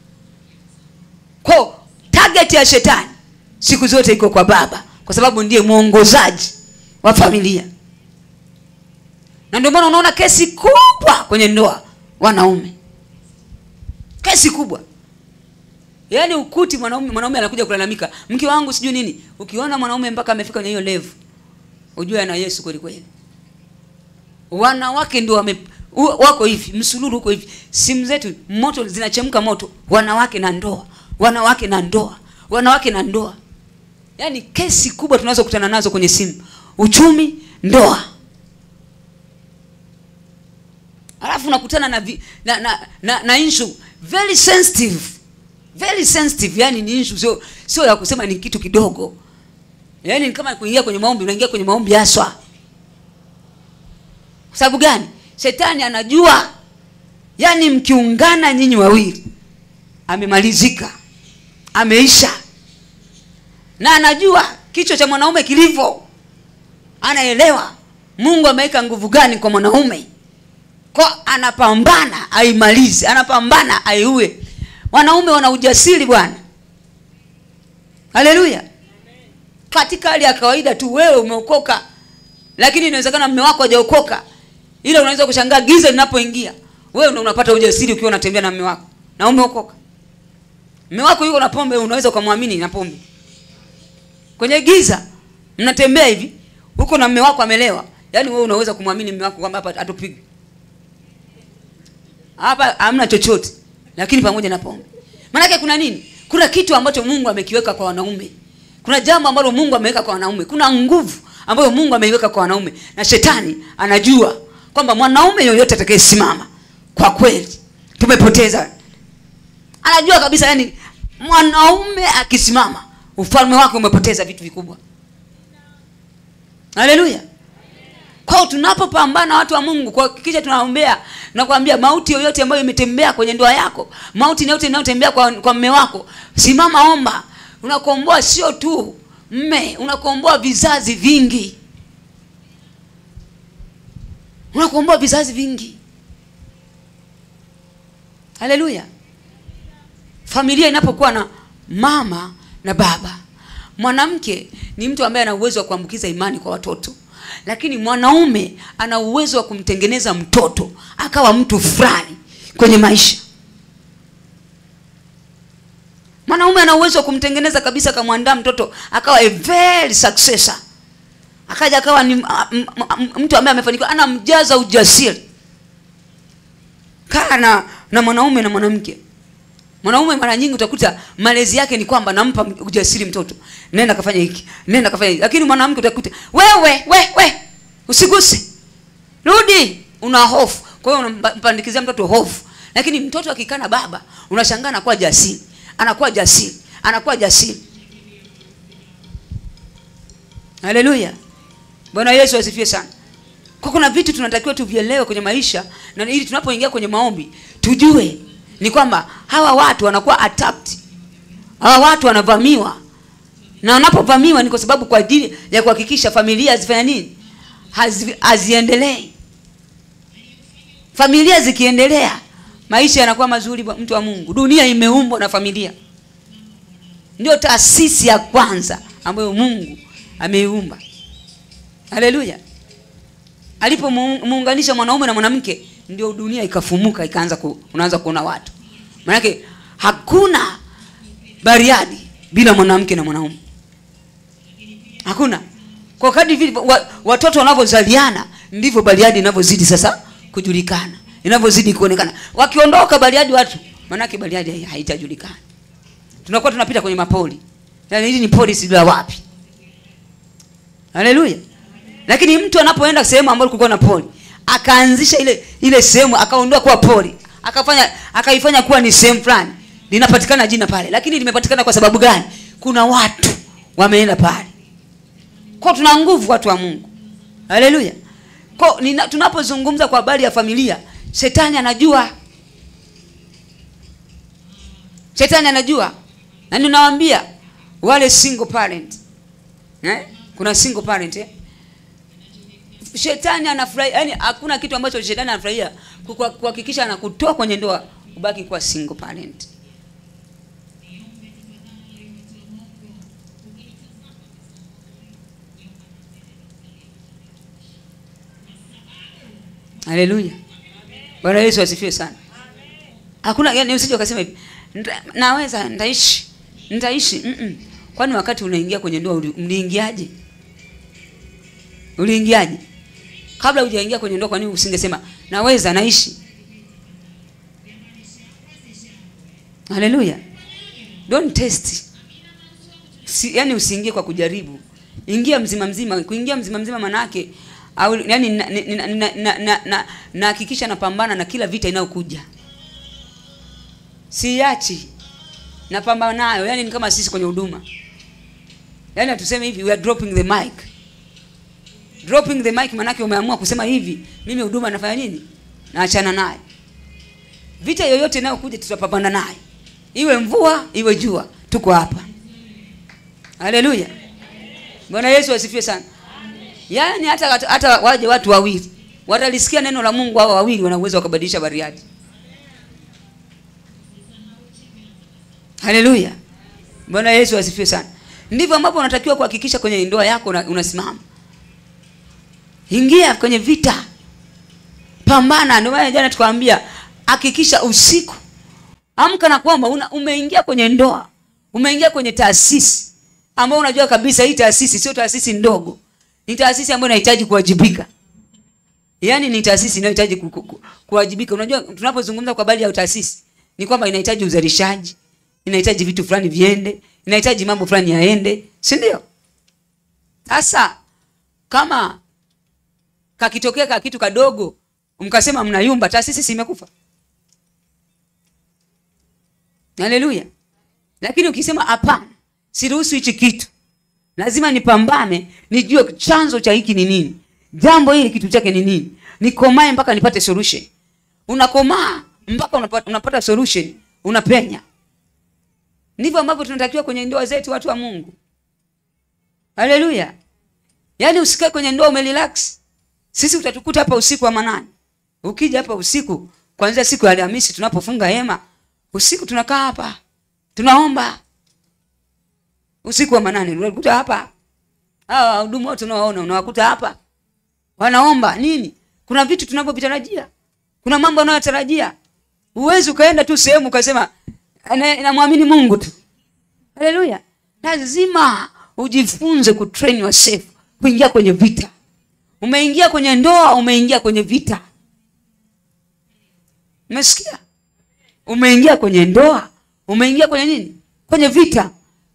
Kwa target ya shetani siku zote iko kwa baba, kwa sababu ndiye mwongozaji wa familia. Na ndio maana unaona kesi kubwa kwenye ndoa wanaume. Kesi kubwa. Yaani ukuti mwanaume anakuja kulalamika, mke wangu sijui nini. Ukiona mwanaume mpaka amefika kwenye hiyo level, ujue ana Yesu kweli kweli. Wanawake ndio wako hivi, msululu huko hivi. Simu zetu moto zinachemka moto. Wanawake na ndoa. Wanawake na ndoa. Wanawake na ndoa. Yaani kesi kubwa tunaweza kukutana nazo kwenye simu. Uchumi, ndoa. Alafu unakutana na issue very sensitive. Very sensitive, yani ni issue sio ya kusema ni kitu kidogo. Yaani ni kama kuingia kwenye maombi, unaingia kwenye maombi haswa. Kwa sababu gani? Shetani anajua yani mkiungana nyinyi wawili amemalizika. Ameisha. Na anajua kichwa cha mwanaume kilivyo. Anaelewa Mungu ameweka nguvu gani kwa mwanaume. Kwa anapambana aimalize, anapambana aiue. Wanaume wana ujasiri bwana. Haleluya. Katika hali ya kawaida tu wewe umeokoka, lakini inawezekana mume wako hajaokoka. Ile unaweza kushangaa giza linapoingia. Wewe ndio unapata ujasiri ukiwa unatembea na mume wako. Na umeokoka. Mume wako yuko na pombe, unaweza kumwamini na pombe. Kwenye giza mnatembea hivi, huko na mume wako amelewa. Yaani wewe unaweza kumwamini mume wako kwamba hapa atupige. Hapa hamna chochote, lakini pamoja na pombe. Maana yake kuna nini? Kuna kitu ambacho Mungu amekiweka kwa wanaume. Kuna jambo ambalo Mungu ameweka kwa wanaume. Kuna nguvu ambayo Mungu ameiweka kwa wanaume. Na shetani anajua kwamba mwanaume yoyote atakayesimama kwa kweli tumepoteza. Anajua kabisa yani mwanaume akisimama ufalme wake umepoteza vitu vikubwa. Haleluya. Kwa tunapopambana watu wa Mungu, kwa kisha tunaombea na kuambia mauti yoyote ambayo imetembea kwenye ndoa yako, mauti yoyote inayotembea kwa mume wako, simama omba. Unakomboa sio tu mme, unakomboa vizazi vingi. Unakomboa vizazi vingi. Haleluya. Familia inapokuwa na mama na baba. Mwanamke ni mtu ambaye ana uwezo wa kuambukiza imani kwa watoto. Lakini mwanaume ana uwezo wa kumtengeneza mtoto akawa mtu fulani kwenye maisha. Mwanaume ana uwezo wa kumtengeneza kabisa kamwandaa mtoto akawa a very successor. Akaja akawa ni mtu ambaye amefanikiwa, anamjaza ujasiri. Kaa na mwanaume na mwanamke. Mwanaume mara nyingi utakuta malezi yake ni kwamba nampa ujasiri mtoto, nenda kafanya hiki, nenda kafanya hiki. Lakini mwanamke utakuta wewe usiguse, rudi, una hofu. Kwa hiyo unampandikizia mtoto hofu. Lakini mtoto akikana baba, unashangaa anakuwa jasiri, anakuwa jasiri, anakuwa jasiri. Haleluya. Bwana Yesu asifiwe sana. Kwa kuna vitu tunatakiwa tuvielewe kwenye maisha, na ili tunapoingia kwenye maombi tujue ni kwamba hawa watu wanakuwa attacked. Hawa watu wanavamiwa. Na wanapovamiwa ni kwa sababu kwa ajili ya kuhakikisha familia zifanya nini? Haziendelei. Familia zikiendelea, maisha yanakuwa mazuri, mtu wa Mungu. Dunia imeumbwa na familia. Ndio taasisi ya kwanza ambayo Mungu ameiumba. Haleluya. Alipomuunganisha mwanaume na mwanamke, ndio dunia ikafumuka, ikaanza unaanza kuona watu. Maana yake hakuna Bariadi bila mwanamke na mwanaume. Hakuna. Kwa kadri vile watoto wanavyozaliana, ndivyo Bariadi inavyozidi sasa kujulikana, inavyozidi kuonekana. Wakiondoka Bariadi watu, maana yake Bariadi haitajulikana. Tunakuwa tunapita kwenye mapoli. Yaani hili ni polisi bila wapi. Haleluya. Lakini mtu anapoenda sehemu ambayo kulikuwa na poli, akaanzisha ile sehemu, akaondoa kuwa poli, akaifanya kuwa ni sehemu fulani, linapatikana jina pale. Lakini limepatikana kwa sababu gani? Kuna watu wameenda pale. Kwa tuna nguvu watu wa Mungu. Haleluya. Kwa tunapozungumza kwa habari ya familia, shetani anajua. Shetani anajua. Na ninawaambia wale single parent. Kuna single parent Shetani anafurahia, yani hakuna kitu ambacho shetani anafurahia kuhakikisha anakutoa kwenye ndoa ubaki kwa single parent. Haleluya. Bwana Yesu asifiwe sana. Hakuna, yani usije ukasema hivi, naweza nitaishi. Kwani wakati unaingia kwenye ndoa uliingiaje? Uliingiaje? Kabla hujaingia kwenye ndoa, kwa nini usingesema naweza naishi? Haleluya. Don't test. Yani usiingie kwa kujaribu. Ingia mzima mzima. Kuingia mzima mzima manake au yani na hakikisha napambana na kila vita inayokuja. Siachi. Napambana nayo. Yani ni kama sisi kwenye huduma. Yani tuseme hivi, we are dropping the mic. Dropping the mic manake umeamua kusema hivi, mimi huduma nafanya nini? Naachana naye. Vita yoyote inayokuja tutapambana naye. Iwe mvua, iwe jua, tuko hapa. Haleluya. Bwana Yesu asifiwe sana. Yaani hata waje watu wawili, watalisikia neno la Mungu, hao wawili wana uwezo wakabadilisha Bariadi. Haleluya. Bwana Yesu asifiwe sana. Ndivyo ambapo unatakiwa kuhakikisha kwenye ndoa yako unasimama. Ingia kwenye vita. Pambana. Ndio maana jana tukawaambia hakikisha usiku amka na kwamba umeingia kwenye ndoa. Umeingia kwenye taasisi ambayo unajua kabisa hii taasisi sio taasisi ndogo. Ni taasisi ambayo inahitaji kuwajibika. Yaani ni taasisi inayohitaji kuwajibika. Unajua tunapozungumza kwa habari ya taasisi ni kwamba inahitaji uzalishaji, inahitaji vitu fulani viende, inahitaji mambo fulani yaende, si ndio? Sasa kama kakitokea kitu kadogo mkasema mnayumba, taasisi si imekufa. Haleluya. Lakini ukisema hapana, siruhusu hichi kitu, lazima nipambane, nijue chanzo cha hiki ni nini, jambo hili kitu chake ni nini, nikomae mpaka nipate solution. Unakomaa mpaka unapata solution, unapenya. Ndivyo ambavyo tunatakiwa kwenye ndoa zetu, watu wa Mungu. Haleluya. Yaani usikae kwenye ndoa umerelax. Sisi utatukuta hapa usiku wa manane. Ukija hapa usiku, kuanzia siku ya Alhamisi tunapofunga hema, usiku tunakaa hapa, tunaomba. Usiku wa manane unakuta hapa. Hawa hudumu wote unawaona, unawakuta hapa. Wanaomba nini? Kuna vitu tunavyovitarajia. Kuna mambo unayotarajia. Uwezi ukaenda tu sehemu ukasema namwamini Mungu tu. Haleluya. Lazima ujifunze kutrain yourself kuingia kwenye vita. Umeingia kwenye ndoa, umeingia kwenye vita. Umesikia? Umeingia kwenye ndoa, Umeingia kwenye nini? Kwenye vita.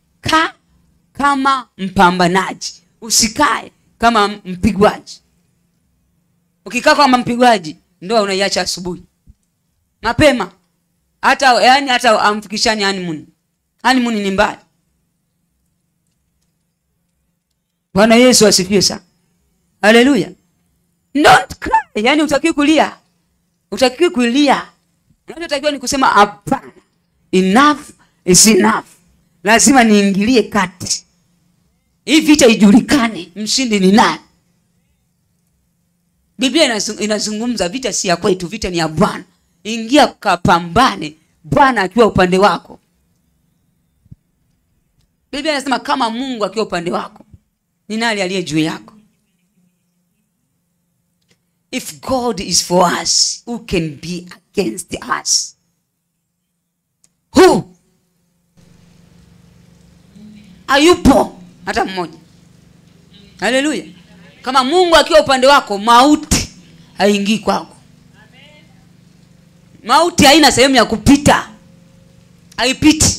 Kama mpambanaji, usikae kama mpigwaji. Ukikaa kama mpigwaji, ndoa unaiacha asubuhi mapema. Hata amfikishani honeymoon. Honeymoon ni mbaya. Bwana Yesu asifiwe sana. Haleluya. Don't cry. Yani utakiwi kulia. Utakiwi kulia. Unachotakiwa ni kusema hapana. Enough is enough. Lazima niingilie kati. Hii vita ijulikane mshindi ni nani. Biblia inazungumza vita si ya kwetu, vita ni ya Bwana. Ingia kapambane, Bwana akiwa upande wako. Biblia inasema kama Mungu akiwa upande wako, ni nani aliye juu yako? If God is for us, who can be against us? Who? Hayupo hata mmoja. Haleluya. Kama Mungu akiwa upande wako, mauti haingii kwako. Mauti haina sehemu ya kupita. Haipiti.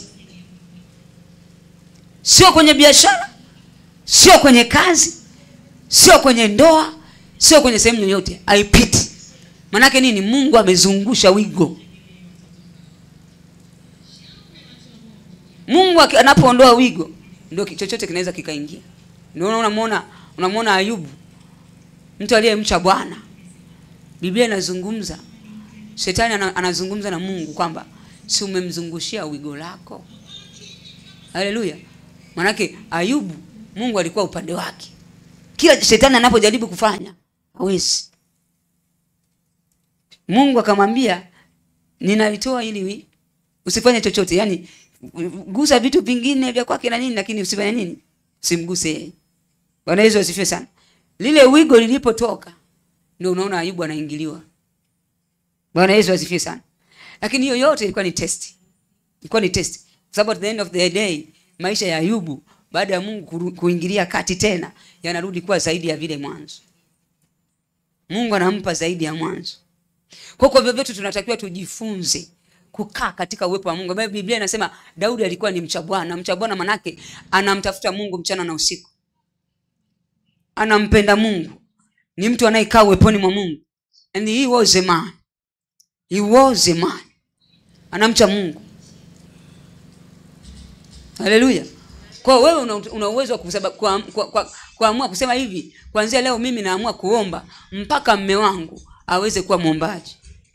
Sio kwenye biashara, sio kwenye kazi, sio kwenye ndoa, sio kwenye sehemu yoyote. Haipiti. Manake nini? Mungu amezungusha wigo. Mungu anapoondoa wigo, ndio chochote kinaweza kikaingia. Ndio unamwona Ayubu, mtu aliyemcha Bwana. Biblia inazungumza, shetani anazungumza na Mungu kwamba si umemzungushia wigo lako. Haleluya. Manake Ayubu, Mungu alikuwa upande wake. Kila shetani anapojaribu kufanya, hawezi. Mungu akamwambia, ninalitoa ili usifanye chochote. Yani gusa vitu vingine vya kwake na nini, lakini usifanye nini? Usimguse yeye. Bwana Yesu asifiwe sana. Lile wigo lilipotoka, ndio unaona Ayubu anaingiliwa. Bwana Yesu asifiwe sana. Lakini hiyo yote ilikuwa ni test. Ilikuwa ni test. Sababu at the end of the day, maisha ya Ayubu baada ya Mungu kuingilia kati tena, yanarudi kuwa zaidi ya vile mwanzo. Mungu anampa zaidi ya mwanzo. Kwa hivyo vyote tunatakiwa tujifunze kukaa katika uwepo wa Mungu. Biblia inasema Daudi alikuwa ni mcha Bwana. Mcha Bwana manake anamtafuta Mungu mchana na usiku. Anampenda Mungu. Ni mtu anayekaa uweponi mwa Mungu. And he was a man. He was a man. Anamcha Mungu. Haleluya. Kwa wewe una uwezo wa kuamua kusema hivi, kuanzia leo mimi naamua kuomba mpaka mume wangu aweze kuwa muombaji.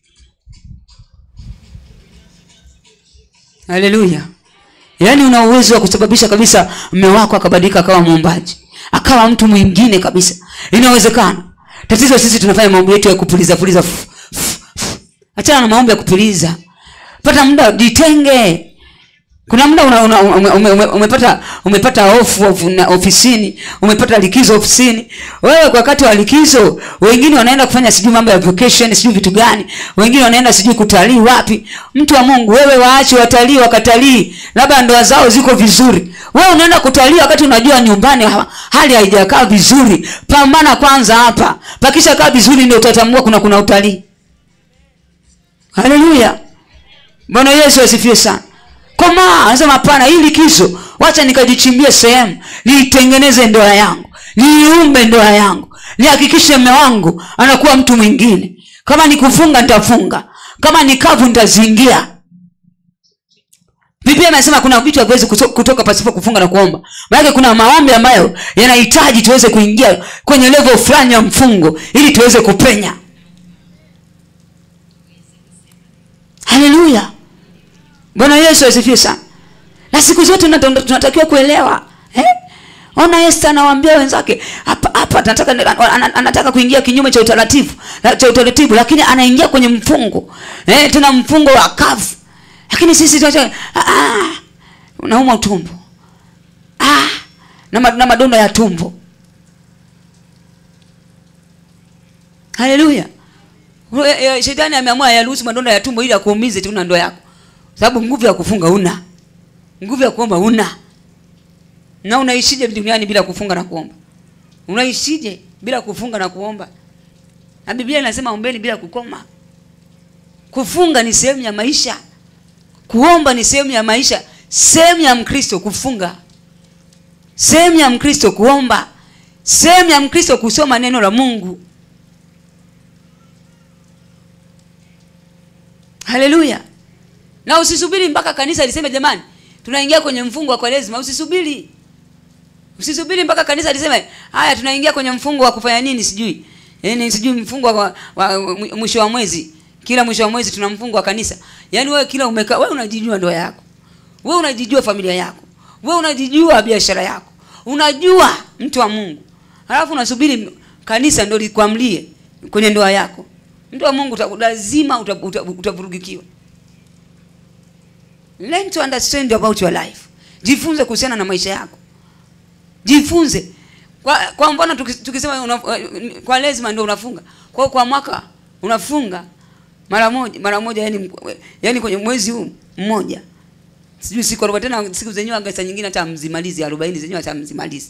Haleluya. Yaani una uwezo wa kusababisha kabisa mume wako akabadilika akawa muombaji, akawa mtu mwingine kabisa. Inawezekana. Tatizo sisi tunafanya maombi yetu ya kupuliza. Achana na maombi ya kupuliza. Pata muda, jitenge. Kuna muda umepata off ofisini, umepata likizo ofisini. Wewe kwa wakati wa likizo, wengine wanaenda kufanya sijui mambo ya vacation, sijui vitu gani. Wengine wanaenda sijui kutalii wapi. Mtu wa Mungu, wewe waache watalii wakatalii. Labda ndoa zao ziko vizuri. Wewe unaenda kutalii wakati unajua nyumbani hali haijakaa vizuri. Pambana kwanza hapa. Pakisha kaa vizuri ndio utatambua kuna utalii. Haleluya. Bwana Yesu asifiwe sana. Koma, anasema hapana, hii likizo wacha nikajichimbie sehemu, nitengeneze ndoa yangu, niumbe ndoa yangu, nihakikishe mume wangu anakuwa mtu mwingine. Kama ni kufunga nitafunga, kama ni kavu nitazingia. Biblia inasema kuna vitu haviwezi kutoka pasipo kufunga na kuomba. Maana kuna maombi ambayo yanahitaji tuweze kuingia kwenye level fulani ya mfungo ili tuweze kupenya. Haleluya. Bwana Yesu asifiwe sana. Na siku zote tunatakiwa kuelewa. Ona Esther anawaambia wenzake, hapa anataka kuingia kinyume cha utaratibu, lakini anaingia kwenye mfungo. Tuna mfungo wa kavu. Lakini sisi tunataka unauma tumbo. Na madonda ya tumbo. Haleluya. Shetani ameamua yaruhusu madonda ya tumbo ili akuumize tu na ndoa yako. Sababu nguvu ya kufunga una. Nguvu ya kuomba una. Na unaishije duniani bila kufunga na kuomba? Unaishije bila kufunga na kuomba? Na Biblia inasema ombeni bila kukoma. Kufunga ni sehemu ya maisha. Kuomba ni sehemu ya maisha, sehemu ya Mkristo kufunga, sehemu ya Mkristo kuomba, sehemu ya Mkristo kusoma neno la Mungu. Haleluya. Na usisubiri mpaka kanisa liseme jamani tunaingia kwenye mfungo wa Kwaresima. Usisubiri. Usisubiri mpaka kanisa liseme haya tunaingia kwenye mfungo wa kufanya nini sijui. Sijui mfungo wa mwisho wa mwezi. Kila mwisho wa mwezi tuna mfungo wa kanisa. Yaani wewe kila umekaa, wewe unajijua ndoa yako. Wewe unajijua familia yako. Wewe unajijua biashara yako. Unajua mtu wa Mungu. Halafu unasubiri kanisa ndio likwamlie kwenye ndoa yako. Mtu wa Mungu lazima utavurugikiwa. Learn to understand about your life. Jifunze kuhusiana na maisha yako. Jifunze. Kwa mfano tukisema kwa lazima ndio unafunga. Kwa mwaka unafunga mara moja yani kwenye mwezi huu mmoja. Sijui siku 40 tena siku zenyewe angasa nyingine hata mzimalizi 40 zenyewe hata mzimalizi.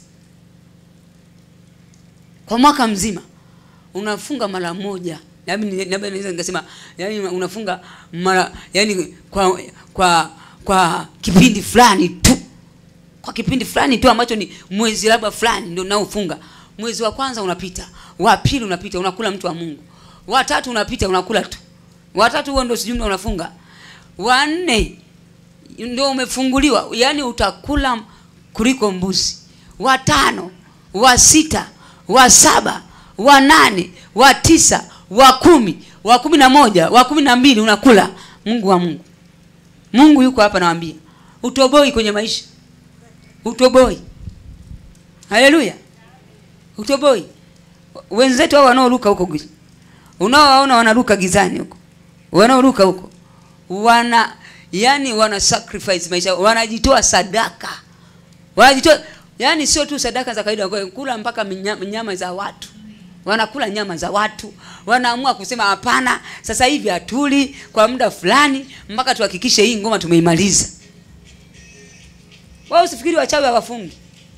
Kwa mwaka mzima unafunga mara moja. Labda naweza nikasema yani unafunga mara yani kwa kipindi fulani tu. Kwa kipindi fulani tu ambacho ni mwezi labda fulani ndio unaofunga. Mwezi wa kwanza unapita, wa pili unapita unakula mtu wa Mungu. Wa tatu unapita unakula tu. Wa tatu huo ndio sijui unafunga. Wa nne ndio umefunguliwa, yani utakula kuliko mbuzi. Wa tano, wa sita, wa saba, wa nane, wa tisa, wa 10, wa 11, wa 12 unakula Mungu wa Mungu. Mungu yuko hapa nawaambia. Utoboi kwenye maisha. Utoboi. Haleluya. Utoboi. Wenzetu hao wanaoruka huko giza. Unaowaona wanaruka gizani huko. Wanaoruka huko. Wana sacrifice maisha, wanajitoa sadaka. Wanajitoa yani sio tu sadaka za kawaida, kula mpaka nyama za watu. Wanakula nyama za watu. Wanaamua kusema hapana, sasa hivi hatuli kwa muda fulani mpaka tuhakikishe hii ngoma tumeimaliza. Wao usifikiri wachawi hawafungi.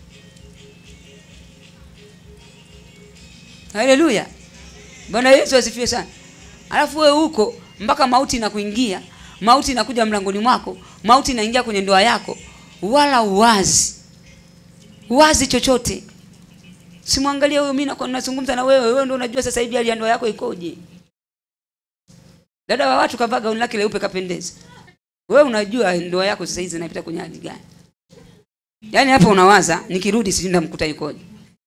Haleluya. Bwana Yesu asifiwe sana. Alafu wewe huko mpaka mauti inakuingia, mauti inakuja mlangoni mwako, mauti inaingia kwenye ndoa yako, wala uwazi chochote. Simwangalie wewe, mimi nazungumza na wewe ndio unajua sasa hivi hali ya ndoa yako ikoje. Dada wa watu kavaa gauni lake leupe kapendeza. Wewe unajua ndoa yako sasa hizi inapita kwenye hali gani? Yaani hapa unawaza nikirudi sijui ndamkuta ikoje.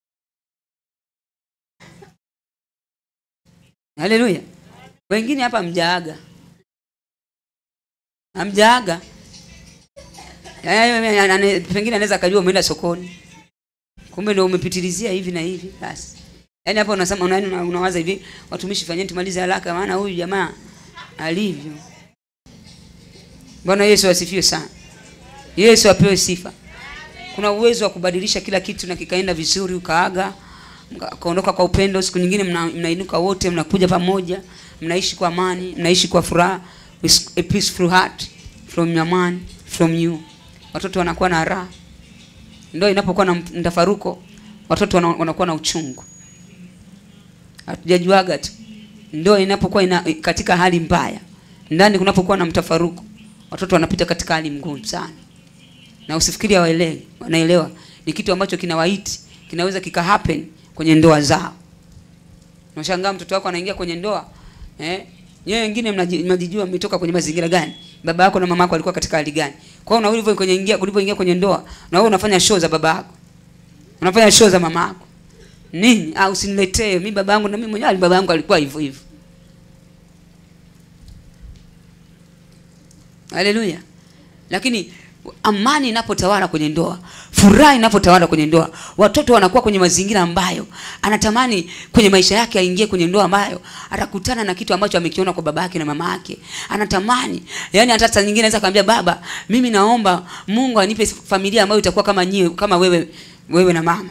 Haleluya. Wengine hapa mjaaga. Amjaaga. Pengine anaweza kujua umeenda sokoni. Kumbe ndio umepitilizia hivi na hivi basi. Yaani hapa unasema unawaza hivi, watumishi fanyeni tumalize haraka maana huyu jamaa alivyo. Bwana Yesu asifiwe sana. Yesu apewe sifa. Kuna uwezo wa kubadilisha kila kitu na kikaenda vizuri, ukaaga, kaondoka kwa upendo, siku nyingine mnainuka wote, mnakuja pamoja, mnaishi kwa amani, mnaishi kwa furaha, with a peaceful heart from your man, from you. Watoto wanakuwa na raha. Ndio inapokuwa na mtafaruko, watoto wanakuwa na uchungu. Hatujajuaga tu. Ndio inapokuwa katika hali mbaya, ndani kunapokuwa na mtafaruko, watoto wanapita katika hali ngumu sana. Na usifikiri hawaelewi, wanaelewa. Ni kitu ambacho kinawaiti, kinaweza kika happen kwenye ndoa zao. Unashangaa mtoto wako anaingia kwenye ndoa, nyewe wengine mnajijua mmetoka kwenye mazingira gani? Baba yako na mama yako walikuwa katika hali gani? Kwa hiyo ulipoingia kwenye ndoa, na wewe unafanya show za baba yako. Unafanya show za mama yako. Nini? Usiniletee mimi baba yangu na mimi mwenyewe baba yangu alikuwa hivyo hivyo. Haleluya. Lakini amani inapotawala kwenye ndoa, furaha inapotawala kwenye ndoa, watoto wanakuwa kwenye mazingira ambayo anatamani kwenye maisha yake aingie kwenye ndoa ambayo atakutana na kitu ambacho amekiona kwa baba yake na mama yake. Anatamani, yani hata saa nyingine anaweza kumwambia baba, mimi naomba Mungu anipe familia ambayo itakuwa kama nyie, kama wewe na mama.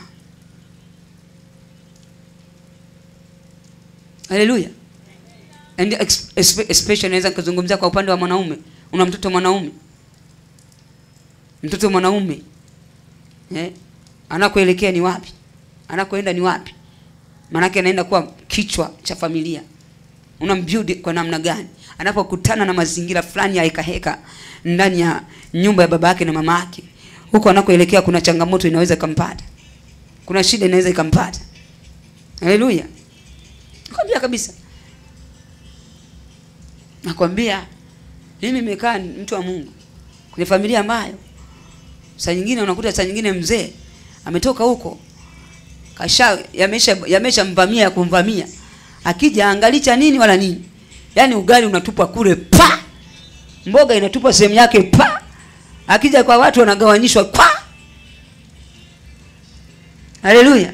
Haleluya. And especially naweza kuzungumzia kwa upande wa mwanaume. Una mtoto mwanaume. Mtoto mwanaume anakoelekea ni wapi? Anakoenda ni wapi? Maana yake anaenda kuwa kichwa cha familia. unambuild kwa namna gani. Anapokutana na mazingira fulani ya heka ndani ya nyumba ya baba yake na mama yake, huko anakoelekea kuna changamoto inaweza kumpata, kuna shida inaweza ikampata. Haleluya. Nakwambia kabisa, nakwambia mimi nimekaa mtu wa Mungu kwenye familia ambayo saa nyingine unakuta saa nyingine mzee ametoka huko kasha yameshamvamia ya kumvamia, akija angalicha nini wala nini, yani ugali unatupwa kule pa, mboga inatupwa sehemu yake pa, akija kwa watu wanagawanyishwa kwa. Haleluya.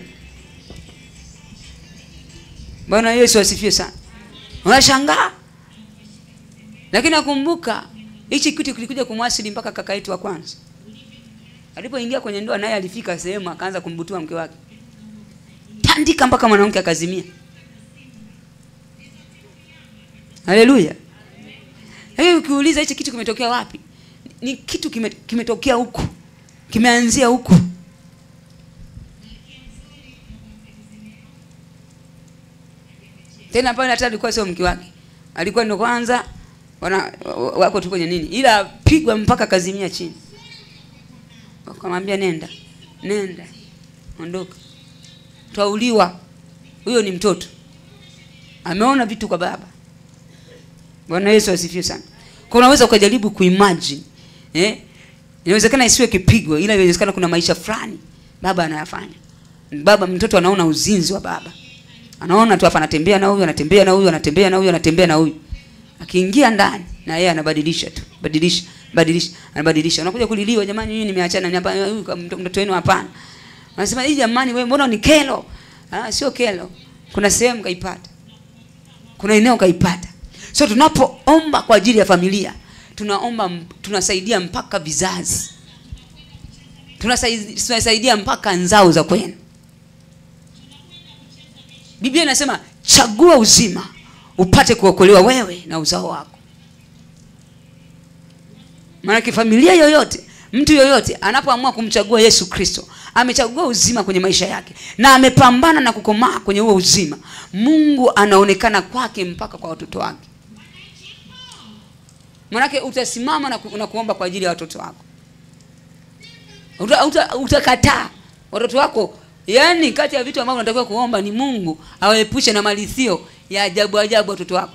Bwana Yesu asifiwe sana. Unashangaa, lakini nakumbuka hichi kitu kilikuja kumwasili mpaka kaka yetu wa kwanza. Alipoingia kwenye ndoa naye alifika sehemu akaanza kumbutua mke wake, tandika mpaka mwanamke akazimia. Haleluya. Hiyo ukiuliza hichi kitu kimetokea wapi? Ni kitu kimetokea huko. Kimeanzia huko. Tena pale hata alikuwa sio mke wake. Alikuwa ndo kwanza wako tu kwenye nini? Ila pigwa mpaka kazimia chini. Wakamwambia nenda. Ondoka. Twauliwa. Huyo ni mtoto. Ameona vitu kwa baba. Bwana Yesu asifiwe sana. Kwa unaweza ukajaribu kuimagine, inawezekana isiwe kipigo, ila inawezekana kuna maisha fulani baba anayafanya. Baba, mtoto anaona uzinzi wa baba. Anaona tu hapa anatembea na huyu, anatembea na huyu, anatembea na huyu, anatembea na huyu. Akiingia ndani na yeye anabadilisha tu. Anabadilisha. Unakuja kuliliwa, jamani mimi nimeachana na huyu mtoto wenu hapana. Anasema hii jamani wewe mbona ni kelo? Sio kelo. Kuna sehemu kaipata. Kuna eneo kaipata. So tunapoomba kwa ajili ya familia, tunasaidia mpaka vizazi. Tunasaidia mpaka nzao za kwenu. Biblia inasema chagua uzima upate kuokolewa wewe na uzao wako. Maana familia yoyote, mtu yoyote anapoamua kumchagua Yesu Kristo, amechagua uzima kwenye maisha yake na amepambana na kukomaa kwenye huo uzima. Mungu anaonekana kwake mpaka kwa watoto wake. Maana utasimama na kuomba kwa ajili ya watoto wako. Utakataa watoto wako. Yaani kati ya vitu ambavyo unatakiwa kuomba ni Mungu awaepushe na malisio ya ajabu watoto wako.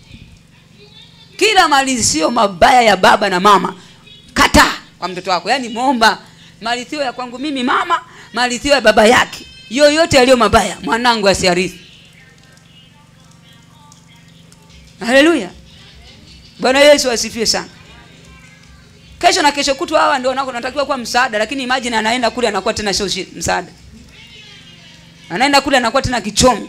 Kila malisio mabaya ya baba na mama kataa kwa mtoto wako. Yaani muomba malisio ya kwangu mimi mama, malisio ya baba yake. Yoyote yaliyo mabaya mwanangu asiarithi. Haleluya. Bwana Yesu asifiwe sana. Kesho na kesho kutwa hawa ndio wanatakiwa kuwa msaada, lakini imagine anaenda kule anakuwa tena sio msaada. Anaenda kule anakuwa tena kichomi.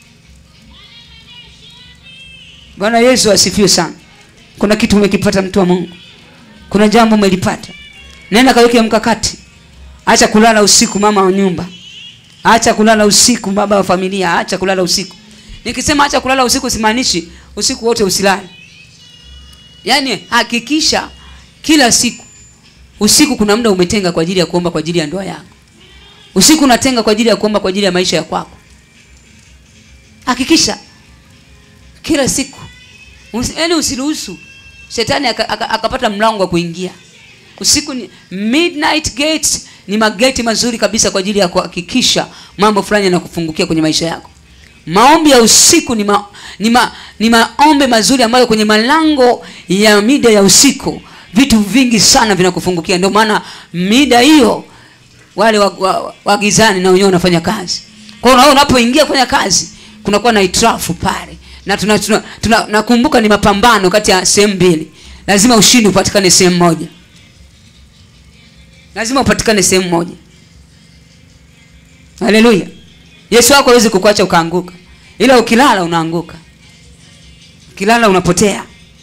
Bwana Yesu asifiwe sana. Kuna kitu umekipata mtu wa Mungu. Kuna jambo umelipata. Nenda kaweke mkakati. Acha kulala usiku mama wa nyumba. Acha kulala usiku baba wa familia. Acha kulala usiku. Nikisema acha kulala usiku simaanishi usiku wote usilale. Yaani hakikisha kila siku usiku kuna muda umetenga kwa ajili ya kuomba kwa ajili ya ndoa yako. Usiku unatenga kwa ajili ya kuomba kwa ajili ya maisha ya kwako. Hakikisha kila siku. Yaani usiruhusu shetani akapata mlango wa kuingia. Usiku ni midnight gates, ni mageti mazuri kabisa kwa ajili ya kuhakikisha mambo fulani yanakufungukia kwenye maisha yako. Maombi ya usiku ni maombi mazuri ambayo kwenye malango ya mida ya usiku vitu vingi sana vinakufungukia. Ndio maana mida hiyo wale wa gizani na wenyewe wanafanya kazi. Kwa hiyo unapoingia kufanya kazi kunakuwa na itrafu pale. Na nakumbuka ni mapambano kati ya sehemu mbili. Lazima ushindi upatikane sehemu moja. Lazima upatikane sehemu moja. Haleluya. Yesu wako hawezi kukuacha ukaanguka. Ila ukilala unaanguka. Ukilala unapotea.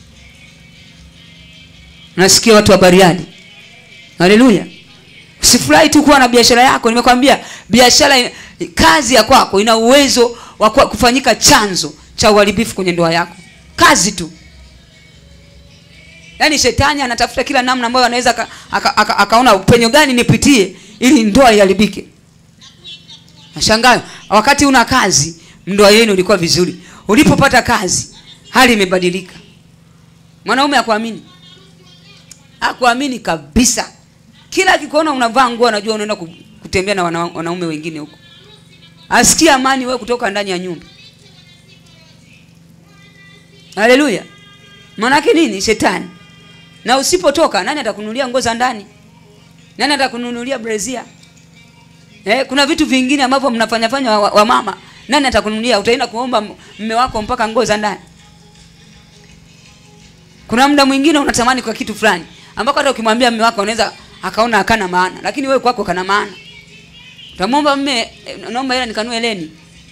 Nasikia watu wa Bariadi. Haleluya. Usifurahi tu kuwa na biashara yako. Nimekwambia biashara, kazi ya kwako ina uwezo wa kufanyika chanzo cha uharibifu kwenye ndoa yako. Kazi tu. Yaani shetani anatafuta kila namna ambayo anaweza akaona upenyo gani nipitie ili ndoa iharibike. Nashangaa wakati una kazi ndoa yenu ilikuwa vizuri. Ulipopata kazi hali imebadilika. Mwanaume hakuamini. Hakuamini kabisa. Kila akikuona unavaa nguo anajua unaenda kutembea na wanaume wengine huko. Asikia amani wewe kutoka ndani ya nyumba. Haleluya. Maana yake nini? Shetani. Na usipotoka nani atakununulia nguo za ndani? Nani atakununulia brezia? Kuna vitu vingine ambavyo mnafanya wa mama. Nani atakununulia? Utaenda kuomba mume wako mpaka nguo za ndani. Kuna muda mwingine unatamani kwa kitu fulani ambako hata ukimwambia mume wako anaweza akaona hakana maana, lakini wewe kwako kana maana. Utamwomba mume, naomba hela nikanue leni.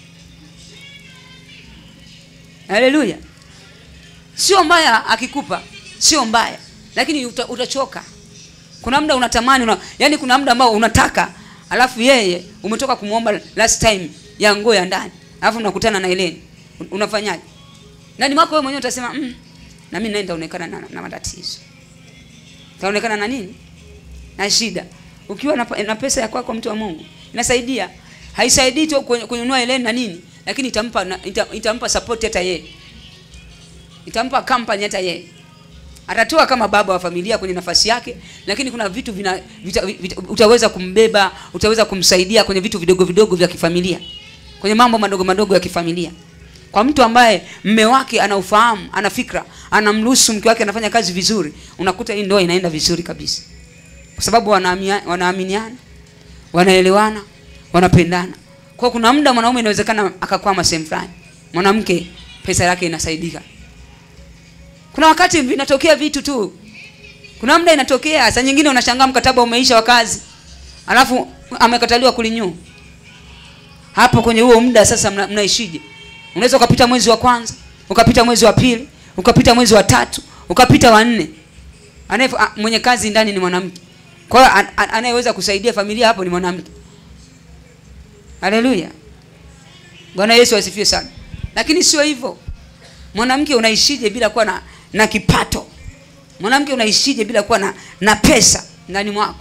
Haleluya. Sio mbaya akikupa, sio mbaya, lakini utachoka. Kuna muda unatamani yani kuna muda ambao unataka, alafu yeye umetoka kumuomba last time ya nguo ya ndani, alafu unakutana na Heleni. Unafanyaje? Ndani mwako wewe mwenyewe utasema na mimi naenda onekana na matatizo. Utaonekana na nini? Na shida. Ukiwa na pesa ya kwako mtu wa Mungu, inasaidia. Haisaidii tu kununua Heleni na nini, lakini itampa support hata yeye. Itampa company hata yeye. Atatoa kama baba wa familia kwenye nafasi yake, lakini kuna vitu utaweza kumbeba, utaweza kumsaidia kwenye vitu vidogo vidogo vya kifamilia, kwenye mambo madogo madogo ya kifamilia. Kwa mtu ambaye mume wake anaufahamu, ana fikra, anamruhusu mke wake anafanya kazi vizuri, unakuta hii ndoa inaenda vizuri kabisa. Kwa sababu wanaaminiana, wanaelewana, wanapendana. Kwa kuna muda mwanaume inawezekana akakwama sehemu fulani, mwanamke pesa yake inasaidika. Kuna wakati vinatokea vitu tu. Kuna muda inatokea, saa nyingine unashangaa mkataba umeisha wa kazi, alafu amekataliwa kulinyu. Hapo kwenye huo muda sasa mnaishije? Unaweza ukapita mwezi wa kwanza, ukapita mwezi wa pili, ukapita mwezi wa tatu, ukapita wa 4. Mwenye kazi ndani ni mwanamke. Kwa hiyo anayeweza kusaidia familia hapo ni mwanamke. Haleluya. Bwana Yesu asifiwe sana. Lakini sio hivyo. Mwanamke unaishije bila kuwa na kipato? Mwanamke unaishije bila kuwa na pesa ndani mwako?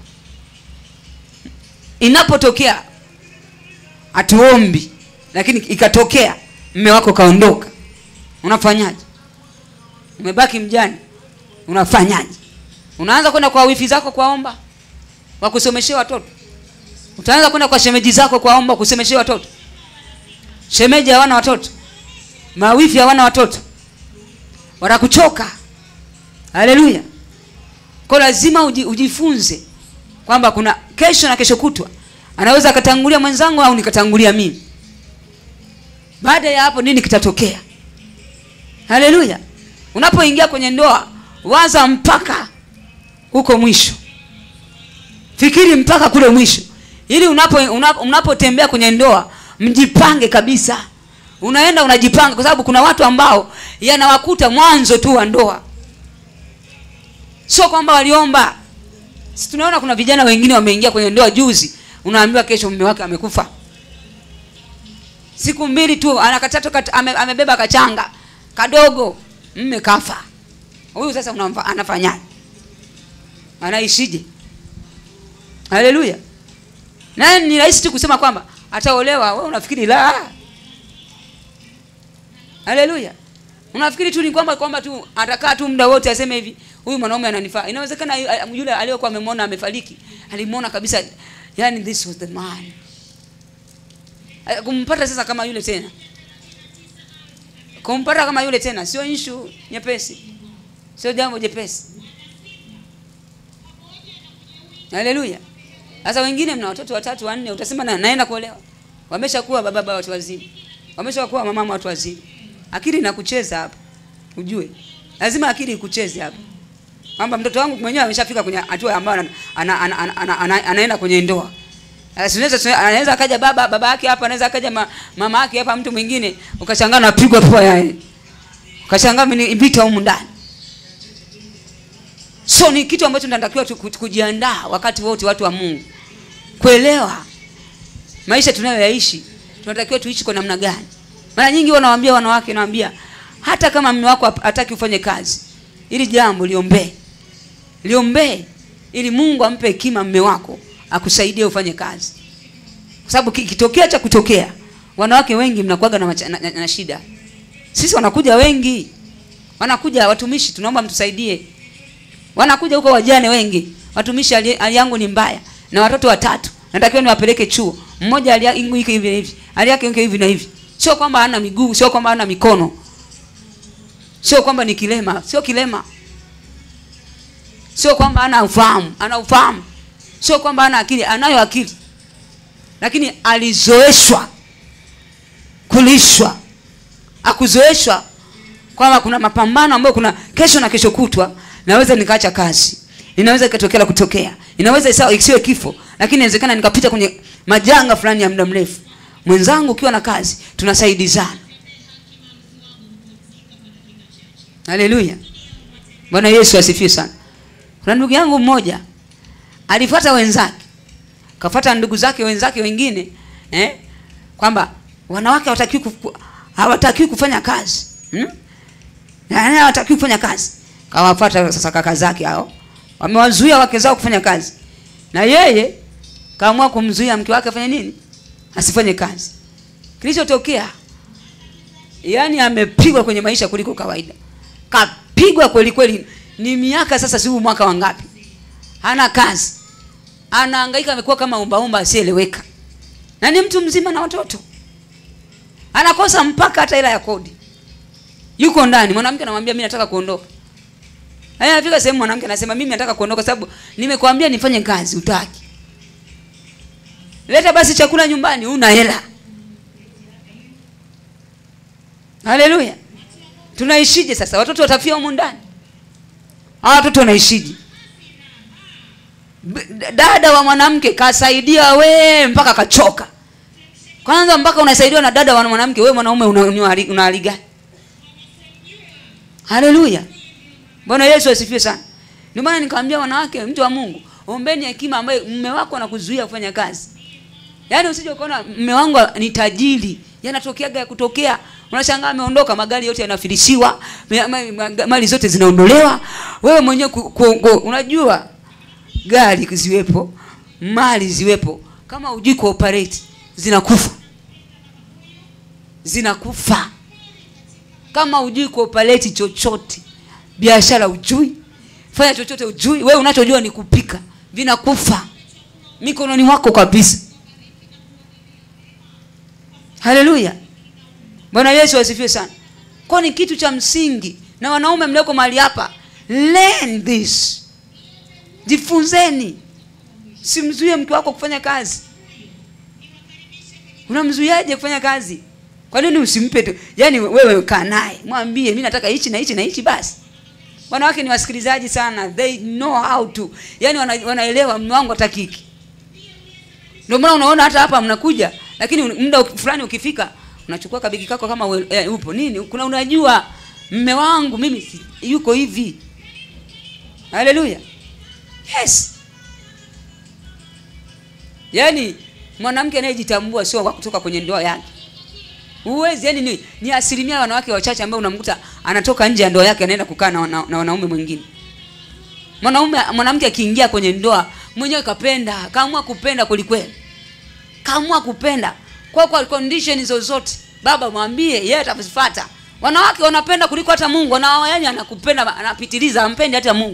Inapotokea atuombi, lakini ikatokea mume wako kaondoka, unafanyaje? Umebaki mjane, unafanyaje? Unaanza kwenda kwa wifi zako kuomba wakusomeshia watoto? Utaanza kwenda kwa shemeji zako kuomba kusomeshia watoto? Shemeji hawana watoto, mawifi hawana watoto, wanakuchoka. Haleluya. Kwa lazima ujifunze kwamba kuna kesho na kesho kutwa, anaweza akatangulia mwenzangu au nikatangulia mimi. Baada ya hapo nini kitatokea? Haleluya. Unapoingia kwenye ndoa, waza mpaka huko mwisho. Fikiri mpaka kule mwisho. Ili unapotembea kwenye ndoa, mjipange kabisa. Unaenda unajipanga, kwa sababu kuna watu ambao yanawakuta mwanzo tu wa ndoa. Sio kwamba waliomba. Sisi tunaona kuna vijana wengine wameingia kwenye ndoa juzi, unaambiwa kesho mume wake amekufa. Siku 2 tu anakatatoka, amebeba kachanga kadogo, mume kafa. Huyu sasa anafanyaje? Anaishije? Haleluya. Na ni rahisi tu kusema kwamba ataolewa, wewe unafikiri la. Haleluya. Unafikiri tu ni kwamba tu atakaa tu muda wote aseme hivi, huyu mwanaume ananifaa. Inawezekana yule aliyokuwa amemwona amefariki, alimuona kabisa, yani this was the man. Kumpata sasa kama yule tena. Kumpata kama yule tena sio issue nyepesi. Sio jambo jepesi. Haleluya. Sasa wengine mna watoto 3 4, utasema naenda kuolewa. Wameshakuwa baba watu wazima. Wameshakuwa mama watu wazima. Akili inakucheza hapa. Ujue. Lazima akili ikucheze hapa. Kwamba mtoto wangu mwenyewe ameshafika kwenye hatua ambayo anaenda kwenye ndoa. Anaweza akaja baba yake hapa, anaweza akaja mama yake hapa, mtu mwingine ukashangaa anapigwa poa yeye. Ukashangaa mimi vita humu ndani. So ni kitu ambacho tunatakiwa kujiandaa wakati wote, watu wa Mungu. Kuelewa maisha tunayoyaishi, tunatakiwa tuishi kwa namna gani. Mara nyingi wanawaambia wanawake, nawaambia hata kama mume wako hataki ufanye kazi, ili jambo liombee. Liombee ili Mungu ampe hekima mume wako akusaidie ufanye kazi. Kwa sababu kitokea cha kutokea, wanawake wengi mnakuaga na shida. Sisi wanakuja wengi, Wanakuja watumishi, tunaomba mtusaidie. Wanakuja huko wajane wengi. Watumishi, hali yangu ni mbaya na watoto 3. Natakiwa niwapeleke chuo. Mmoja hali yake hivi, hali yake hivi na hivi. Sio kwamba hana miguu, sio kwamba hana mikono. Sio kwamba ni kilema, sio kilema. Sio kwamba hana ufahamu, ana ufahamu. Sio kwamba hana akili, anayo akili. Lakini alizoeshwa kulishwa. Akuzoeshwa kwamba kuna mapambano ambayo kuna kesho na kesho kutwa, naweza nikaacha kazi. Inaweza ikatokea kutokea. Inaweza isiwe kifo, lakini inawezekana nikapita kwenye majanga fulani ya muda mrefu. Mwenzangu ukiwa na kazi, tunasaidizana. Haleluya. Bwana Yesu asifiwe sana. Kuna ndugu yangu mmoja alifuata wenzake. Kafuata ndugu zake wenzake wengine, kwamba wanawake hawatakiwi kufanya kazi. Hawatakiwi kufanya kazi. Kawafuata sasa kaka zake hao. Wamewazuia wake zao kufanya kazi. Na yeye kaamua kumzuia mke wake afanye nini? Asifanye kazi. Kilichotokea, yani amepigwa kwenye maisha kuliko kawaida. Kapigwa kweli kweli. Ni miaka sasa, si mwaka wangapi. Hana kazi. Anahangaika, amekuwa kama omba asieleweka. Na ni mtu mzima na watoto. Anakosa mpaka hata hela ya kodi. Yuko ndani, mwanamke anamwambia mimi nataka kuondoka. Haya, afika sehemu mwanamke anasema mimi nataka kuondoka sababu nimekuambia nifanye kazi, utaki. Leta basi chakula nyumbani, una hela. Haleluya. Tunaishije sasa? Watoto watafia huko ndani. Watoto wanaishije? Dada wa mwanamke kasaidia mpaka kachoka. Kwanza mpaka unasaidiwa na dada wa mwanamke, wewe mwanaume una hali gani? Haleluya. Bwana Yesu asifiwe sana. Ndio maana nikamwambia wanawake, mtu wa Mungu, ombeni hekima ambaye mume wako anakuzuia kufanya kazi. Yaani usije ukaona mume wangu ni tajiri, yanatokeaga kutokea, unashangaa ameondoka, magari yote yanafilishiwa, mali zote zinaondolewa. Wewe mwenyewe unajua gari ziwepo, mali ziwepo, kama hujui cooperate zinakufa. Zinakufa. Kama hujui cooperate chochote, biashara hujui, fanya chochote hujui, wewe unachojua ni kupika, vinakufa mikononi mwako kabisa. Haleluya. Bwana Yesu asifiwe sana. Kwa ni kitu cha msingi, na wanaume mlioko mahali hapa, learn this. Jifunzeni. Simzuie mke wako kufanya kazi. Unamzuiaje kufanya kazi? Kwa nini usimpe tu? Yaani wewe kaa naye, mwambie mimi nataka hichi na hichi na hichi basi. Wanawake ni wasikilizaji sana. They know how to. Yaani wanaelewa mume wangu atakiki. Ndio maana unaona hata hapa mnakuja, lakini muda fulani ukifika, unachukua kabigi kako kama upo nini? Kuna unajua mume wangu mimi yuko hivi. Haleluya. Yes. Yaani mwanamke anayejitambua sio wa kutoka kwenye ndoa yake. Uwezi, yani ni asilimia wanawake wachache ambao unamkuta anatoka nje ya ndoa yake anaenda kukaa na wanaume mwingine. Mwanamke akiingia kwenye ndoa mwenyewe kapenda, kaamua kupenda kulikweli. Kaamua kupenda kwa conditions zozote. Baba mwambie yeye atafuata. Wanawake wanapenda kuliko hata Mungu. Yani anakupenda, anapitiliza, ampendi hata Mungu.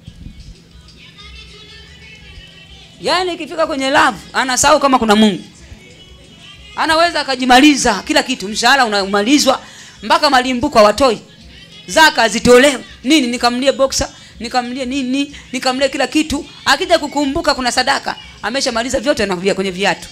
Yani ikifika kwenye love anasahau kama kuna Mungu. Anaweza akajimaliza kila kitu, mshahara unamalizwa mpaka malimbuko watoi. Zaka zitolewe. Nini nikamlie boxer, nikamlie nini, nikamlie kila kitu. Akija kukumbuka kuna sadaka, ameshamaliza vyote na kuvia kwenye viatu.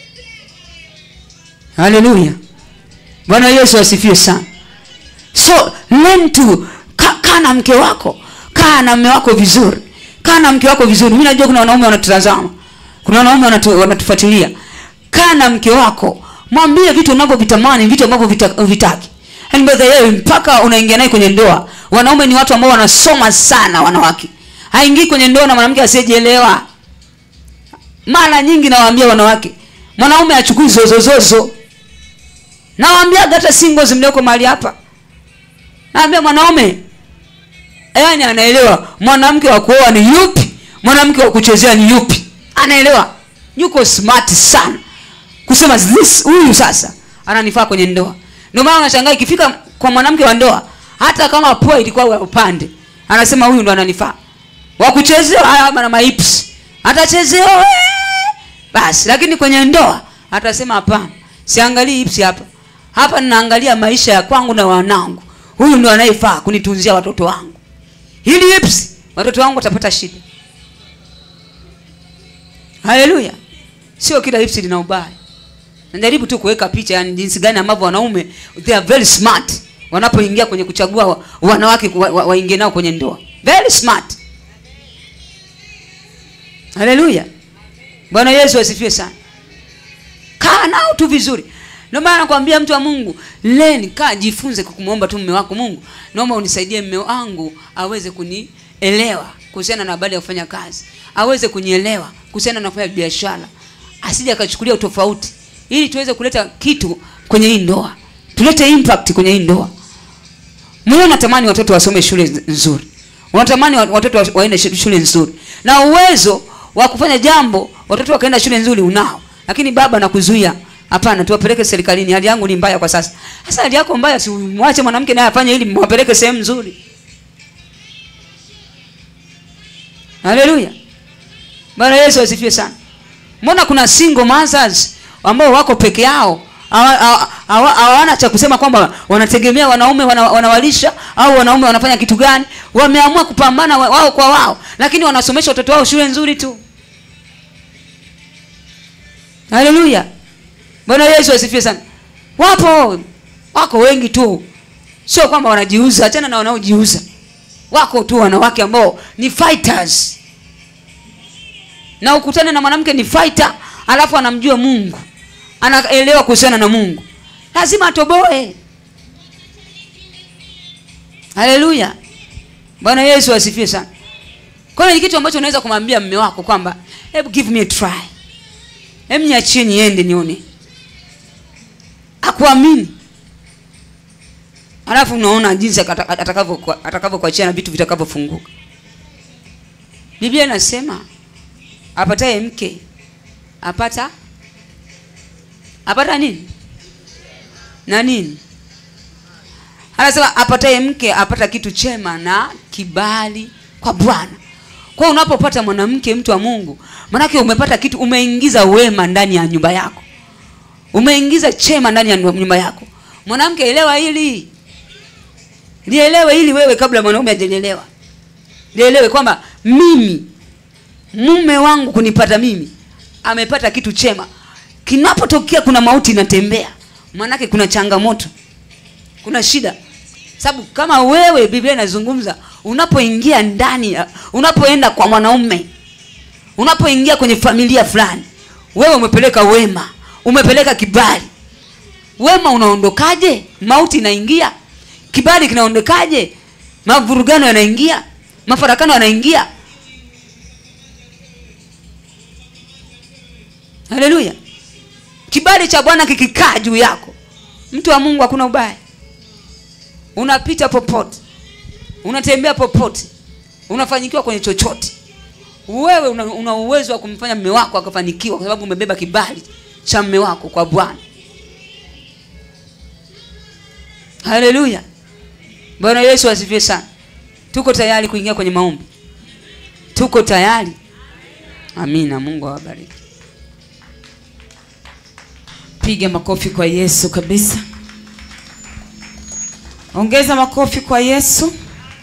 Haleluya. Bwana Yesu asifiwe sana. So learn to kaa na mke wako, kaa na mume wako vizuri. Kaa na mke wako vizuri. Mimi najua kuna wanaume wanatutazama. Kuna wanaume wanatufuatilia. Kaa na mke wako. Mwambie vitu unavyovitamani, vitu ambavyo vitaki. And by the way, mpaka unaingia naye kwenye ndoa. Wanaume ni watu ambao wanasoma sana wanawake. Haingii kwenye ndoa na mwanamke asiyejielewa. Mara nyingi nawaambia wanawake, mwanaume achukui zozozo. Nawaambia hata singles mlioko mahali hapa. Naambia mwanaume, yaani anaelewa mwanamke wa kuoa ni yupi, mwanamke wa kuchezea ni yupi. Anaelewa. Yuko smart sana. Kusema huyu sasa ananifaa kwenye ndoa. Ndio maana unashangaa ikifika kwa mwanamke wa ndoa, hata kama pua ilikuwa upande, anasema huyu ndo ananifaa. Wa kuchezewa na maips atachezewa basi, lakini kwenye ndoa atasema hapana, siangalii ips hapa. Hapa ninaangalia maisha ya kwangu na wanangu. Huyu ndo anayefaa kunitunzia watoto wangu. Hili ips watoto wangu watapata shida. Haleluya. Sio kila ips lina ubaya. Najaribu tu kuweka picha yani jinsi gani ambavyo wanaume they are very smart wanapoingia kwenye kuchagua wanawake waingie nao kwenye ndoa. Very smart. Haleluya. Bwana Yesu asifiwe sana. Kaa nao tu vizuri. Ndio maana nakwambia mtu wa Mungu, leni kaa jifunze kumuomba tu mume wako, Mungu, naomba unisaidie mume wangu aweze kunielewa kuhusiana na habari ya kufanya kazi. Aweze kunielewa kuhusiana na kufanya biashara. Asije akachukulia utofauti, ili tuweze kuleta kitu kwenye hii ndoa. Tulete impact kwenye hii ndoa. Mimi natamani watoto wasome shule nzuri. Unatamani watoto waende shule nzuri. Na uwezo wa kufanya jambo watoto wakaenda shule nzuri unao. Lakini baba anakuzuia. Hapana, tuwapeleke serikalini. Hali yangu ni mbaya kwa sasa. Sasa hali yako mbaya, si mwache mwanamke naye afanye ili mwapeleke sehemu nzuri. Haleluya. Bwana Yesu asifiwe sana. Mbona kuna single mothers ambao wako peke yao, hawana cha kusema kwamba wanategemea wanaume wanawalisha au wanaume wanafanya kitu gani? Wameamua kupambana wao kwa wao, lakini wanasomesha watoto wao shule nzuri tu. Haleluya. Bwana Yesu asifiwe sana. Wako wengi tu. Sio kwamba wanajiuza, achana na wanaojiuza. Wako tu wanawake ambao ni fighters. Na ukutane na mwanamke ni fighter, alafu anamjua Mungu. Anaelewa kuhusiana na Mungu. Lazima atoboe. Haleluya. Bwana Yesu asifiwe sana. Kwa hiyo ni kitu ambacho unaweza kumwambia mume wako kwamba hebu give me a try. Hebu niachie niende nione. Akuamini. Alafu unaona jinsi atakavyokuachia na vitu vitakavyofunguka. Biblia inasema apataye mke apata nini? Na nini? Anasema apataye mke apata kitu chema na kibali kwa Bwana. Kwa unapopata mwanamke mtu wa Mungu, maana yake umepata kitu, umeingiza wema ndani ya nyumba yako. Umeingiza chema ndani ya nyumba yako. Mwanamke elewa hili. Lielewe hili wewe kabla mwanaume hajaelewa. Lielewe kwamba mimi mume wangu kunipata mimi amepata kitu chema. Kinapotokea kuna mauti inatembea, maana yake kuna changamoto. Kuna shida. Sababu kama wewe, Biblia inazungumza, unapoingia ndani, unapoenda kwa mwanaume, unapoingia kwenye familia fulani, wewe umepeleka wema, umepeleka kibali. Wema unaondokaje? Mauti inaingia. Kibali kinaondokaje? Mavurugano yanaingia, mafarakano yanaingia. Haleluya. Kibali cha Bwana kikikaa juu yako, mtu wa Mungu, hakuna ubaya. Unapita popote, unatembea popote, unafanyikiwa kwenye chochote. Wewe una uwezo wa kumfanya mume wako akafanikiwa kwa sababu umebeba kibali cha mume wako kwa Bwana. Haleluya. Bwana Yesu asifiwe sana. Tuko tayari kuingia kwenye maombi? Tuko tayari? Amina. Mungu awabariki. Piga makofi kwa Yesu kabisa. Ongeza makofi kwa Yesu.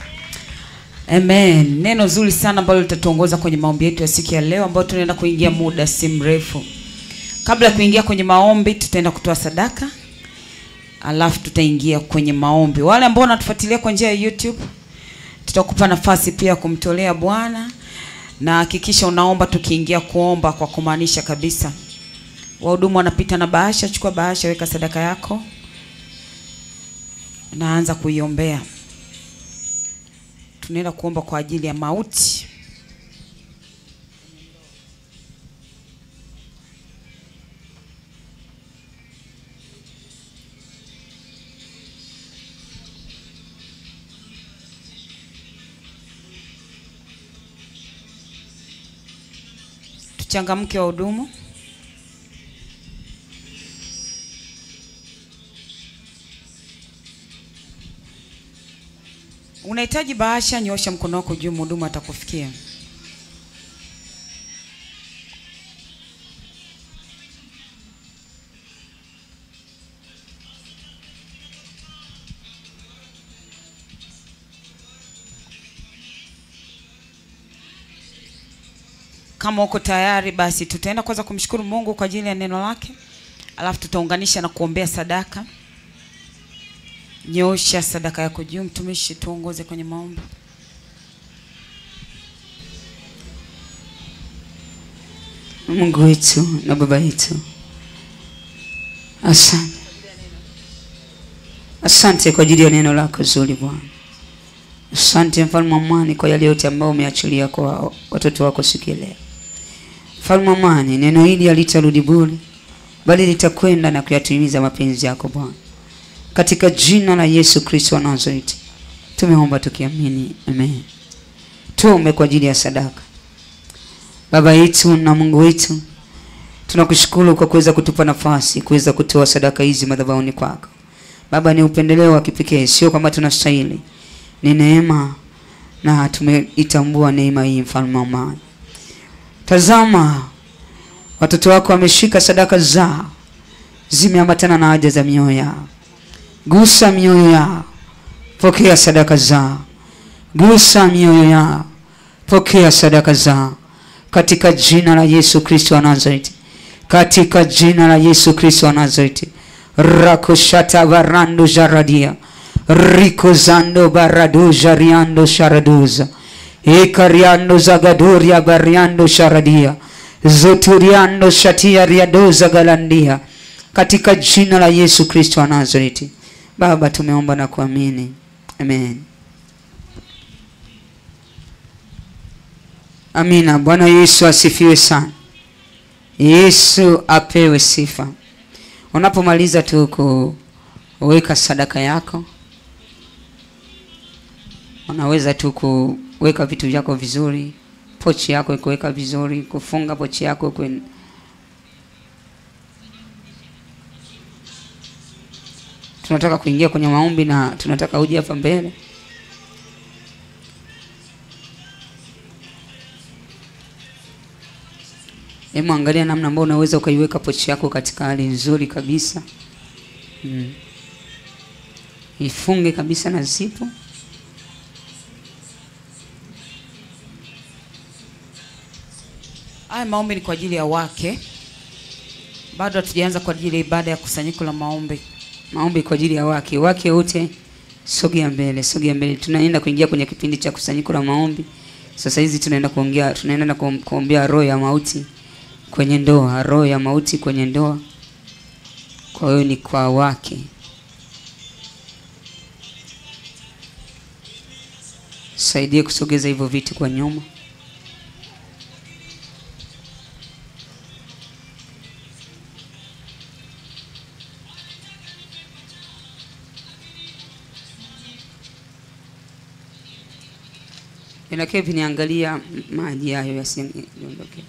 Amen. Neno zuri sana ambalo litatuongoza kwenye maombi yetu ya siku ya leo, ambayo tunaenda kuingia muda si mrefu. Kabla ya kuingia kwenye maombi, tutaenda kutoa sadaka. Alafu tutaingia kwenye maombi. Wale ambao wanatufuatilia kwa njia ya YouTube, tutakupa nafasi pia kumtolea Bwana, na hakikisha unaomba tukiingia kuomba kwa kumaanisha kabisa. Wahudumu wanapita na bahasha, chukua bahasha, weka sadaka yako. Naanza kuiombea. Tunaenda kuomba kwa ajili ya mauti. Tuchangamke wahudumu. Unahitaji bahasha, nyosha mkono wako juu, mhudumu atakufikia. Kama uko tayari, basi tutaenda kwanza kumshukuru Mungu kwa ajili ya neno lake, alafu tutaunganisha na kuombea sadaka. Nyosha sadaka yako juu, mtumishi, tuongoze kwenye maombi. Mungu wetu na Baba yetu, asante kwa ajili ya neno lako zuri Bwana. Asante Mfalme wa amani kwa yale yote ambayo umeachilia kwa watoto wako siku leo. Mfalme wa amani, neno hili halitarudi bure, bali litakwenda na kuyatimiza mapenzi yako Bwana. Katika jina la Yesu Kristo wa Nazareti tumeomba tukiamini, amen. Tuombe kwa ajili ya sadaka. Baba yetu na Mungu wetu, tunakushukuru kwa kuweza kutupa nafasi kuweza kutoa sadaka hizi madhabahuni kwako. Baba, ni upendeleo wa kipekee, sio kwamba tunastahili. Ni neema na tumeitambua neema hii Mfalme wa amani. Tazama, watoto wako wameshika sadaka zao, zimeambatana na haja za mioyo yao. Gusa mioyo yao, pokea sadaka zao. Gusa mioyo yao, pokea sadaka zao. Katika jina la Yesu Kristo wa Nazareti. Katika jina la Yesu Kristo wa Nazareti. Rakoshata barando jaradia. Riko zando barado jariando sharaduza. Ekariando zagadoria bariando sharadia. Zoturiando shatia riadoza galandia. Katika jina la Yesu Kristo wa Nazareti. Baba, tumeomba na kuamini, amen. Amina. Bwana Yesu asifiwe sana. Yesu apewe sifa. Unapomaliza tu kuweka sadaka yako, unaweza tu kuweka vitu vyako vizuri, pochi yako kuweka vizuri, kufunga pochi yako kwenye. Tunataka kuingia kwenye maombi na tunataka uje hapa mbele. Hebu angalia namna ambayo unaweza ukaiweka pochi yako katika hali nzuri kabisa. Ifunge kabisa na zipo. Haya maombi ni kwa ajili ya wake. Bado hatujaanza kwa ajili ya ibada ya kusanyiko la maombi. Maombi kwa ajili ya wake. Wake wote sogea mbele, sogea mbele. Tunaenda kuingia kwenye kipindi cha kusanyiko la maombi. Sasa hizi tunaenda kuombea roho ya mauti kwenye ndoa, roho ya mauti kwenye ndoa. Kwa hiyo ni kwa wake. Saidie kusogeza hivyo vitu kwa nyuma. Ina Kevin, niangalia maji hayo yasiondoke.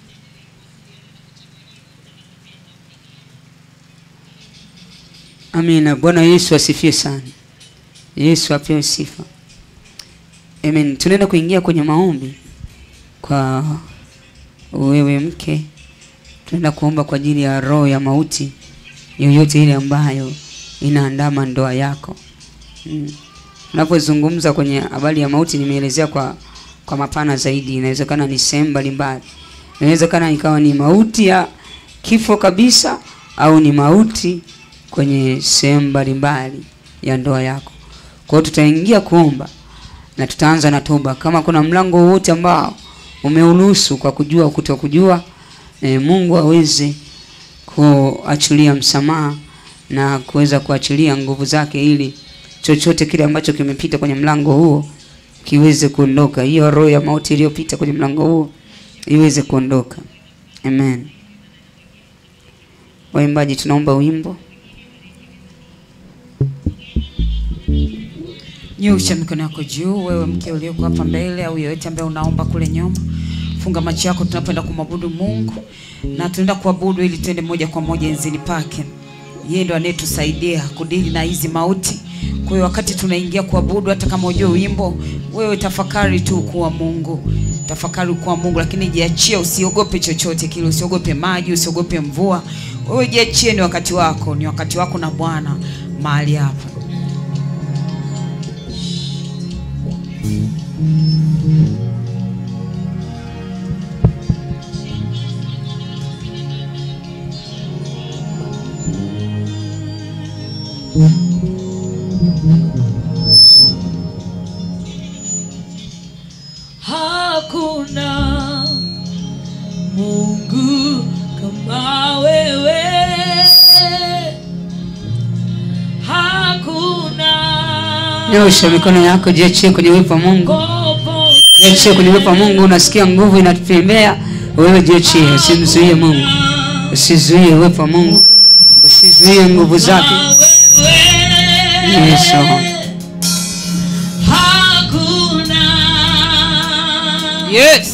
Amina. Bwana Yesu asifiwe sana. Yesu apewe sifa. Amen. Tunaenda kuingia kwenye maombi kwa wewe mke. Tunaenda kuomba kwa ajili ya roho ya mauti yoyote ile ambayo inaandama ndoa yako. Unapozungumza kwenye habari ya mauti, nimeelezea kwa mapana zaidi. Inawezekana ni sehemu mbalimbali. Inawezekana ikawa ni mauti ya kifo kabisa, au ni mauti kwenye sehemu mbalimbali ya ndoa yako. Kwa hiyo tutaingia kuomba na tutaanza na toba. Kama kuna mlango wote ambao umeuruhusu kwa kujua kutokujua, Mungu aweze kuachilia msamaha na kuweza kuachilia nguvu zake, ili chochote kile ambacho kimepita kwenye mlango huo kiweze kuondoka. Hiyo roho ya mauti iliyopita kwenye mlango huo iweze kuondoka. Amen. Waimbaji, tunaomba wimbo. Nyosha mikono yako juu, wewe mke uliyeko hapa mbele au yeyote ambaye unaomba kule nyuma. Funga macho yako, tunapoenda kumwabudu Mungu. Na tunaenda kuabudu ili tuende moja kwa moja enzini pake. Yeye ndo anayetusaidia kudili na hizi mauti Kwa hiyo wakati tunaingia kuabudu, hata kama hujui wimbo, wewe tafakari tu kuwa Mungu. Tafakari kuwa Mungu, lakini jiachie, usiogope chochote kile, usiogope maji, usiogope mvua. Wewe jiachie, ni wakati wako, ni wakati wako na Bwana mahali hapa. Hakuna Mungu kama wewe, hakuna. Nyosha mikono yako, jiachie kwenye uwepo wa Mungu. Jiachie kwenye uwepo wa Mungu. Unasikia nguvu inatembea, wewe jiachie, usimzuie Mungu. Usizuie uwepo wa Mungu. Usizuie nguvu zake. Yesu. Hakuna. Yes.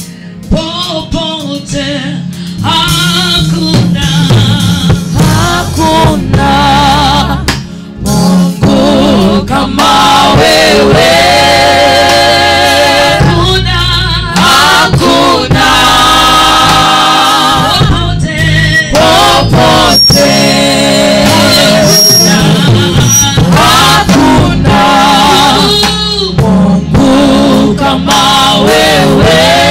Popote hakuna. Hakuna Mungu kama wewe. Hakuna. Popote. Hakuna Mungu kama wewe.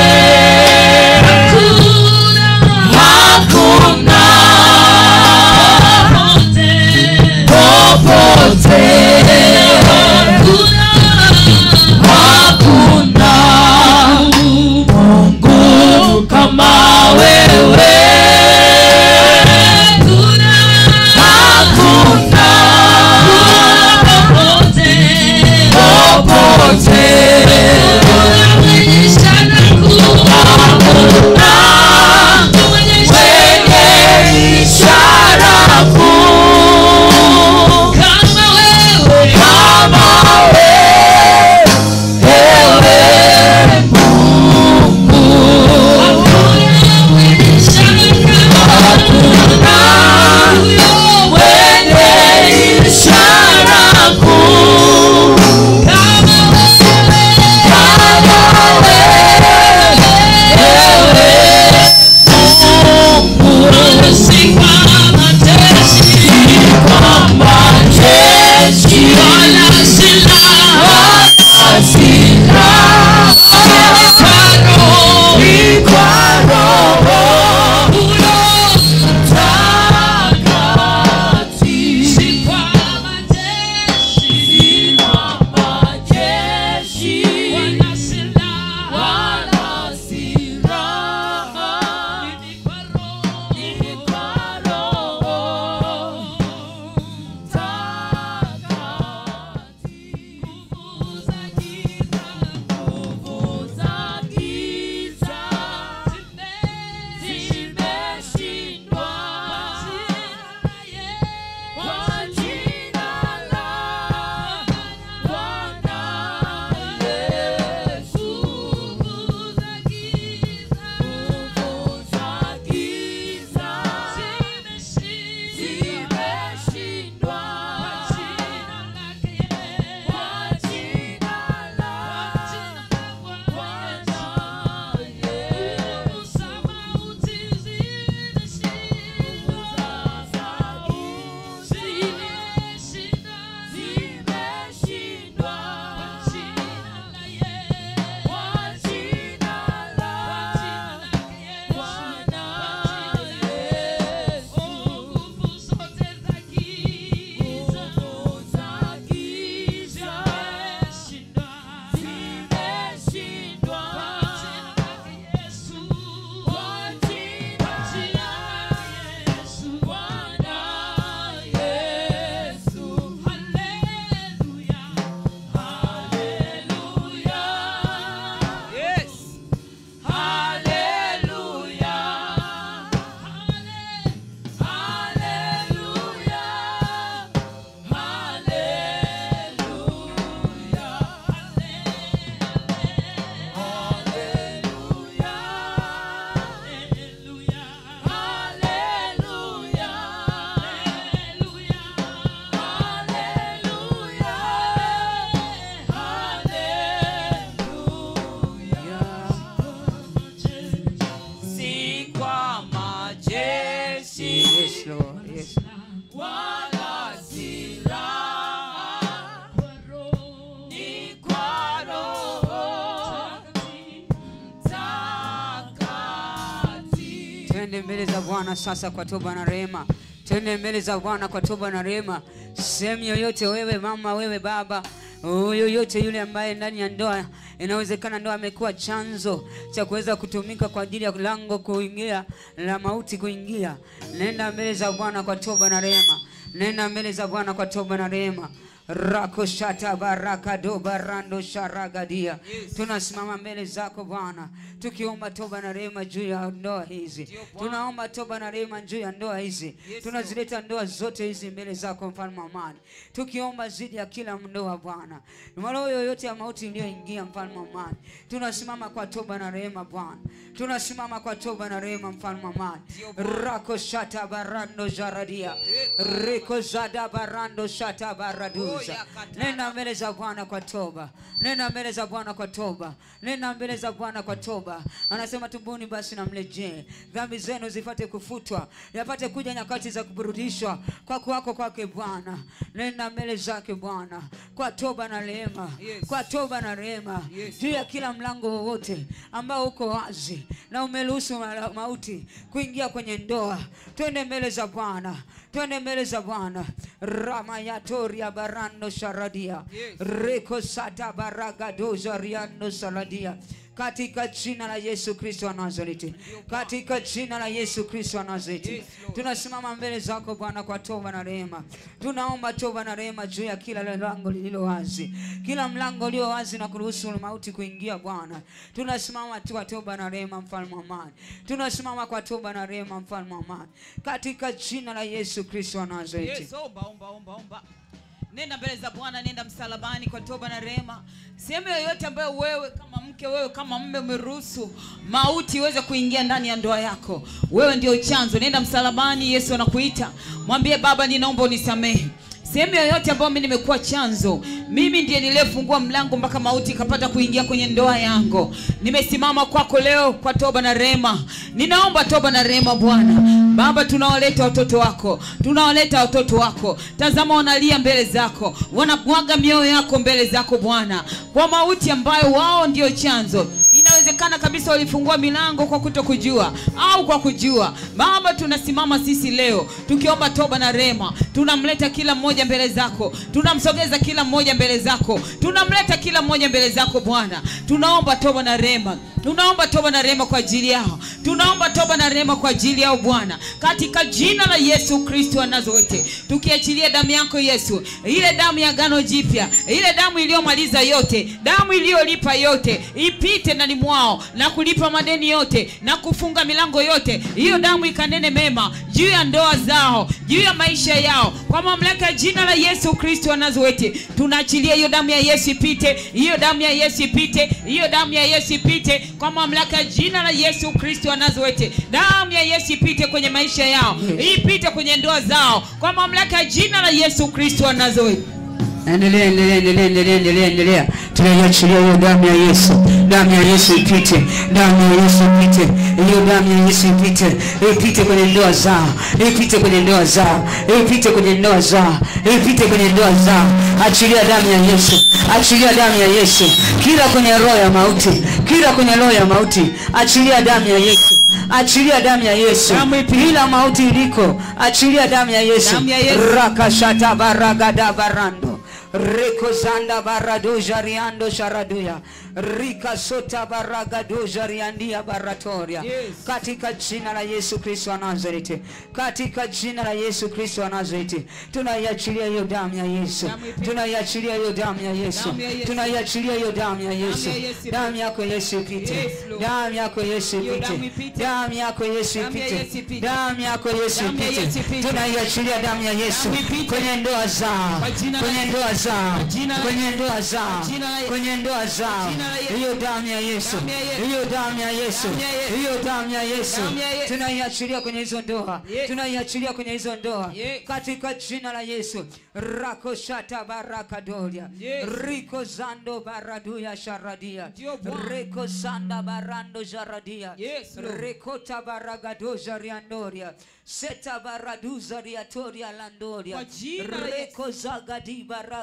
Twende mbele za Bwana sasa kwa toba na rehema. Twende mbele za Bwana kwa toba na rehema. Sehemu yoyote, wewe mama, wewe baba, yoyote yule ambaye ndani ya ndoa inawezekana ndoa amekuwa chanzo cha kuweza kutumika kwa ajili ya lango kuingia la mauti kuingia, nenda mbele za Bwana kwa toba na rehema. Nenda mbele za Bwana kwa toba na rehema. Rako shata baraka do barando sharagadia. Tunasimama mbele zako Bwana tukiomba toba na rehema juu ya ndoa hizi. Tunaomba toba na rehema juu ya ndoa hizi. Tunazileta ndoa zote hizi mbele zako Mfalme wa amani, tukiomba zidi ya kila ndoa Bwana, roho yoyote ya mauti iliyoingia Mfalme wa amani, tunasimama kwa toba na rehema Bwana. Tunasimama kwa toba na rehema Mfalme wa amani. Rako shata barando jaradia. Riko zada barando shata baradu. Nenda mbele za Bwana kwa toba. Nenda mbele za Bwana kwa toba. Nenda mbele za Bwana kwa toba. Anasema tubuni basi na mrejee, dhambi zenu zipate kufutwa, yapate kuja nyakati za kuburudishwa kwa kwako kwake Bwana. Nenda mbele zake Bwana kwa toba na rehema. Kwa toba na rehema juu ya kila mlango wowote ambao uko wazi na umeruhusu mauti kuingia kwenye ndoa. Twende mbele za Bwana. Twende mbele za Bwana. Ramayatoria barando sharadia. Reko sata baraga doza riando saladia. Katika jina la Yesu Kristo wa Nazareti. Katika jina la Yesu Kristo wa Nazareti. Tunasimama mbele zako Bwana kwa toba na rehema. Tunaomba toba na rehema juu ya kila lango lililo wazi. Kila mlango ulio wazi na kuruhusu mauti kuingia Bwana. Tunasimama kwa toba na rehema Mfalme wa amani. Tunasimama kwa toba na rehema Mfalme wa amani. Katika jina la Yesu Kristo wa Nazareti. Yes, omba. Nenda mbele za Bwana, nenda msalabani kwa toba na rehema. Sehemu yoyote ambayo wewe kama mke, wewe kama mume umeruhusu mauti iweze kuingia ndani ya ndoa yako, wewe ndio chanzo. Nenda msalabani, Yesu anakuita. Mwambie Baba, ninaomba unisamehe. Sehemu yoyote ambayo mimi nimekuwa chanzo, mimi ndiye niliyefungua mlango mpaka mauti ikapata kuingia kwenye ndoa yangu, nimesimama kwako leo kwa toba na rehema. Ninaomba toba na rehema Bwana. Baba, tunawaleta watoto wako. Tunawaleta watoto wako. Tazama wanalia mbele zako. Wanamwaga mioyo yako mbele zako Bwana, kwa mauti ambayo wao ndio chanzo. Inawezekana kabisa walifungua milango kwa kutokujua au kwa kujua. Baba, tunasimama sisi leo tukiomba toba na rehema. Tunamleta kila mmoja mbele zako. Tunamsogeza kila mmoja mbele zako. Tunamleta kila mmoja mbele zako Bwana. Tunaomba toba na rehema. Tunaomba toba na rehema kwa ajili yao. Tunaomba toba na rehema kwa ajili yao Bwana, katika jina la Yesu Kristo wa Nazareti. Tukiachilia damu yako Yesu, ile damu ya agano jipya, ile damu iliyomaliza yote, damu iliyolipa yote, ipite ndani mwao na kulipa madeni yote na kufunga milango yote. Hiyo damu ikanene mema juu ya ndoa zao, juu ya maisha yao, kwa mamlaka ya jina la Yesu Kristo wa Nazareti. Tunaachilia hiyo damu ya Yesu ipite, hiyo damu ya Yesu ipite, hiyo damu ya Yesu ipite kwa mamlaka ya jina la Yesu Kristo wa Nazareti. Damu ya Yesu ipite kwenye maisha yao, ipite kwenye ndoa zao kwa mamlaka ya jina la Yesu Kristo wa Nazareti. Endelea. Tunaiachilia hiyo damu ya Yesu. Damu ya Yesu ipite. Damu ya Yesu ipite. Hiyo damu ya Yesu ipite. Ipite kwenye ndoa zao. Ipite kwenye ndoa zao. Ipite kwenye ndoa zao. Ipite kwenye ndoa zao. Achilia damu ya Yesu. Achilia damu ya Yesu. Kila kwenye roho ya mauti. Kila kwenye roho ya mauti. Achilia damu ya Yesu. Achilia damu ya Yesu. Kila mauti iliko. Achilia damu ya Yesu. Rakashata baragada barando. Reko zanda baradoja riando sharaduya. Rika sota baragadoja riandia baratoria. Katika jina la Yesu Kristo wa Nazareti. Katika jina la Yesu Kristo wa Nazareti. Tunaiachilia hiyo damu ya Yesu. Tunaiachilia hiyo damu ya Yesu. Tunaiachilia hiyo damu ya Yesu. Damu yako Yesu ipite. Damu yako Yesu ipite. Damu yako Yesu ipite. Damu yako Yesu ipite. Tunaiachilia damu ya Yesu kwenye ndoa zao. Kwenye ndoa zao. Kwenye ndoa zao. Kwenye ndoa zao. Hiyo damu ya Yesu. Hiyo damu ya Yesu. Hiyo damu ya Yesu. Tunaiachilia kwenye hizo ndoa. Tunaiachilia kwenye hizo ndoa. Katika jina la Yesu. Rako shata baraka doria. Riko zando baraduya sharadia. Reko sanda barando jaradia. Reko tabaragado jariandoria. Seta baraduza riatoria landoria. Reko zagadi baraga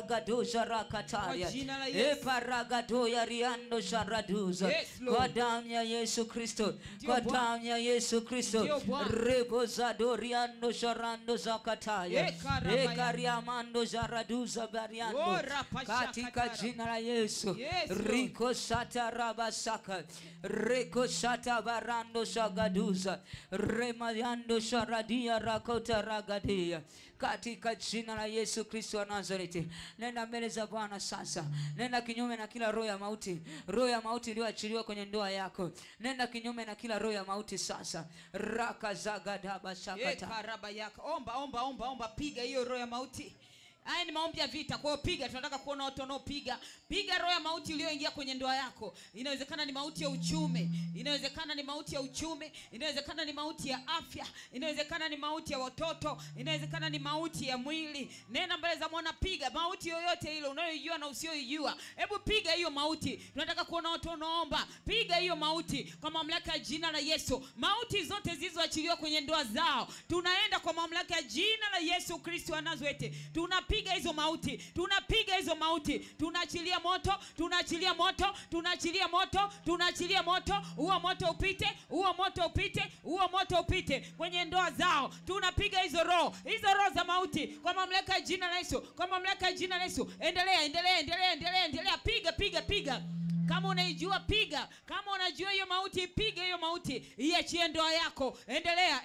paragadoja rakataria. Kwa jina la Yesu. Paragadoya riando sharaduza. Yes, Lord. Kwa damu ya Yesu Kristo. Ndio Kwa Bwana. damu ya Yesu Kristo. Ndio Bwana. Reboza riando sharando zakataya. Ekarabaya. Ekariamando zaraduza bariando. Oh, rapasha Katika katara. jina la Yesu. Yes, Lord. Riko sata rabasaka. Riko sata barando shagaduza. Remayando sharadia rakota ragadia. Katika jina la Yesu Kristo wa Nazareti. Nenda mbele za Bwana sasa. Nenda kinyume na kila roho ya mauti. Roho ya mauti iliyoachiliwa kwenye ndoa yako. Nenda kinyume na kila roho ya mauti sasa. Raka zagadaba shakata. Karaba yako. Omba. Piga hiyo roho ya mauti. Haya ni maombi ya vita. Kwa hiyo piga, tunataka kuona watu wanaopiga. Piga roho ya mauti iliyoingia kwenye ndoa yako. Inawezekana ni mauti ya uchumi, inawezekana ni mauti ya uchumi, inawezekana ni mauti ya afya, inawezekana ni mauti ya watoto, inawezekana ni mauti ya mwili. Nenda mbele za Bwana, piga mauti yoyote ile unayojua na usiyoijua. Hebu piga hiyo mauti. Tunataka kuona watu wanaomba. Piga hiyo mauti kwa mamlaka ya jina la Yesu. Mauti zote zilizoachiliwa kwenye ndoa zao, tunaenda kwa mamlaka ya jina la Yesu Kristo wa Nazareti. Tunapiga hizo mauti, tunapiga hizo mauti, tunaachilia moto, tunaachilia moto, tunaachilia moto, tunaachilia moto. Huo moto upite, huo moto upite, huo moto upite kwenye ndoa zao. Tunapiga hizo roho za mauti kwa mamlaka ya jina la Yesu, kwa mamlaka ya jina la Yesu. Endelea, piga. Kama unaijua piga, kama unajua hiyo mauti, piga hiyo mauti, iachie ndoa yako. Endelea.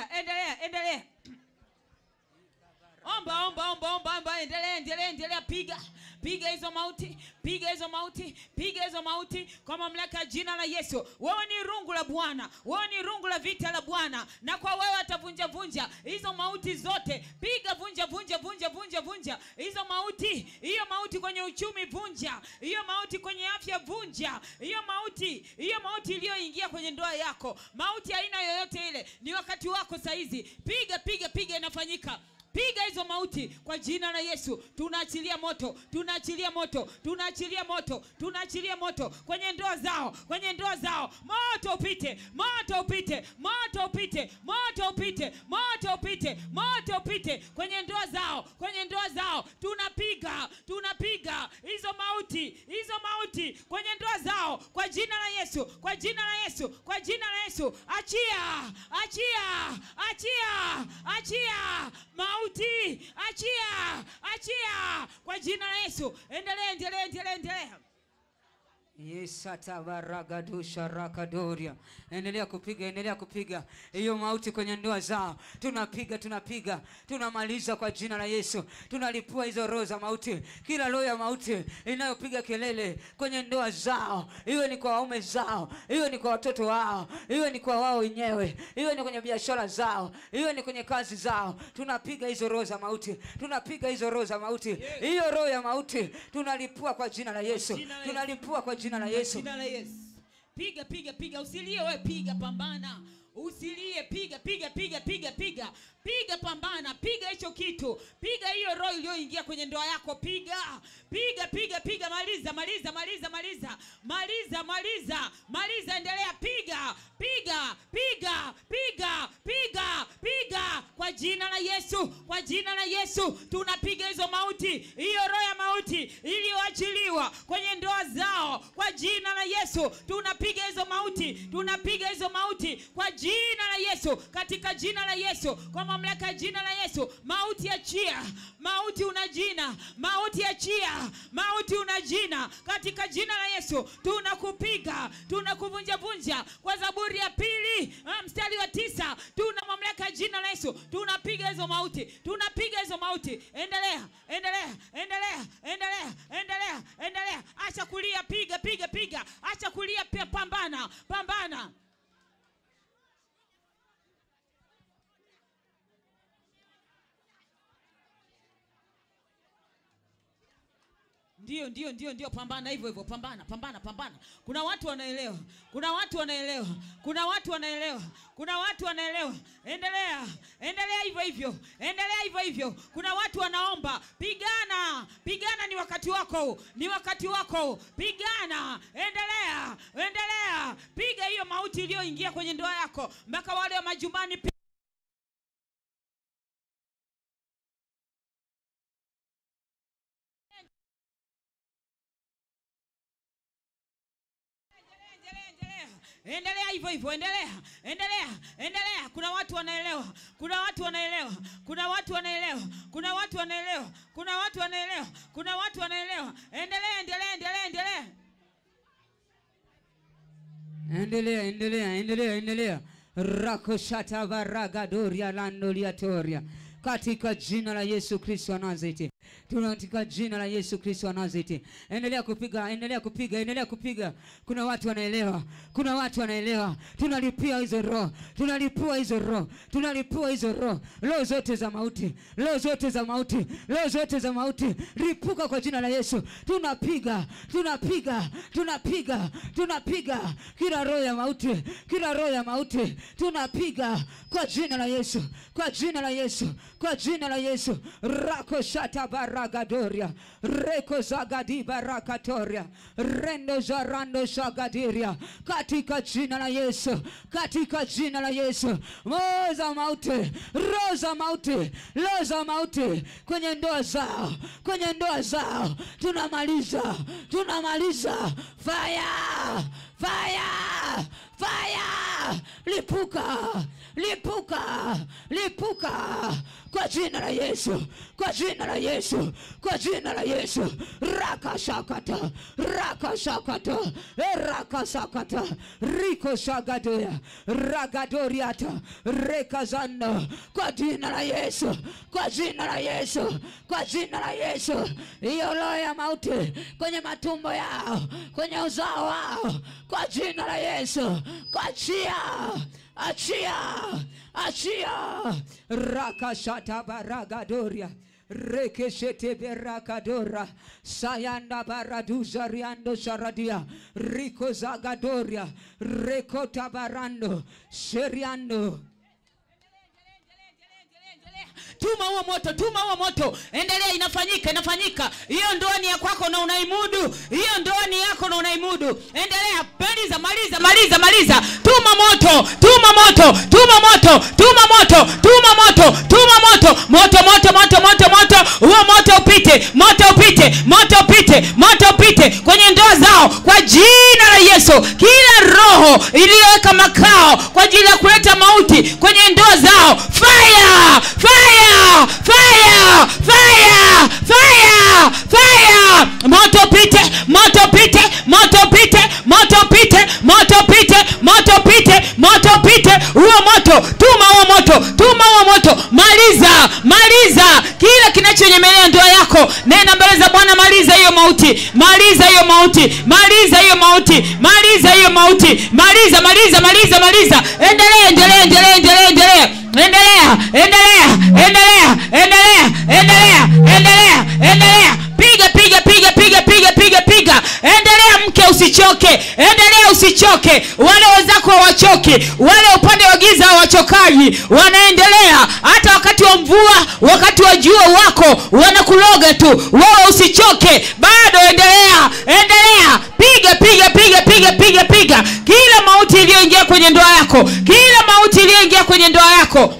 Omba, endelea, piga hizo mauti kwa mamlaka ya jina la Yesu. Wewe ni rungu la Bwana, wewe ni rungu la vita la Bwana, na kwa wewe atavunja hizo mauti zote. Piga, vunja hizo mauti. Hiyo mauti kwenye uchumi, vunja. Hiyo mauti kwenye afya, vunja. Hiyo mauti iliyoingia kwenye ndoa yako, mauti aina yoyote ile, ni wakati wako saizi. Piga, inafanyika. Piga hizo mauti kwa jina la Yesu. Tunaachilia moto kwenye ndoa zao, moto upite kwenye ndoa zao. Tunapiga hizo mauti kwenye ndoa zao kwa jina la Yesu. Achia mauti, achia kwa jina la Yesu. Endelea. Yesata baragadusha rakadoria. Endelea kupiga hiyo mauti kwenye ndoa zao. Tunapiga. Tunamaliza kwa jina la Yesu. Tunalipua hizo roho za mauti. Kila roho ya mauti inayopiga kelele kwenye ndoa zao, iwe ni kwa waume zao, iwe ni kwa watoto wao, iwe ni kwa wao wenyewe, iwe ni kwenye biashara zao, iwe ni kwenye kazi zao. Tunapiga hizo roho za mauti. Hiyo roho ya mauti tunalipua kwa jina la Yesu. Tunalipua kwa jina la Yesu. Jina la Yesu. Piga, usilie wewe, piga, pambana. Usilie, piga, pambana, piga hicho kitu. Piga hiyo roho iliyoingia kwenye ndoa yako, piga, maliza, endelea, piga kwa jina la Yesu. Tunapiga hizo mauti, hiyo roho ya mauti iliyoachiliwa kwenye ndoa zao kwa jina la Yesu. Tunapiga hizo mauti kwa jina la Yesu, katika jina la Yesu, kwa mamlaka ya jina la Yesu. Mauti achia, mauti una jina, mauti achia, mauti una jina, katika jina la Yesu. Tunakupiga, tunakuvunja kwa Zaburi ya 2 mstari wa 9. Tuna mamlaka ya jina la Yesu. Tunapiga hizo mauti. Endelea. Acha kulia, piga. Acha kulia, pambana. Ndio, pambana hivyo, pambana. Kuna watu wanaelewa. Endelea hivyo hivyo. Kuna watu wanaomba. Pigana, ni wakati wako. Pigana, endelea. Piga hiyo mauti iliyoingia kwenye ndoa yako, mpaka wale wa majumbani. Endelea hivyo hivyo, endelea. Endelea, endelea. Kuna watu wanaelewa. Kuna watu wanaelewa. Kuna watu wanaelewa. Kuna watu wanaelewa. Kuna watu wanaelewa. Kuna watu wanaelewa. Endelea, endelea, endelea, endelea. Endelea, endelea, endelea, endelea. Rakoshata baragadoria landoliatoria. Katika jina la Yesu Kristo wa Nazareti. Katika jina la Yesu Kristo wa Nazareti. Endelea kupiga, endelea kupiga, endelea kupiga. Kuna watu wanaelewa. Kuna watu wanaelewa. Tunalipia hizo roho. Tunalipua hizo roho. Tunalipua hizo roho. Roho zote za mauti. Roho zote za mauti. Roho zote za mauti. Ripuka kwa jina la Yesu. Tunapiga. Tunapiga. Tunapiga. Tunapiga. Kila roho ya mauti. Kila roho ya mauti. Tunapiga kwa jina la Yesu. Kwa jina la Yesu. Kwa jina la Yesu. Rako shata baragadoria. Reko zagadi barakatoria. Rendo zarando shagadiria. Katika jina la Yesu. Katika jina la Yesu. Moza mauti. Roza mauti. Loza mauti. Kwenye ndoa zao. Kwenye ndoa zao. Tunamaliza. Tunamaliza. Fire. Fire. Fire. Lipuka. Lipuka. Lipuka. Kwa jina la Yesu. Kwa jina la Yesu. Kwa jina la Yesu. Raka shakata. Raka shakata. Raka shakata. Riko shagadoya. Ragadoriata. Reka zanda. Kwa jina la Yesu. Kwa jina la Yesu. Kwa jina la Yesu. Hiyo roho ya mauti kwenye matumbo yao. Kwenye uzao wao. Kwa jina la Yesu. Kwa achia. Achia. Achia. Rakashata baragadoria. Rekeshete berakadora. Sayanda baraduza riando sharadia. Riko zagadoria. Rekota barando. Seriando. Tuma huo moto, tuma huo moto. Endelea, inafanyika, inafanyika. Hiyo ndoa ni ya kwako na unaimudu. Hiyo ndoa ni yako na unaimudu. Endelea, maliza, maliza, maliza, maliza. Tuma moto, tuma moto, tuma moto, tuma moto, tuma moto, tuma moto. Moto, moto, moto, moto, moto. Huo moto upite, moto upite, moto upite, moto upite kwenye ndoa zao kwa jina la Yesu. Kila roho iliyoweka makao kwa ajili ya kuleta mauti kwenye ndoa zao. Fire! Fire! Fire! Fire! Fire! Fire! Moto pite, moto pite, moto pite, moto pite, moto pite, moto pite, moto pite. Huo moto, tuma huo moto, tuma huo moto. Maliza, maliza kila kinachonyemelea ndoa yako. Nenda mbele za Bwana, maliza hiyo mauti. Maliza hiyo mauti. Maliza hiyo mauti. Maliza hiyo mauti. Maliza, maliza, maliza, maliza. Endelea, endelea, endelea, endelea, endelea. Endelea, endelea, endelea, endelea, endelea, endelea, endelea. Piga, piga, piga, piga, piga, piga, piga. Endelea mke, usichoke. Endelea, usichoke. Wale wenzako hawachoki. Wale upande wa giza hawachokaji. Wanaendelea hata wakati wa mvua, wakati wa jua wako wanakuloga tu. Wewe usichoke. Bado endelea. Endelea. Piga, piga, piga, piga, piga, piga. Kila mauti iliyoingia kwenye ndoa yako. Kila mauti iliyoingia kwenye ndoa yako.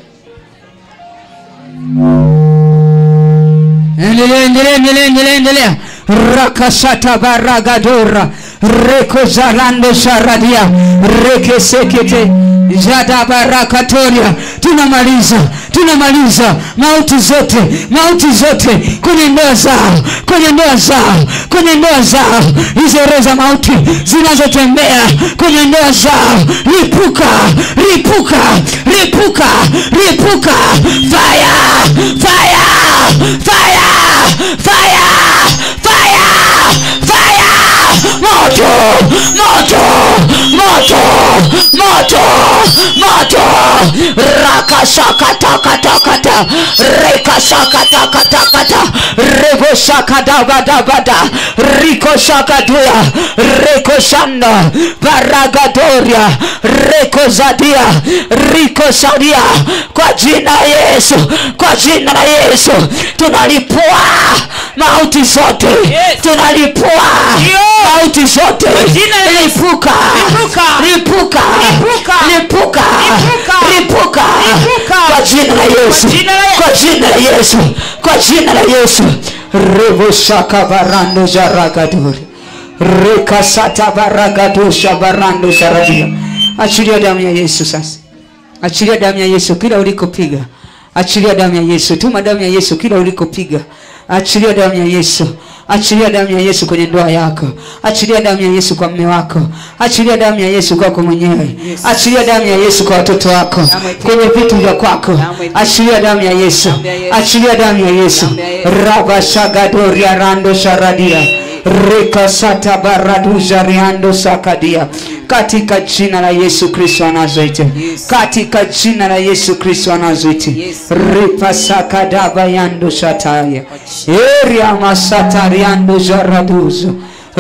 Endelea, endelea, endelea, endelea, endelea. Rakashata baragadora. Reko zarando sharadia. Reke sekete. Jada barakatoria. Tunamaliza. Tunamaliza mauti zote. Mauti zote kwenye ndoa zao. Kwenye ndoa zao. Kwenye ndoa zao. Hizo roho za mauti zinazotembea kwenye ndoa zao. Lipuka. Lipuka. Lipuka. Lipuka. Fire. Fire. Fire. Fire. Fire. Fire. Moto. Moto. Moto. Moto. Moto. Rakashaka taka taka ta. Rekashaka taka taka ta. Rego shaka daga daga da. Riko shaka duya. Reko shanda. Baragadoria. Reko zadia. Riko sadia. Kwa jina Yesu. Kwa jina la Yesu. Tunalipua mauti zote. Tunalipua mauti zote. Lipuka. Lipuka. Lipuka. Lipuka. Kwa jina la Yesu. Kwa jina la Yesu. Kwa jina la Yesu. Revo shaka barando jaragaduri. Reka sata baragado shabarando sharadia. Achilia damu ya Yesu sasa. Achilia damu ya Yesu kila ulikopiga. Achilia damu ya Yesu. Tuma damu ya Yesu kila ulikopiga. Achilia damu ya Yesu. Achilia damu ya Yesu kwenye ndoa yako. Achilia damu ya Yesu kwa mume wako. Achilia damu ya Yesu kwako mwenyewe. Achilia damu ya Yesu kwa watoto wako. Kwenye vitu vya kwako. Achilia damu ya Yesu. Achilia damu ya Yesu. Raba shagadoria rando sharadia. Reka sata baraduja riando sakadia. Katika jina la Yesu Kristo wa Nazareti. Katika jina la Yesu Kristo wa Nazareti. Ripa sakadaba yando shataya. Eria masata riando jaraduzo.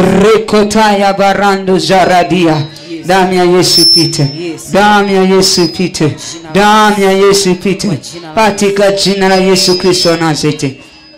Rekotaya barando jaradia. Damu ya Yesu pite. Damu ya Yesu pite. Damu ya Yesu pite. Katika jina la Yesu Kristo wa Nazareti.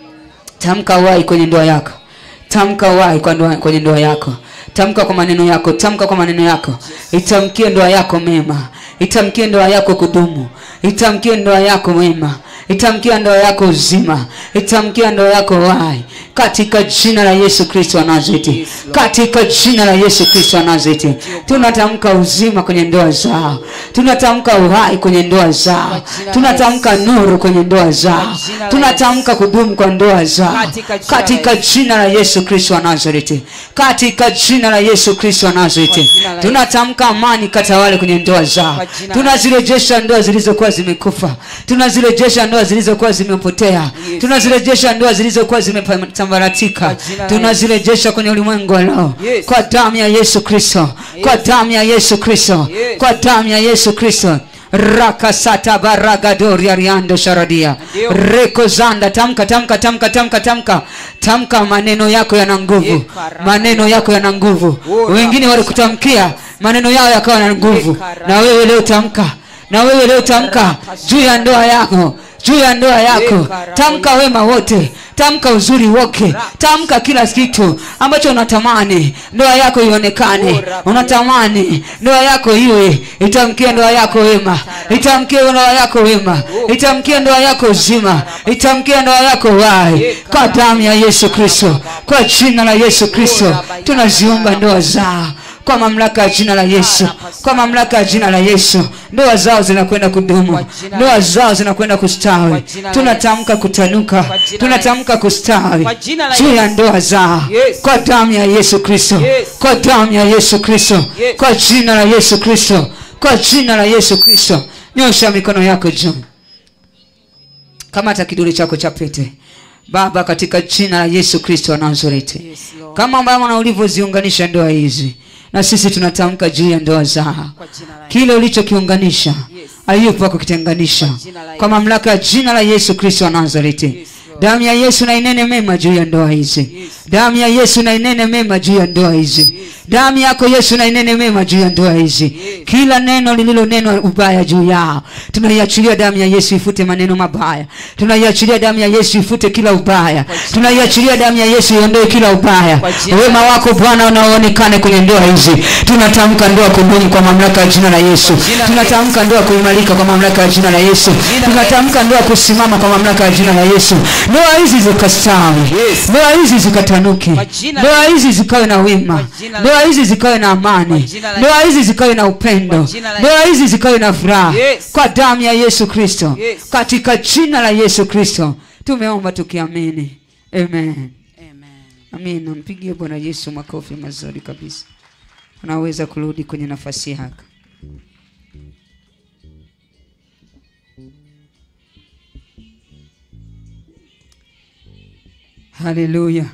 Tamka uhai kwenye ndoa yako. Tamka uhai kwenye ndoa yako. Tamka kwa maneno yako. Tamka kwa maneno yako. Itamkie ndoa yako mema. Itamkie ndoa yako kudumu. Itamkie ndoa yako mema. Itamkie ndoa yako uzima. Itamkie ndoa yako uhai. Katika jina la Yesu Kristo wa Nazareti. Katika jina la Yesu Kristo wa Nazareti. Tunatamka uzima kwenye ndoa zao. Tunatamka uhai kwenye ndoa zao. Tunatamka nuru kwenye ndoa zao. Tunatamka kudumu kwa ndoa zao. Katika jina la Yesu Kristo wa Nazareti. Katika jina la Yesu Kristo wa Nazareti. Tunatamka amani katawale kwenye ndoa zao. Tunazirejesha ndoa zilizokuwa zimekufa. Tunazirejesha ndoa zilizokuwa zimepotea. Tunazirejesha ndoa zilizokuwa zimesambaratika. Tunazirejesha kwenye ulimwengu wa leo. Kwa damu ya Yesu Kristo. Kwa damu ya Yesu Kristo. Kwa damu ya Yesu Kristo. Rakasata baragadoria riando sharadia. Rekozanda. Tamka, tamka, tamka, tamka, tamka. Tamka, maneno yako yana nguvu. Maneno yako yana nguvu. Wengine walikutamkia maneno yao yakawa na nguvu. Na wewe leo tamka. Na wewe leo tamka juu ya ndoa yako. Juu ya ndoa yako. Tamka wema wote. Tamka uzuri wote. Tamka kila kitu ambacho unatamani ndoa yako ionekane. Unatamani ndoa yako iwe. Itamkie ndoa yako wema. Itamkie ndoa yako wema. Itamkie ndoa yako uzima. Itamkie ndoa yako uhai. Kwa damu ya Yesu Kristo. Kwa jina la Yesu Kristo. Tunaziomba ndoa zao. Kwa mamlaka ya jina la Yesu. Kwa mamlaka ya jina la Yesu. Ndoa zao zinakwenda kudumu. Ndoa zao zinakwenda kustawi. Tunatamka kutanuka. Tunatamka kustawi juu ya ndoa zao. Kwa damu ya Yesu Kristo. Kwa damu ya Yesu Kristo. Kwa jina la Yesu Kristo. Kwa jina la Yesu Kristo. Nyosha mikono yako juu. Kamata kidole chako cha pete. Baba, katika jina la Yesu Kristo wa Nazareti. Kama ambavyo ulivyoziunganisha ndoa hizi, na sisi tunatamka juu ya ndoa zao. Kile ulichokiunganisha hayupo kukitenganisha. Kwa mamlaka ya jina la Yesu Kristo wa Nazareti. Damu ya Yesu na inene mema juu ya ndoa hizi. Damu ya Yesu na inene mema juu ya ndoa hizi. Damu yako Yesu na inene mema juu ya ndoa hizi. Kila neno lililonenwa ubaya juu yao, tunaiachilia damu ya Yesu ifute maneno mabaya. Tunaiachilia damu ya Yesu ifute kila ubaya. Tunaiachilia damu ya Yesu iondoe kila ubaya. Wema wako Bwana unaoonekane kwenye ndoa hizi. Tunatamka ndoa kudumu kwa mamlaka ya jina la Yesu. Tunatamka ndoa kuimarika kwa mamlaka ya jina la Yesu. Tunatamka ndoa kusimama kwa mamlaka ya jina la Yesu. Ndoa hizi zikastawi. Ndoa hizi zikatanuke. Ndoa hizi zikawe na wema. Ndoa hizi zikawe na amani. Ndoa hizi zikawe na upendo. Ndoa hizi zikawe na furaha. Kwa damu ya Yesu Kristo. Katika jina la Yesu Kristo tumeomba tukiamini. Amen. Amen. Mpigie Bwana Yesu makofi mazuri kabisa. Unaweza kurudi kwenye nafasi yako. Haleluya.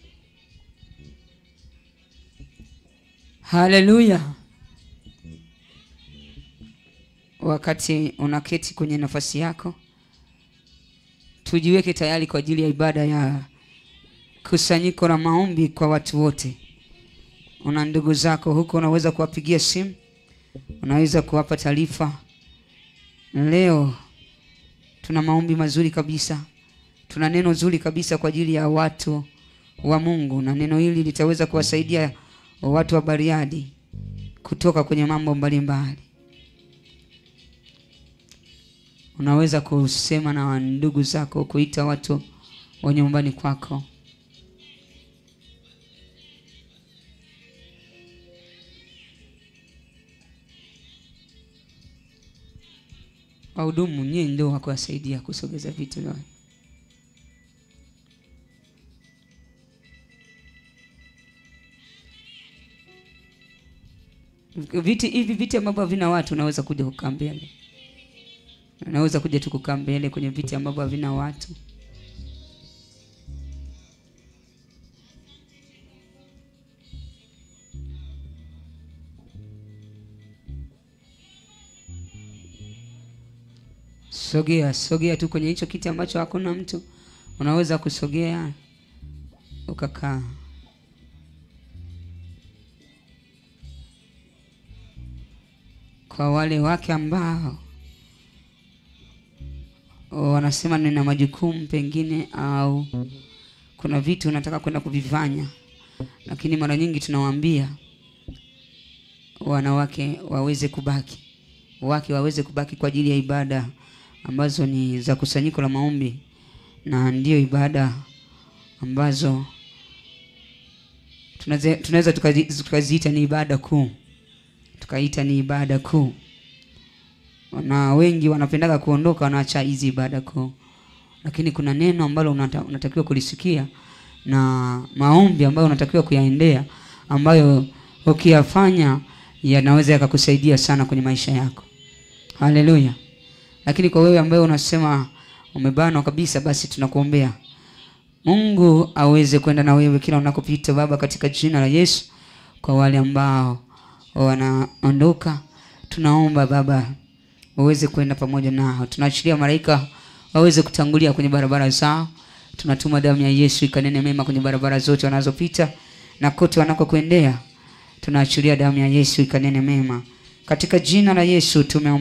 Haleluya. Wakati unaketi kwenye nafasi yako, tujiweke tayari kwa ajili ya ibada ya kusanyiko la maombi kwa watu wote. Una ndugu zako huko, unaweza kuwapigia simu, unaweza kuwapa taarifa. Leo tuna maombi mazuri kabisa. Tuna neno zuri kabisa kwa ajili ya watu wa Mungu, na neno hili litaweza kuwasaidia watu wa Bariadi kutoka kwenye mambo mbalimbali. Unaweza kusema na ndugu zako, kuita watu wa nyumbani kwako. wahudumu nyinyi ndio wa kuwasaidia kusogeza vitu vyao. Viti ambavyo havina watu unaweza kuja kukaa mbele. Unaweza kuja tu kukaa mbele kwenye viti ambavyo havina watu. Sogea tu kwenye hicho kiti ambacho hakuna mtu. Unaweza kusogea ukakaa. Kwa wale wake ambao wanasema nina majukumu pengine au kuna vitu unataka kwenda kuvifanya, lakini mara nyingi tunawaambia wanawake waweze kubaki. Wake waweze kubaki kwa ajili ya ibada ambazo ni za kusanyiko la maombi, na ndio ibada ambazo tunaweza tukaziita ni ibada kuu. Tukaita ni ibada kuu. Na wengi wanapendaga kuondoka wanaacha hizi ibada kuu. Lakini kuna neno ambalo unatakiwa kulisikia na maombi ambayo unatakiwa kuyaendea, ambayo ukiyafanya yanaweza yakakusaidia sana kwenye maisha yako. Haleluya. Lakini kwa wewe ambaye unasema umebanwa kabisa, basi tunakuombea Mungu aweze kwenda na wewe kila unakopita Baba, katika jina la Yesu. Kwa wale ambao wanaondoka, tunaomba Baba waweze kwenda pamoja nao. Tunaachilia malaika waweze kutangulia kwenye barabara zao. Tunatuma damu ya Yesu ikanene mema kwenye barabara zote wanazopita na kote wanakokwendea. Tunaachilia damu ya Yesu ikanene mema katika jina la Yesu tumeomba.